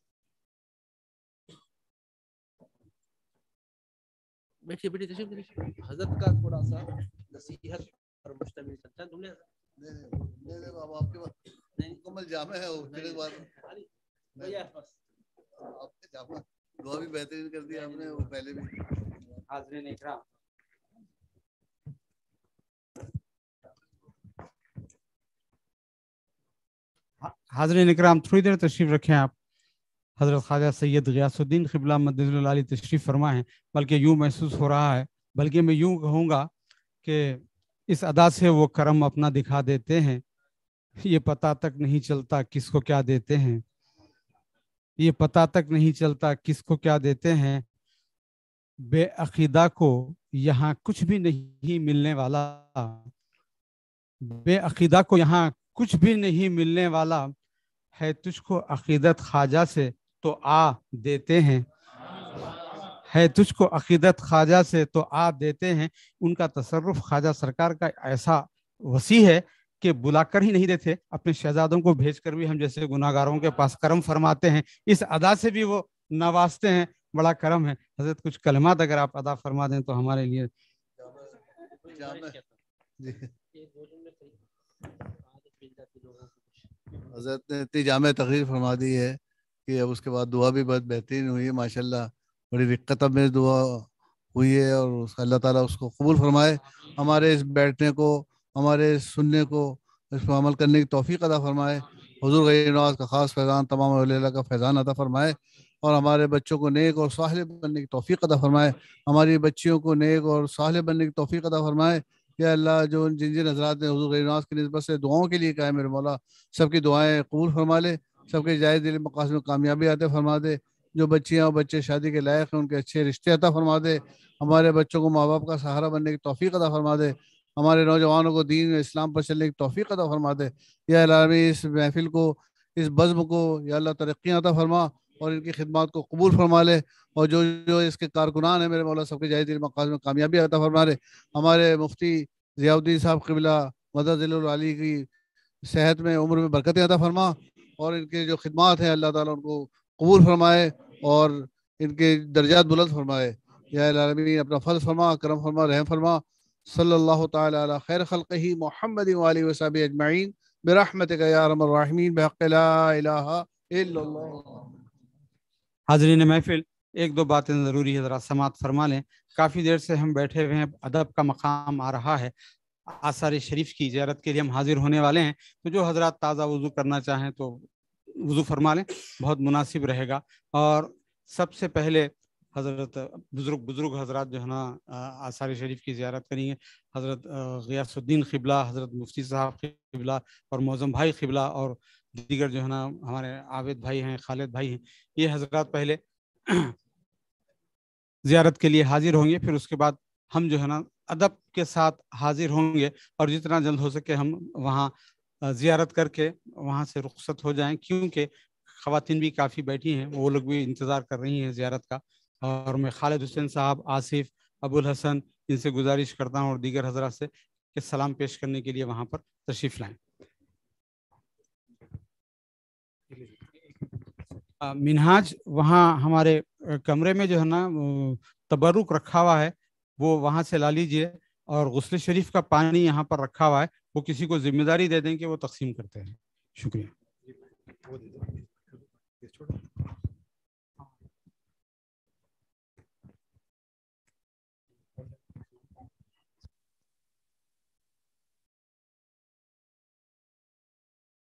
بیٹھیے بیٹھیے تشریف لیجیے، حضرت کا تھوڑا سا نصیحت پر مشتمل چلتا ہے، تم نے آپ کے مکمل جامع ہے وہ آپ نے جامع دعا بھی بہترین کر دیا آپ نے، وہ پہلے بھی۔ حاضرین اکرام، حاضرین اکرام تھوڑی دیر تشریف رکھیں آپ۔ حضرت خواجہ سید غیاث الدین قبلہ مدد العالی تشریف فرما ہیں، بلکہ یوں محسوس ہو رہا ہے، بلکہ میں یوں کہوں گا کہ اس ادا سے وہ کرم اپنا دکھا دیتے ہیں، یہ پتہ تک نہیں چلتا کس کو کیا دیتے ہیں، یہ پتہ تک نہیں چلتا کس کو کیا دیتے ہیں، بے عقیدہ کو یہاں کچھ بھی نہیں ملنے والا، بے عقیدہ کو یہاں کچھ بھی نہیں ملنے والا ہے، تجھ کو عقیدت خواجہ سے تو آ دیتے ہیں، ہے تجھ کو عقیدت خواجہ سے تو آ دیتے ہیں۔ ان کا تصرف خواجہ سرکار کا ایسا وسیع ہے کہ بلا کر ہی نہیں دیتے، اپنے شہزادوں کو بھیج کر بھی ہم جیسے گناہگاروں کے پاس کرم فرماتے ہیں، اس ادا سے بھی وہ نوازتے ہیں، بڑا کرم ہے۔ حضرت کچھ کلمات اگر آپ ادا فرما دیں تو ہمارے لیے۔ حضرت نے اتنی جامع تقریر فرما دی ہے کہ اب اس کے بعد دعا بھی بہت بہترین ہوئی ہے ماشاءاللہ، بڑی رقت میں دعا ہوئی ہے، اور اللہ تعالیٰ اس کو قبول فرمائے، ہمارے اس بیٹھنے کو، ہمارے سننے کو، اس پر عمل کرنے کی توفیق عطا فرمائے، حضور غیر نواز کا خاص فیضان تمام اولیاء اللہ کا فیضان عطا فرمائے، اور ہمارے بچوں کو نیک اور صالح بننے کی توفیق عطا فرمائے، ہماری بچیوں کو نیک اور صالح بننے کی توفیق عطا فرمائے۔ یا اللہ جو جن جن حضرات نے حضور غیر نواز کی نسبت سے دعاؤں کے لیے کہا ہے، میرے مولا سب کی دعائیں قبول فرما لے، سب کے جائز دل مقاصد میں کامیابی عطا فرما دے، جو بچیاں اور بچے شادی کے لائق ہیں ان کے اچھے رشتے عطا فرما دے، ہمارے بچوں کو ماں باپ کا سہارا بننے کی توفیق عطا فرما دے، ہمارے نوجوانوں کو دین اسلام پر چلنے کی توفیق عطا فرما دے۔ یا العالمین اس محفل کو، اس بزم کو یا اللہ ترقی عطا فرما، اور ان کی خدمات کو قبول فرما لے، اور جو جو اس کے کارکنان ہیں میرے مولا سب کے جائز دل مقاصد میں کامیابی عطا فرما لے۔ ہمارے مفتی ضیاء الدین صاحب قبلہ مدد العلی کی صحت میں، عمر میں برکتیں عطا فرما، اور ان کے جو خدمات ہیں اللہ تعالیٰ ان کو قبول فرمائے اور ان کے درجات بلند فرمائے۔ یا العالمین اپنا فضل فرما، کرم فرما، رحم فرما۔ صلی اللہ تعالی علی خیر خلقہ محمد وآلہ وصحبہ اجمعین برحمتک یا ارحم الراحمین بحق لا الہ الا اللہ۔ حاضرین محفل، ایک دو باتیں ضروری ہے، ذرا سماعت فرما لیں۔ کافی دیر سے ہم بیٹھے ہوئے ہیں، ادب کا مقام آ رہا ہے، آثار شریف کی زیارت کے لیے ہم حاضر ہونے والے ہیں، تو جو حضرات تازہ وضو کرنا چاہیں تو وضو فرما لیں، بہت مناسب رہے گا۔ اور سب سے پہلے حضرت بزرگ بزرگ حضرات جو ہے نا آثار شریف کی زیارت کریں گے، حضرت غیاث الدین قبلہ، حضرت مفتی صاحب قبلہ اور معظم بھائی قبلہ اور دیگر جو ہے نا ہمارے عابد بھائی ہیں، خالد بھائی ہیں، یہ حضرات پہلے زیارت کے لیے حاضر ہوں گے، پھر اس کے بعد ہم جو ہے نا ادب کے ساتھ حاضر ہوں گے، اور جتنا جلد ہو سکے ہم وہاں زیارت کر کے وہاں سے رخصت ہو جائیں، کیونکہ خواتین بھی کافی بیٹھی ہیں، وہ لوگ بھی انتظار کر رہی ہیں زیارت کا۔ اور میں خالد حسین صاحب، آصف، ابو الحسن، ان سے گزارش کرتا ہوں اور دیگر حضرات سے کہ سلام پیش کرنے کے لیے وہاں پر تشریف لائیں۔ منہاج وہاں ہمارے کمرے میں جو ہے نا تبرک رکھا ہوا ہے، وہ وہاں سے لا لیجئے، اور غسل شریف کا پانی یہاں پر رکھا ہوا ہے، وہ کسی کو ذمہ داری دے دیں کہ وہ تقسیم کرتے ہیں۔ شکریہ۔